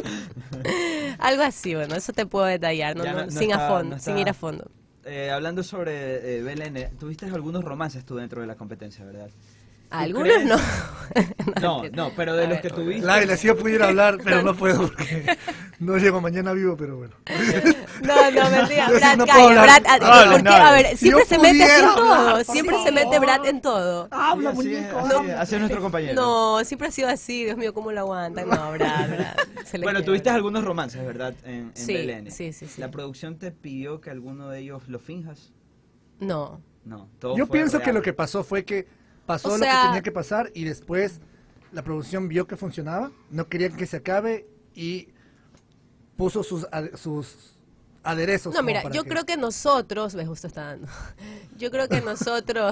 Algo así, bueno, eso te puedo detallar, no, Ya no, no- no sin está- a fondo, no sin está- ir a fondo. Eh, hablando sobre eh, B L N, tuviste algunos romances tú dentro de la competencia, ¿verdad? ¿Tú Algunos crees? no. No, no, pero de A los ver. que tuviste. Laila, si yo pudiera hablar, pero no puedo porque no llego mañana vivo, pero bueno. No, no, mentira, Yo sí Brad, no calla, puedo hablar. Brad, a- Habla, ¿por qué? no, A ver, si siempre yo se mete así en pudiera todo, hablar, siempre por se mete favor. Brad en todo. Habla, así es, muñeco. así es, así es nuestro compañero. No, siempre ha sido así, Dios mío, ¿cómo lo aguantan? No, Brad, Brad, se le Bueno, quiere. tuviste algunos romances, ¿verdad? En, en Sí, B L N. sí, sí, sí. ¿La producción te pidió que alguno de ellos lo finjas? No. No, todo Yo fue pienso que real. lo que pasó fue que pasó O lo sea- que tenía que pasar y después la producción vio que funcionaba, no querían que se acabe y puso sus, ade- sus aderezos. No, como mira, para yo creo que nosotros, ves, justo está dando. Yo creo que nosotros,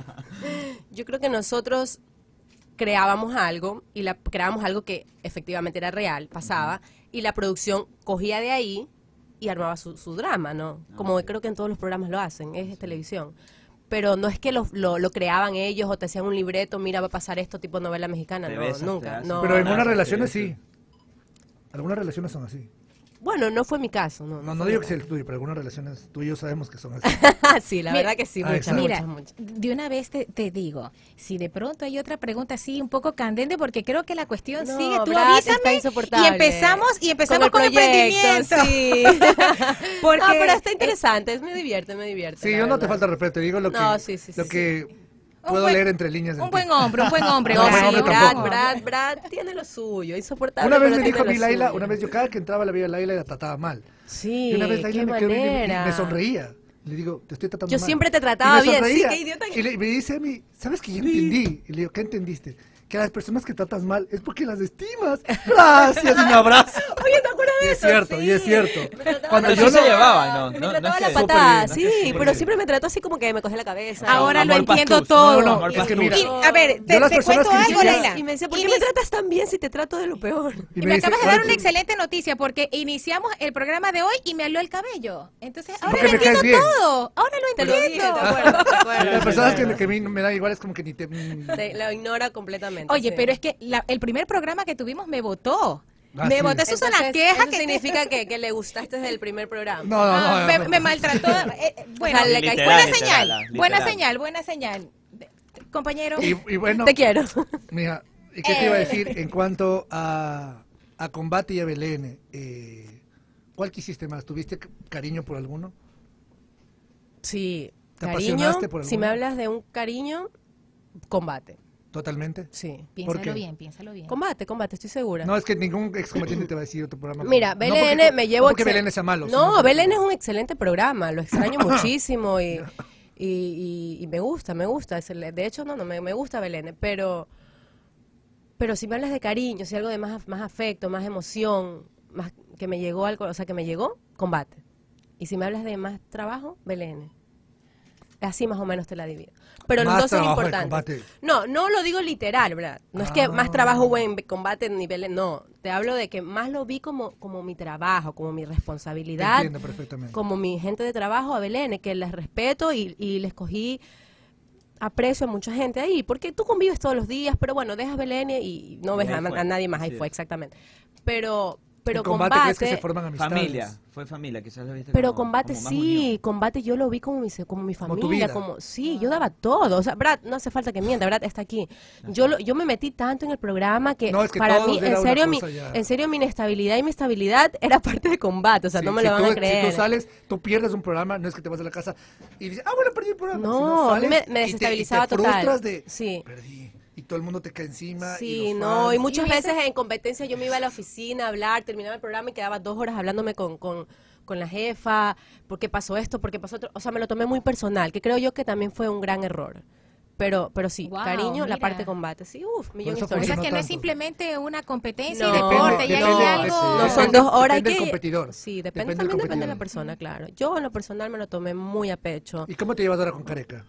yo creo que nosotros creábamos algo y la creábamos algo que efectivamente era real, pasaba, y la producción cogía de ahí y armaba su, su drama, ¿no? Como creo que en todos los programas lo hacen, es televisión. Pero no es que lo, lo, lo creaban ellos o te hacían un libreto, mira, va a pasar esto tipo novela mexicana, Te no, besas, te nunca. hacen. No, Pero en no. algunas relaciones sí. Algunas relaciones son así. Bueno, no fue mi caso, no. No, no fue digo mi que sea el tuyo, pero algunas relaciones tú y yo sabemos que son así. Sí, la Mira, verdad que sí, Ah, muchas, exacto. Mira, muchas, muchas. de una vez te, te digo, si de pronto hay otra pregunta así un poco candente, porque creo que la cuestión No, sigue, tú Brad, está avísame y insoportable. empezamos y empezamos con, el proyecto, emprendimiento. sí. Porque No, pero está interesante, me divierte, me divierte. Sí, la yo no te verdad. falta respeto, digo lo que, No, sí, sí, lo sí, que puedo buen- leer entre líneas. de un ti. buen hombre, un buen hombre. No, buen sí, hombre Brad, tampoco. Brad, Brad tiene lo suyo, insoportable. Una vez pero me dijo a tiene mí lo Laila, suyo. una vez yo cada que entraba la veía a Laila y la trataba mal. Sí, Y una vez Laila qué me, quedó viendo y me- manera. y me sonreía. Le digo, te estoy tratando Yo mal. siempre te Y trataba me bien, sí, sonreía. qué idiota que- Y le- me dice a mí, ¿sabes qué? Yo entendí. Y le digo, ¿qué entendiste? Que a las personas que tratas mal es porque las estimas. Gracias, y un abrazo. Oye, ¿te acuerdas Y de es eso? cierto, Sí. y es cierto. Me trataba Cuando la yo sí no- se llevaban, ¿no? Me No, no trataba es la que- patada, súper sí, bien, súper pero bien. siempre me trató así como que me cogía la cabeza. Ahora lo Amor entiendo pastuso. todo. No, no, Amor es que pastuso. mira. Y, a ver, te, Yo las te personas cuento que algo, quisiera- Laila. Y me decía, ¿por qué Inici- me tratas tan bien si te trato de lo peor? Y me, dice, acabas de dar "Ay, una excelente noticia porque iniciamos el programa de hoy y me habló el cabello. Entonces, ahora Porque lo me caes entiendo bien. todo. Ahora lo Te lo dije, entiendo. ¿te acuerdas? ¿Te acuerdas? Las personas que, que a mí me da igual es como que ni te... mm, Te- lo ignora completamente. Oye, sí. pero es que la- el primer programa que tuvimos me votó. Ah, Me sí. boté eso es una Entonces, queja eso que significa que, que le gustaste desde el primer programa. No, no, no, Ah, no, me, no. me maltrató. eh, eh, bueno, O sea, le Literal, caíste- buena literal, señal, literal. buena señal, buena señal. Compañero. Y, y bueno, Te quiero. mira, ¿y qué te iba a Eh. decir en cuanto a, a Combate y a Belén? Eh, ¿Cuál quisiste más? ¿Tuviste c- cariño por alguno? Sí, ¿Te cariño, apasionaste por si me alguno? hablas de un cariño, combate. ¿Totalmente? Sí. ¿Por Piénsalo qué? bien, piénsalo bien. Combate, combate, estoy segura. No, es que ningún excombatiente te va a decir otro programa. Mira, No Belén porque- me llevo... No porque excel- Belén sea malo. sino No, porque- Belén es un excelente programa, lo extraño muchísimo y, y, y- y me gusta, me gusta. es el- De hecho, no, no, me, me gusta Belén, pero, pero si me hablas de cariño, si algo de más, más afecto, más emoción, más que me llegó algo, o sea, que me llegó, combate. Y si me hablas de más trabajo, Belén. Así más o menos te la divido. Pero los Más dos son trabajo de importantes. combate. No, no lo digo literal, ¿verdad? No es que Ah. más trabajo hubo en combate ni Belén, no. Te hablo de que más lo vi como, como mi trabajo, como mi responsabilidad. Entiendo perfectamente. Como mi gente de trabajo a Belén, que les respeto y, y les cogí aprecio a mucha gente ahí, porque tú convives todos los días, pero bueno, dejas Belén y no ves Y ahí a, fue. a nadie más, ahí Sí. fue, exactamente. Pero, pero En combate, combate, crees que se forman amistades. Familia, fue familia, quizás lo viste pero como- combate como más sí, unión. combate yo lo vi como mi, como mi Como tu familia, vida. como sí, yo daba todo, o sea, Brad, no hace falta que mienta, Brad está aquí. Yo lo, yo me metí tanto en el programa que, No, es que para todos mí, era en una serio, mi, cosa ya. en serio, mi inestabilidad y mi estabilidad era parte de combate, o sea, Sí, no me si lo van tú- a creer. Si tú sales, tú pierdes un programa, no es que te vas a la casa y dices, ah, bueno, perdí el programa. No, Sino a mí sales me, me y te- desestabilizaba y te total. frustras de, Sí. perdí. Y todo el mundo te cae encima. Sí, y los no, y fans. muchas Y hubiese- veces en competencia yo me iba a la oficina a hablar, terminaba el programa y quedaba dos horas hablándome con, con, con la jefa, porque pasó esto, porque pasó otro, o sea, me lo tomé muy personal, que creo yo que también fue un gran error. Pero, pero sí, Wow, cariño, la mira. parte de combate, sí, uff, millón de eso O sea historias. funcionó que no es tanto. simplemente una competencia No, y deporte, depende- y hay depende- algo. No, son Depende- dos horas depende que... del competidor. Sí, depende, Depende del también depende de la competidor. persona, claro. Yo en lo personal me lo tomé muy a pecho. ¿Y cómo te llevas ahora con Careca?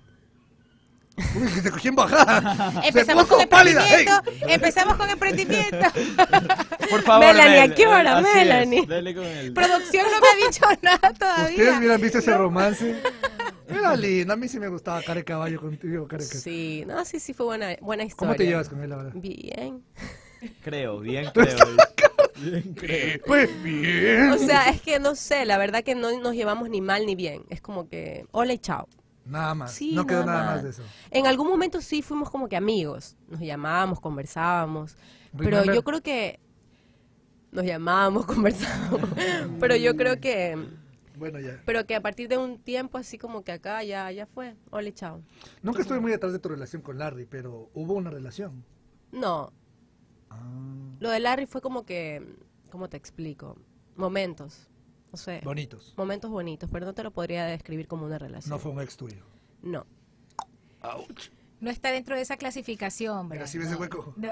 Uy, que te cogí en bajada. Empezamos Se con puso pálida. emprendimiento, ¡Ey! empezamos con emprendimiento. Por favor, Melanie, ¿a Mel, qué hora, así es, Melanie? dale con él. Producción no me ha dicho nada todavía. Ustedes hubieran visto ese romance. Era lindo, a mí sí me gustaba Care Caballo contigo, Careca. Sí, no, sí, sí fue buena, buena historia. ¿Cómo te llevas con él ahora? Bien. Creo, bien creo. Bien creo. Pues bien. O sea, es que no sé, la verdad que no nos llevamos ni mal ni bien. Es como que, hola y chao. Nada más. Sí, no quedó nada nada más más. de eso. En algún momento sí fuimos como que amigos. Nos llamábamos, conversábamos. Pero Remember? yo creo que nos llamábamos, conversábamos. Pero yo creo que, Bueno, ya. pero que a partir de un tiempo así como que acá ya, ya fue. Hola y chao. Nunca estuve muy atrás de tu relación con Larry, pero hubo una relación. No. Ah. Lo de Larry fue como que, ¿cómo te explico? Momentos. No sé. Bonitos. Momentos bonitos, pero no te lo podría describir como una relación. No fue un ex tuyo. No. Ouch. No está dentro de esa clasificación, Mira, ¿verdad? si ves el hueco. No.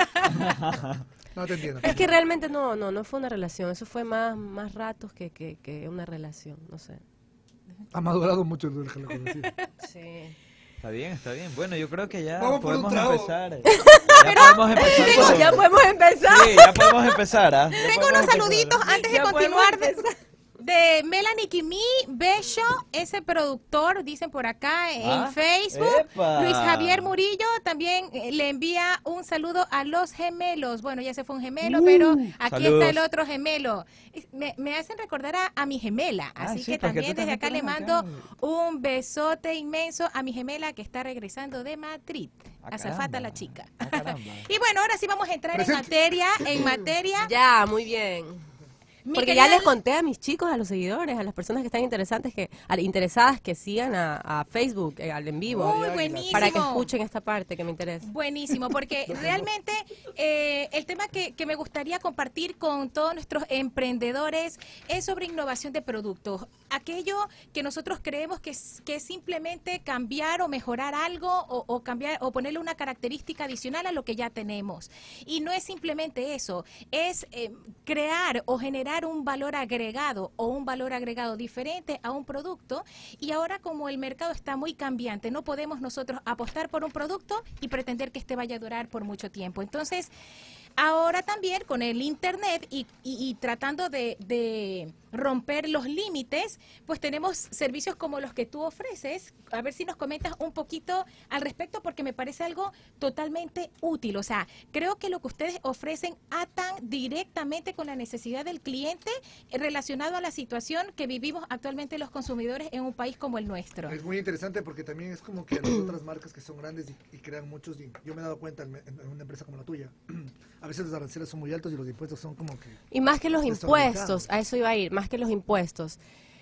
No te entiendo. Es que realmente no, no, no fue una relación. Eso fue más, más ratos que, que, que una relación. No sé. Ha madurado mucho el déjalo conocido. Sí. Está bien, está bien. Bueno, yo creo que ya Vamos por un podemos trago. empezar. Ya podemos empezar. Digo, con- ya podemos empezar. Sí, ya podemos empezar, ¿ah? Ya Tengo podemos unos empezar. saluditos antes de Ya podemos continuar de, empezar. de Melanie Kimi, Bello, ese productor, dicen por acá en Ah, Facebook. ¡epa! Luis Javier Murillo también eh, le envía un saludo a los gemelos. Bueno, ya se fue un gemelo, Uh, pero aquí saludos. está el otro gemelo. Es- Me, me hacen recordar a, a mi gemela, Ah, así sí, que porque también tú desde también acá le tienes mando acá. un besote inmenso a mi gemela que está regresando de Madrid. Ah, Azafata caramba. la chica. Ah, caramba. Y bueno, ahora sí vamos a entrar en Presente. materia, en materia. Ya, muy bien. Mi Porque querida- ya les conté a mis chicos, a los seguidores, a las personas que están interesantes que, a- interesadas que sigan a, a Facebook, eh, al en vivo, Muy buenísimo. para que escuchen esta parte que me interesa. Buenísimo, porque realmente eh, el tema que, que me gustaría compartir con todos nuestros emprendedores es sobre innovación de productos. Aquello que nosotros creemos que es, que es simplemente cambiar o mejorar algo o, o cambiar o ponerle una característica adicional a lo que ya tenemos. Y no es simplemente eso, es eh, crear o generar un valor agregado o un valor agregado diferente a un producto. Y ahora como el mercado está muy cambiante, no podemos nosotros apostar por un producto y pretender que este vaya a durar por mucho tiempo. Entonces, ahora también con el internet y, y- y tratando de, de romper los límites, pues tenemos servicios como los que tú ofreces. A ver si nos comentas un poquito al respecto, porque me parece algo totalmente útil. O sea, creo que lo que ustedes ofrecen atan directamente con la necesidad del cliente eh, relacionado a la situación que vivimos actualmente los consumidores en un país como el nuestro. Es muy interesante porque también es como que las otras marcas que son grandes y, y crean muchos, y yo me he dado cuenta en, en una empresa como la tuya, a veces los aranceles son muy altos y los impuestos son como que... Y más que los desorganizados. impuestos, a eso iba a ir, más que los impuestos.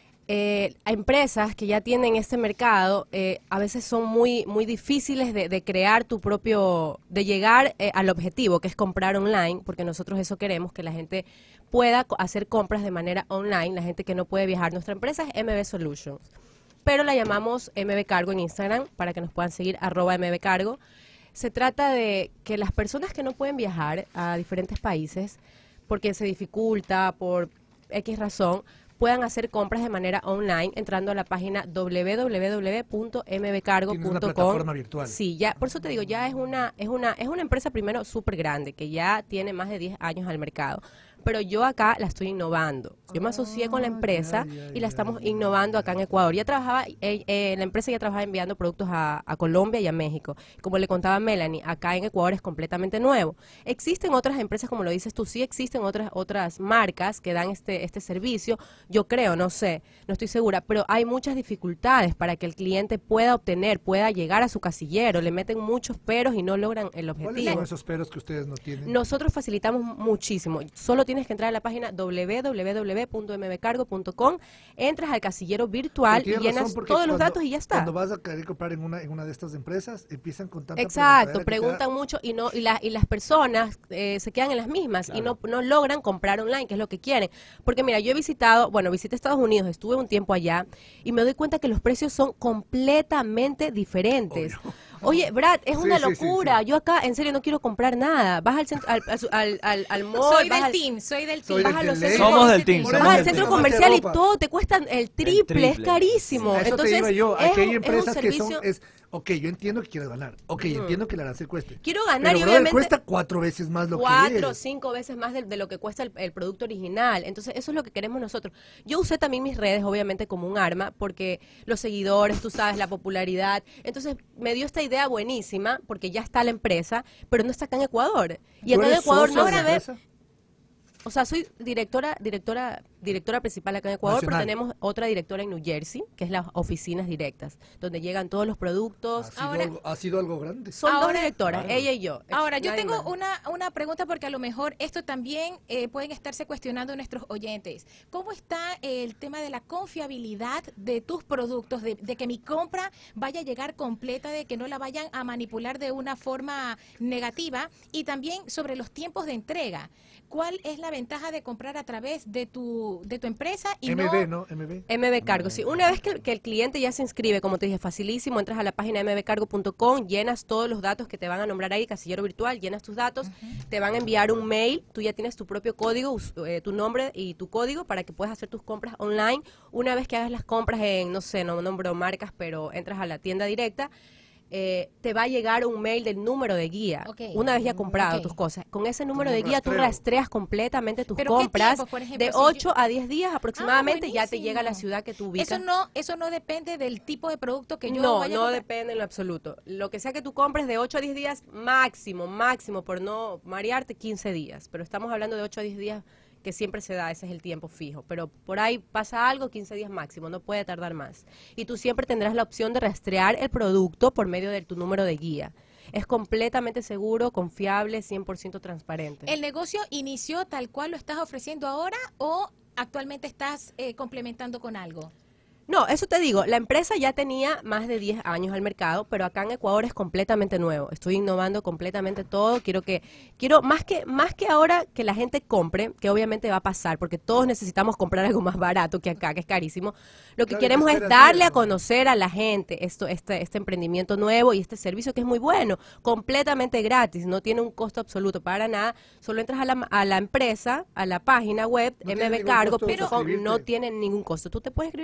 Eh, a empresas que ya tienen este mercado, eh, a veces son muy muy difíciles de, de crear tu propio, de llegar eh, al objetivo, que es comprar online, porque nosotros eso queremos, que la gente pueda co- hacer compras de manera online, la gente que no puede viajar. Nuestra empresa es M B Solutions, pero la llamamos M B Cargo en Instagram, para que nos puedan seguir, arroba M B Cargo. Se trata de que las personas que no pueden viajar a diferentes países, porque se dificulta, por X razón, puedan hacer compras de manera online entrando a la página doble u doble u doble u punto m b cargo punto com. Tienes una plataforma virtual. Sí, ya, por eso te digo, ya es una, es una, es una empresa primero súper grande, que ya tiene más de diez años al mercado. Pero yo acá la estoy innovando. Yo me asocié con la empresa y la estamos innovando acá en Ecuador. Ya trabajaba, eh, eh, la empresa ya trabajaba enviando productos a, a Colombia y a México. Como le contaba Melanie, acá en Ecuador es completamente nuevo. Existen otras empresas, como lo dices tú, sí existen otras otras marcas que dan este este servicio. Yo creo, no sé, no estoy segura, pero hay muchas dificultades para que el cliente pueda obtener, pueda llegar a su casillero. Le meten muchos peros y no logran el ¿Cuáles objetivo. son esos peros que ustedes no tienen? Nosotros facilitamos muchísimo. Solo tienes que entrar a la página doble u doble u doble u punto m b cargo punto com, entras al casillero virtual y Pero tienes llenas razón, porque todos los cuando- datos y ya está. Cuando vas a querer comprar en una, en una de estas empresas, empiezan con tanta Exacto, preguntadera que preguntan mucho y no y, la- y las personas eh, se quedan en las mismas y no, no logran comprar online, que es lo que quieren. Porque mira, yo he visitado, bueno, visité Estados Unidos, estuve un tiempo allá y me doy cuenta que los precios son completamente diferentes. Oye, Brad, es Sí, una sí, sí, locura. Yo acá, en serio, no quiero comprar nada. Vas al centro, al, al, al, al mall, Soy vas del al- team, soy del Vas team. a los Soy centros- Somos del team, Vas somos al del centro team. comercial y ropa. todo te cuesta el triple, es triple. carísimo. A eso Entonces, te iba yo. es Aquí hay un- es un empresas que son, servicio- es, ok, yo entiendo que quieres ganar. Ok, Ujú. entiendo que el arancel cueste. Quiero ganar pero, y brother, obviamente cuesta cuatro veces más lo cuatro que o es. cinco veces más de, de lo que cuesta el, el producto original. Entonces, eso es lo que queremos nosotros. Yo usé también mis redes, obviamente, como un arma, porque los seguidores, tú sabes, la popularidad. Entonces, me dio esta idea buenísima, porque ya está la empresa, pero no está acá en Ecuador. Y ¿Tú acá en eres Ecuador socia no de se la ve... empresa? O sea, soy directora, directora, directora principal acá en Ecuador, Nacional. pero tenemos otra directora en New Jersey, que es las oficinas directas, donde llegan todos los productos. Ha sido, algo, ha sido algo grande. Son dos Ahora- directoras, Claro. ella y yo. Ahora, yo Nadie tengo más. una, una pregunta porque a lo mejor esto también eh, pueden estarse cuestionando nuestros oyentes. ¿Cómo está el tema de la confiabilidad de tus productos, de, de que mi compra vaya a llegar completa, de que no la vayan a manipular de una forma negativa? Y también sobre los tiempos de entrega. ¿Cuál es la ventaja de comprar a través de tu, de tu empresa y M no... B, ¿no? M B. M B Cargo, sí. Una vez que, el- que el cliente ya se inscribe, como te dije, facilísimo, entras a la página m b cargo punto com, llenas todos los datos que te van a nombrar ahí, casillero virtual, llenas tus datos, te van a enviar un mail, tú ya tienes tu propio código, us- eh, tu nombre y tu código para que puedas hacer tus compras online. Una vez que hagas las compras en, no sé, no nombro marcas, pero entras a la tienda directa, eh, te va a llegar un mail del número de guía. Ok. Una vez ya comprado Ok. tus cosas. Con ese número Como de un guía tú rastreo. rastreas completamente tus ¿Pero qué compras. tiempo, por ejemplo, de si yo- ocho a diez días aproximadamente ya te buenísimo. llega a la ciudad que tú ubicas. Eso no, eso no depende del tipo de producto que yo no, vaya a no comprar. depende en lo absoluto. Lo que sea que tú compres de ocho a diez días, máximo, máximo, por no marearte, quince días. Pero estamos hablando de ocho a diez días que siempre se da, ese es el tiempo fijo. Pero por ahí pasa algo, quince días máximo, no puede tardar más. Y tú siempre tendrás la opción de rastrear el producto por medio de tu número de guía. Es completamente seguro, confiable, cien por ciento transparente. ¿El negocio inició tal cual lo estás ofreciendo ahora o actualmente estás eh, complementando con algo? No, eso te digo, la empresa ya tenía más de diez años al mercado, pero acá en Ecuador es completamente nuevo. Estoy innovando completamente todo. Quiero que, quiero más que, más que ahora que la gente compre, que obviamente va a pasar, porque todos necesitamos comprar algo más barato que acá, que es carísimo. Lo que Claro, queremos que es esperas darle ver, a ¿no? conocer a la gente esto, este, este emprendimiento nuevo y este servicio que es muy bueno, completamente gratis, no tiene un costo absoluto para nada. Solo entras a la, a la empresa, a la página web, No tiene M B ningún Cargo, costo pero suscribirte. no tiene ningún costo. Tú te puedes escribir gratis completamente.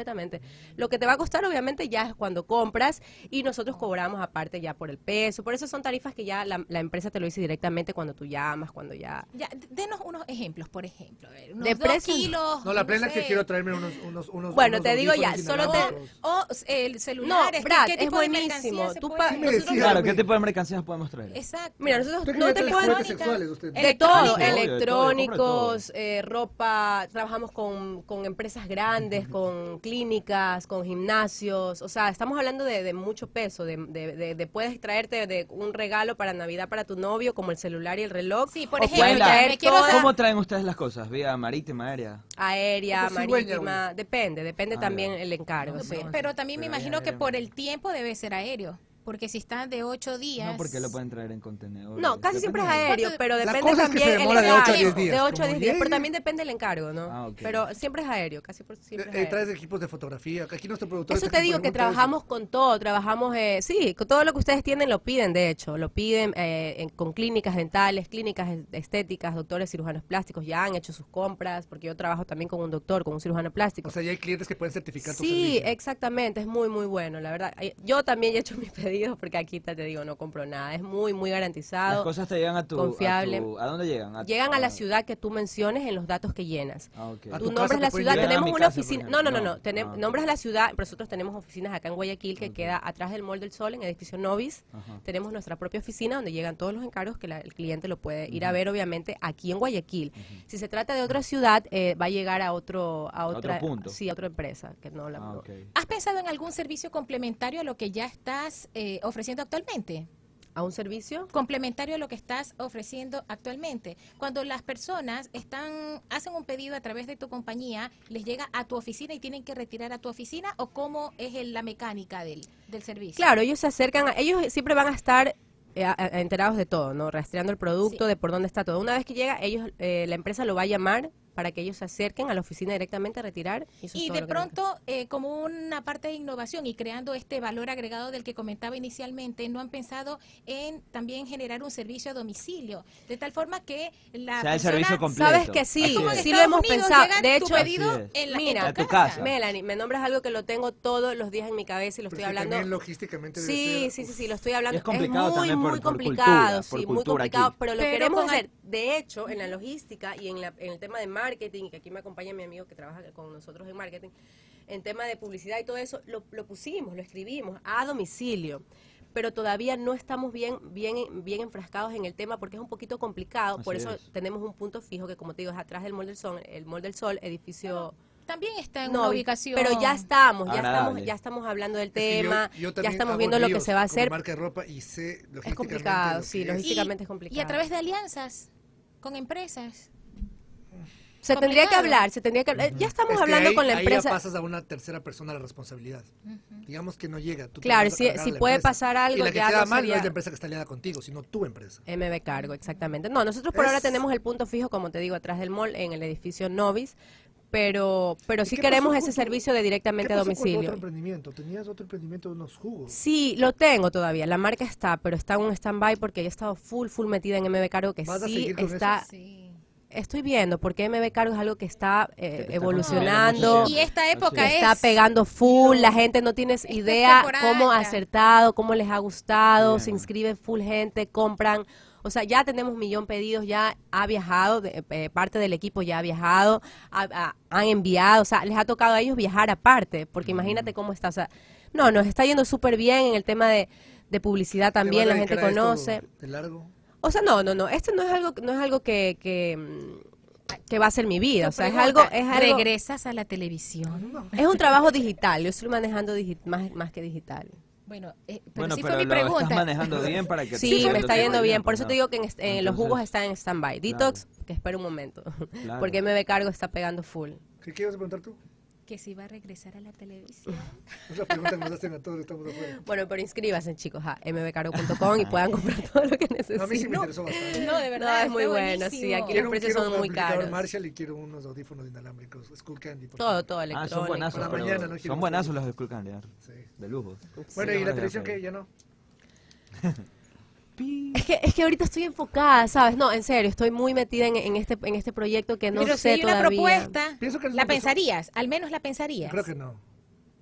completamente. Lo que te va a costar obviamente ya es cuando compras y nosotros cobramos aparte ya por el peso. Por eso son tarifas que ya la, la empresa te lo dice directamente cuando tú llamas, cuando ya... Ya, denos unos ejemplos, por ejemplo. A ver, unos De dos precio, kilos. No, la plena sé. es que quiero traerme unos unos unos Bueno, unos te digo ya, audífonos solo te- inalámbricos. O el celular. No, Brad, es tipo de buenísimo. mercancía se Tú puede- pa- Sí me nosotros- decía, Claro, me- ¿qué tipo de mercancías podemos traer? Exacto. Mira, nosotros Usted no que te vende pueden... juguetes sexuales, usted. De todo, Obvio, de todo, yo compro de electrónicos, eh, ropa, trabajamos con, con empresas grandes, con clínicas, con gimnasios, o sea, estamos hablando de, de mucho peso, de, de, de- de puedes traerte de un regalo para Navidad para tu novio, como el celular y el reloj. Sí, por o ejemplo, puedes traer me quiero toda- ¿Cómo traen ustedes las cosas? ¿Vía marítima, aérea? aérea, Como cigüeña, marítima, depende, depende Ah, también ya. el encargo. sí. Pero también me Pero imagino ya, que ya, por ya. el tiempo debe ser aéreo. Porque si están de ocho días... No, porque lo pueden traer en contenedor. No, casi siempre es aéreo, pero La depende cosa es que también se demora el de ocho a encargo, diez días. de ocho a Como diez días, pero llegue- también depende el encargo, ¿no? Ah, ok. Pero siempre es aéreo, casi por, siempre es Eh, aéreo. traes equipos de fotografía. Aquí nuestro productor Eso está te aquí digo, por que algún precio. trabajamos con todo, trabajamos, eh, sí, con todo lo que ustedes tienen lo piden, de hecho, lo piden eh, en- con clínicas dentales, clínicas est- estéticas, doctores cirujanos plásticos, ya han hecho sus compras, porque yo trabajo también con un doctor, con un cirujano plástico. O sea, ya hay clientes que pueden certificar tu Sí, servicio. exactamente, es muy, muy bueno, la verdad. Eh, Yo también he hecho mis pedidos, porque aquí te, te digo, no compro nada, es muy, muy Las garantizado, cosas te llegan a tu... confiable. ¿A, tu- ¿a dónde llegan? A, Llegan a la ciudad que tú menciones en los datos que llenas. Ah, ok. A Tú tu nombras casa la te pueden ciudad, llegar. tenemos a mi una casa, por oficina. No, ejemplo. no, no, no. No. tenem- Ah, ok. Nombras la ciudad, nosotros tenemos oficinas acá en Guayaquil que queda atrás del Mall del Sol, en el edificio Novis. Ajá. Tenemos nuestra propia oficina donde llegan todos los encargos que la- el cliente lo puede ir a ver, obviamente, aquí en Guayaquil. Si se trata de otra ciudad, eh, va a llegar a otro, a otro otra, punto. sí, a otra empresa que no la. Ah, ok. ¿Has pensado en algún servicio complementario a lo que ya estás eh, ofreciendo actualmente? ¿A un servicio? Complementario a lo que estás ofreciendo actualmente. Cuando las personas están hacen un pedido a través de tu compañía, les llega a tu oficina y tienen que retirar a tu oficina, o cómo es el- la mecánica del, del servicio. Claro, ellos se acercan, a- ellos siempre van a estar eh, a- a- enterados de todo, ¿no? Rastreando el producto, Sí. de por dónde está todo. Una vez que llega, ellos, eh, la empresa lo va a llamar para que ellos se acerquen a la oficina directamente a retirar. Y, eso es Y todo de lo que pronto, eh, como una parte de innovación y creando este valor agregado del que comentaba inicialmente, ¿no han pensado en también generar un servicio a domicilio? De tal forma que la Sea el persona... servicio completo. Sabes que sí, Así como en es. sí lo Estados hemos Unidos pensado. llega De tu hecho, pedido Así es. en la, Mira, en a tu casa. casa. Melanie, me nombras algo que lo tengo todos los días en mi cabeza y lo Pero estoy es que hablando. también logísticamente debe Sí, ser- sí, sí, sí, lo estoy hablando. Es complicado muy, también por- muy por complicado, cultura, sí, por muy cultura complicado, aquí. pero lo Pero queremos con hacer. De hecho, en la logística y en, la, en el tema de marketing, que aquí me acompaña mi amigo que trabaja con nosotros en marketing, en tema de publicidad y todo eso, lo, lo pusimos, lo escribimos a domicilio. Pero todavía no estamos bien, bien, bien enfrascados en el tema porque es un poquito complicado. Por Así eso es. tenemos un punto fijo que, como te digo, es atrás del Mall del Sol, el Mall del Sol, edificio. También está en No, una ubicación... pero ya estamos, ya Agradable. estamos, ya estamos hablando del Es que yo- tema, yo ya también estamos hago viendo lo que envíos se va a como hacer. marca de ropa y sé Es logísticamente complicado, lo sí, que es. logísticamente es complicado. Y a través de alianzas con empresas. Se tendría que complicado. hablar, se tendría que hablar. Ya estamos Es que hablando ahí- con la ahí empresa. ya pasas a una tercera persona la responsabilidad. Digamos que no llega. Tú te Claro, vas a si- cargar si la puede empresa. pasar algo, Y la que ya queda no mal no sería- es la empresa que está aliada contigo, sino tu empresa. M B Cargo, exactamente. No, nosotros por ahora Es- tenemos el punto fijo, como te digo, atrás del mall, en el edificio Novis, pero, pero ¿Y sí qué queremos pasó ese con tu- servicio de directamente ¿Qué a pasó con tu domicilio. otro emprendimiento? Tenías otro emprendimiento de unos jugos. Sí, lo tengo todavía. La marca está, pero está en un stand-by porque he estado full, full metida en M B Cargo, que ¿Vas a sí seguir con está. eso? Sí. Estoy viendo, porque M B Cargo es algo que está eh, Que te está evolucionando. consumiendo Y esta época que es... está pegando full, la gente no tienes es idea temporada cómo ha ya. acertado, cómo les ha gustado, Bien. se inscriben full gente, compran, o sea, ya tenemos millón pedidos, ya ha viajado, de- eh, parte del equipo ya ha viajado, ha- ha- han enviado, o sea, les ha tocado a ellos viajar aparte, porque imagínate cómo está, o sea, no, nos está yendo súper bien en el tema de, de publicidad también, ¿Te la vas a gente dedicar a esto conoce. de largo? O sea, no, no, no, esto no es algo, no es algo que, que, mm, que va a ser mi vida, o sea, es algo, Pregunta, es algo, ¿regresas a la televisión? es un trabajo digital, yo estoy manejando digi- más, más que digital. Bueno, eh, pero Bueno, sí pero fue mi lo estás pregunta. manejando bien para que... Sí, te- me está te yendo vaya bien, por pues, eso ¿no? te digo que en est- eh, los jugos Entonces, están en stand-by. Detox, que espera un momento, Claro. porque M B Cargo está pegando full. ¿Qué quieres preguntar tú? Que si va a regresar a la televisión. Es la pregunta que nos hacen a todos, estamos de acuerdo. Bueno, pero inscríbanse, chicos, a m b cargo punto com y puedan comprar todo lo que necesiten. A mí sí me interesó bastante. No, de verdad, No, es muy está bueno, buenísimo. sí, aquí los Quiero, precios quiero son muy amplificador caros. Marshall y quiero unos audífonos inalámbricos, Skull Candy. por Todo, favor. todo Ah, electrónico. son buenazos, Para pero mañana, no quiero son buenazos más. los de Skull Candy, Sí. de lujo. Bueno, Sí, ¿y la no, televisión ya, que ya no? Es que, es que ahorita estoy enfocada, ¿sabes? No, en serio, estoy muy metida en, en este en este proyecto que no Pero sé si hay una todavía. propuesta, Pienso que es ¿la una persona- pensarías? Al menos la pensarías. Creo que no.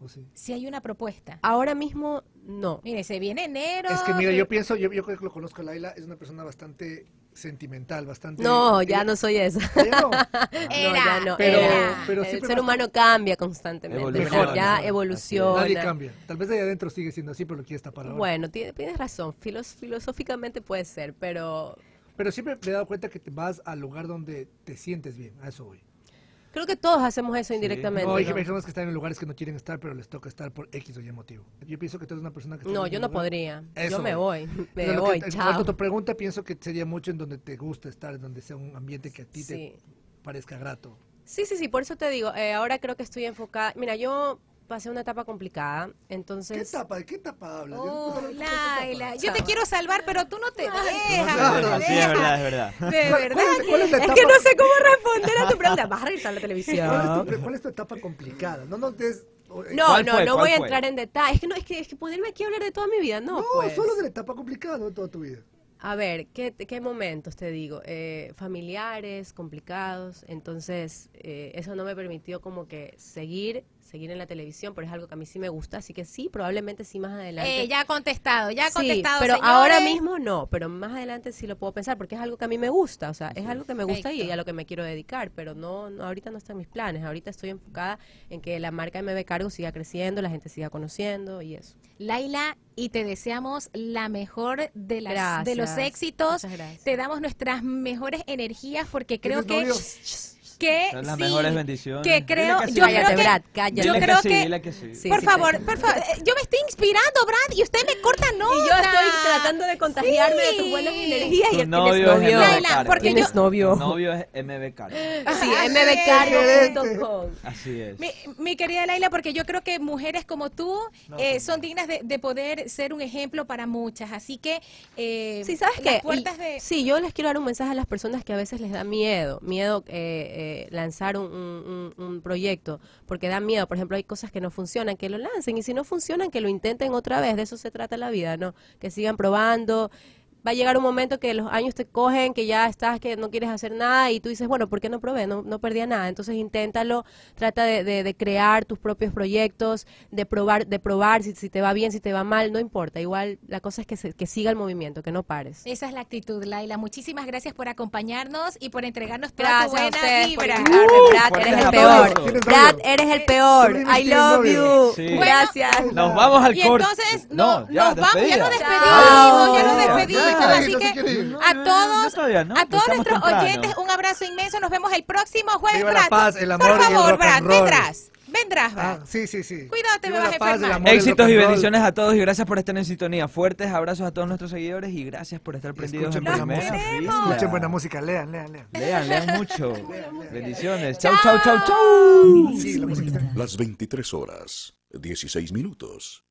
¿O sí? Si hay una propuesta. Ahora mismo, no. Mire, se viene enero. Es que mira, se- yo pienso, yo, yo creo que lo conozco a Laila, es una persona bastante sentimental, bastante... No, ya ella- no soy esa. ¿Ya no? No, ya no. Pero- Era. pero El siempre ser va a humano cambia constantemente, Evoluciona. ¿verdad? Ya evoluciona. Nadie cambia. Tal vez de ahí adentro sigue siendo así, pero lo quieres tapar ahora. Bueno, tiene- tienes razón, filos- filosóficamente puede ser, pero Pero siempre me he dado cuenta que te vas al lugar donde te sientes bien, a eso voy. creo que todos hacemos eso indirectamente. No, hay ¿no? personas que están en lugares que no quieren estar, pero les toca estar por X o Y motivo. Yo pienso que tú eres una persona que... está No, en yo un no lugar- podría. Eso Yo me voy. Me Pero lo voy, que- en chao. cuanto a tu pregunta, pienso que sería mucho en donde te gusta estar, en donde sea un ambiente que a ti Sí. te parezca grato. Sí, sí, sí, por eso te digo, eh, ahora creo que estoy enfocada. Mira, yo pasé una etapa complicada, entonces... ¿Qué etapa? ¿De qué etapa hablas? Oh, Laila, yo te quiero salvar, pero tú no te dejas. Claro, no te Sí, es dejas. verdad, es verdad. De ¿Cuál- verdad. cuál es- cuál es la Es etapa? que no sé cómo responder a tu pregunta. Vas a revisar la televisión. ¿Cuál es, tu, cuál es tu etapa complicada? No nos des... No, ¿Cuál no, fue? no ¿Cuál voy a fue? entrar en detalle. Es que no, es que, es que ponerme aquí a hablar de toda mi vida, no, No, pues. solo de la etapa complicada, no de toda tu vida. A ver, ¿qué, qué momentos te digo? Eh, familiares, complicados. Entonces, eh, eso no me permitió como que seguir, seguir en la televisión, pero es algo que a mí sí me gusta. Así que sí, probablemente sí más adelante. Eh, ya ha contestado, ya ha Sí, contestado. pero señores. ahora mismo no, pero más adelante sí lo puedo pensar porque es algo que a mí me gusta, o sea, es algo que me gusta y Perfecto. a lo que me quiero dedicar, pero no, no ahorita no están mis planes, ahorita estoy enfocada en que la marca M B Cargo siga creciendo, la gente siga conociendo y eso. Laila, y te deseamos la mejor de, las, de los Gracias. éxitos. Muchas gracias. Te damos nuestras mejores energías porque creo ¿Tienes que... novio? que Son las sí, mejores bendiciones. que creo, Dile que sí. yo Cállate, creo que, Brad, cállate. yo Dile creo sí, que, dile que sí. Sí, por sí, favor, sí. por favor, eh, yo me estoy inspirando, Brad, y usted me corta nota. Y yo estoy tratando de contagiarme de tus buenas Sí. energías y Tu él novio tienes es novio. M B Laila, Cargo. porque Tienes yo- novio. Tu novio es M B Cargo. Sí, m b cargo punto com. Así es. Mi, mi querida Laila, porque yo creo que mujeres como tú eh, son dignas de, de poder ser un ejemplo para muchas. Así que, eh, Sí, ¿sabes las qué? puertas Y- de... Sí, yo les quiero dar un mensaje a las personas que a veces les da miedo, miedo eh, eh, lanzar un, un- un- un proyecto, porque da miedo. Por ejemplo, hay cosas que no funcionan, que lo lancen, y si no funcionan, que lo intenten otra vez. De eso se trata la vida, ¿no? Que sigan probando. Va a llegar un momento que los años te cogen, que ya estás, que no quieres hacer nada y tú dices, bueno, ¿por qué no probé? No, no perdía nada. Entonces inténtalo, trata de, de- de crear tus propios proyectos, de probar, de probar si, si te va bien, si te va mal, no importa. Igual la cosa es que, se- que siga el movimiento, que no pares. Esa es la actitud, Laila. Muchísimas gracias por acompañarnos y por entregarnos toda tu Gracias a buena ustedes por vibra. invitarme, Brad, fuertes eres el aplausos. peor. ¿Tienes Brad, novio? eres el peor. Tú dime I si tienes love novio. you. Sí. Gracias. Nos vamos al Y corte. entonces, No, no, ya, nos vamos, ya nos despedida. despedimos, ya nos Chao. despedimos. Ya, Así no se que quiere ir. a todos, yo todavía no, a todos estamos nuestros temprano. oyentes, un abrazo inmenso. Nos vemos el próximo jueves, Viva la Brad. paz, el amor Por y el favor, rock Brad, and roll. vendrás. Vendrás, Brad. Ah, sí, sí, sí. Cuidado, te me Viva vas a la paz, el enfermar. amor, el Éxitos rock y and roll. bendiciones a todos y gracias por estar en sintonía. Fuertes abrazos a todos nuestros seguidores y gracias por estar prendidos en Escuchen buena Primera música. Fila. Escuchen buena música, lean, lean, lean. Lean, lean mucho. Bendiciones. Chau, chau, chau, chau. Sí, la música. Las veintitrés horas, dieciséis minutos.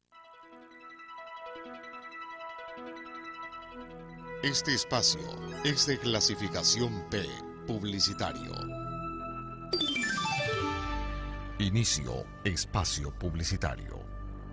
Este espacio es de clasificación P, publicitario. Inicio espacio publicitario.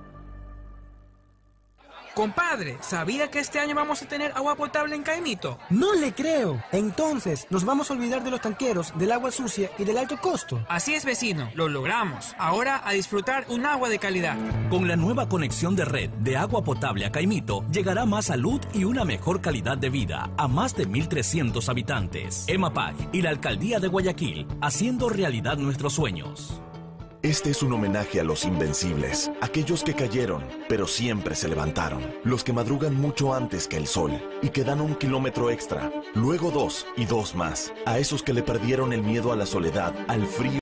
Compadre, ¿sabía que este año vamos a tener agua potable en Caimito? No le creo. Entonces, nos vamos a olvidar de los tanqueros, del agua sucia y del alto costo. Así es, vecino, lo logramos. Ahora a disfrutar un agua de calidad. Con la nueva conexión de red de agua potable a Caimito, llegará más salud y una mejor calidad de vida a más de mil trescientos habitantes. EMAPAC y la Alcaldía de Guayaquil, haciendo realidad nuestros sueños. Este es un homenaje a los invencibles, aquellos que cayeron, pero siempre se levantaron, los que madrugan mucho antes que el sol y que dan un kilómetro extra, luego dos y dos más, a esos que le perdieron el miedo a la soledad, al frío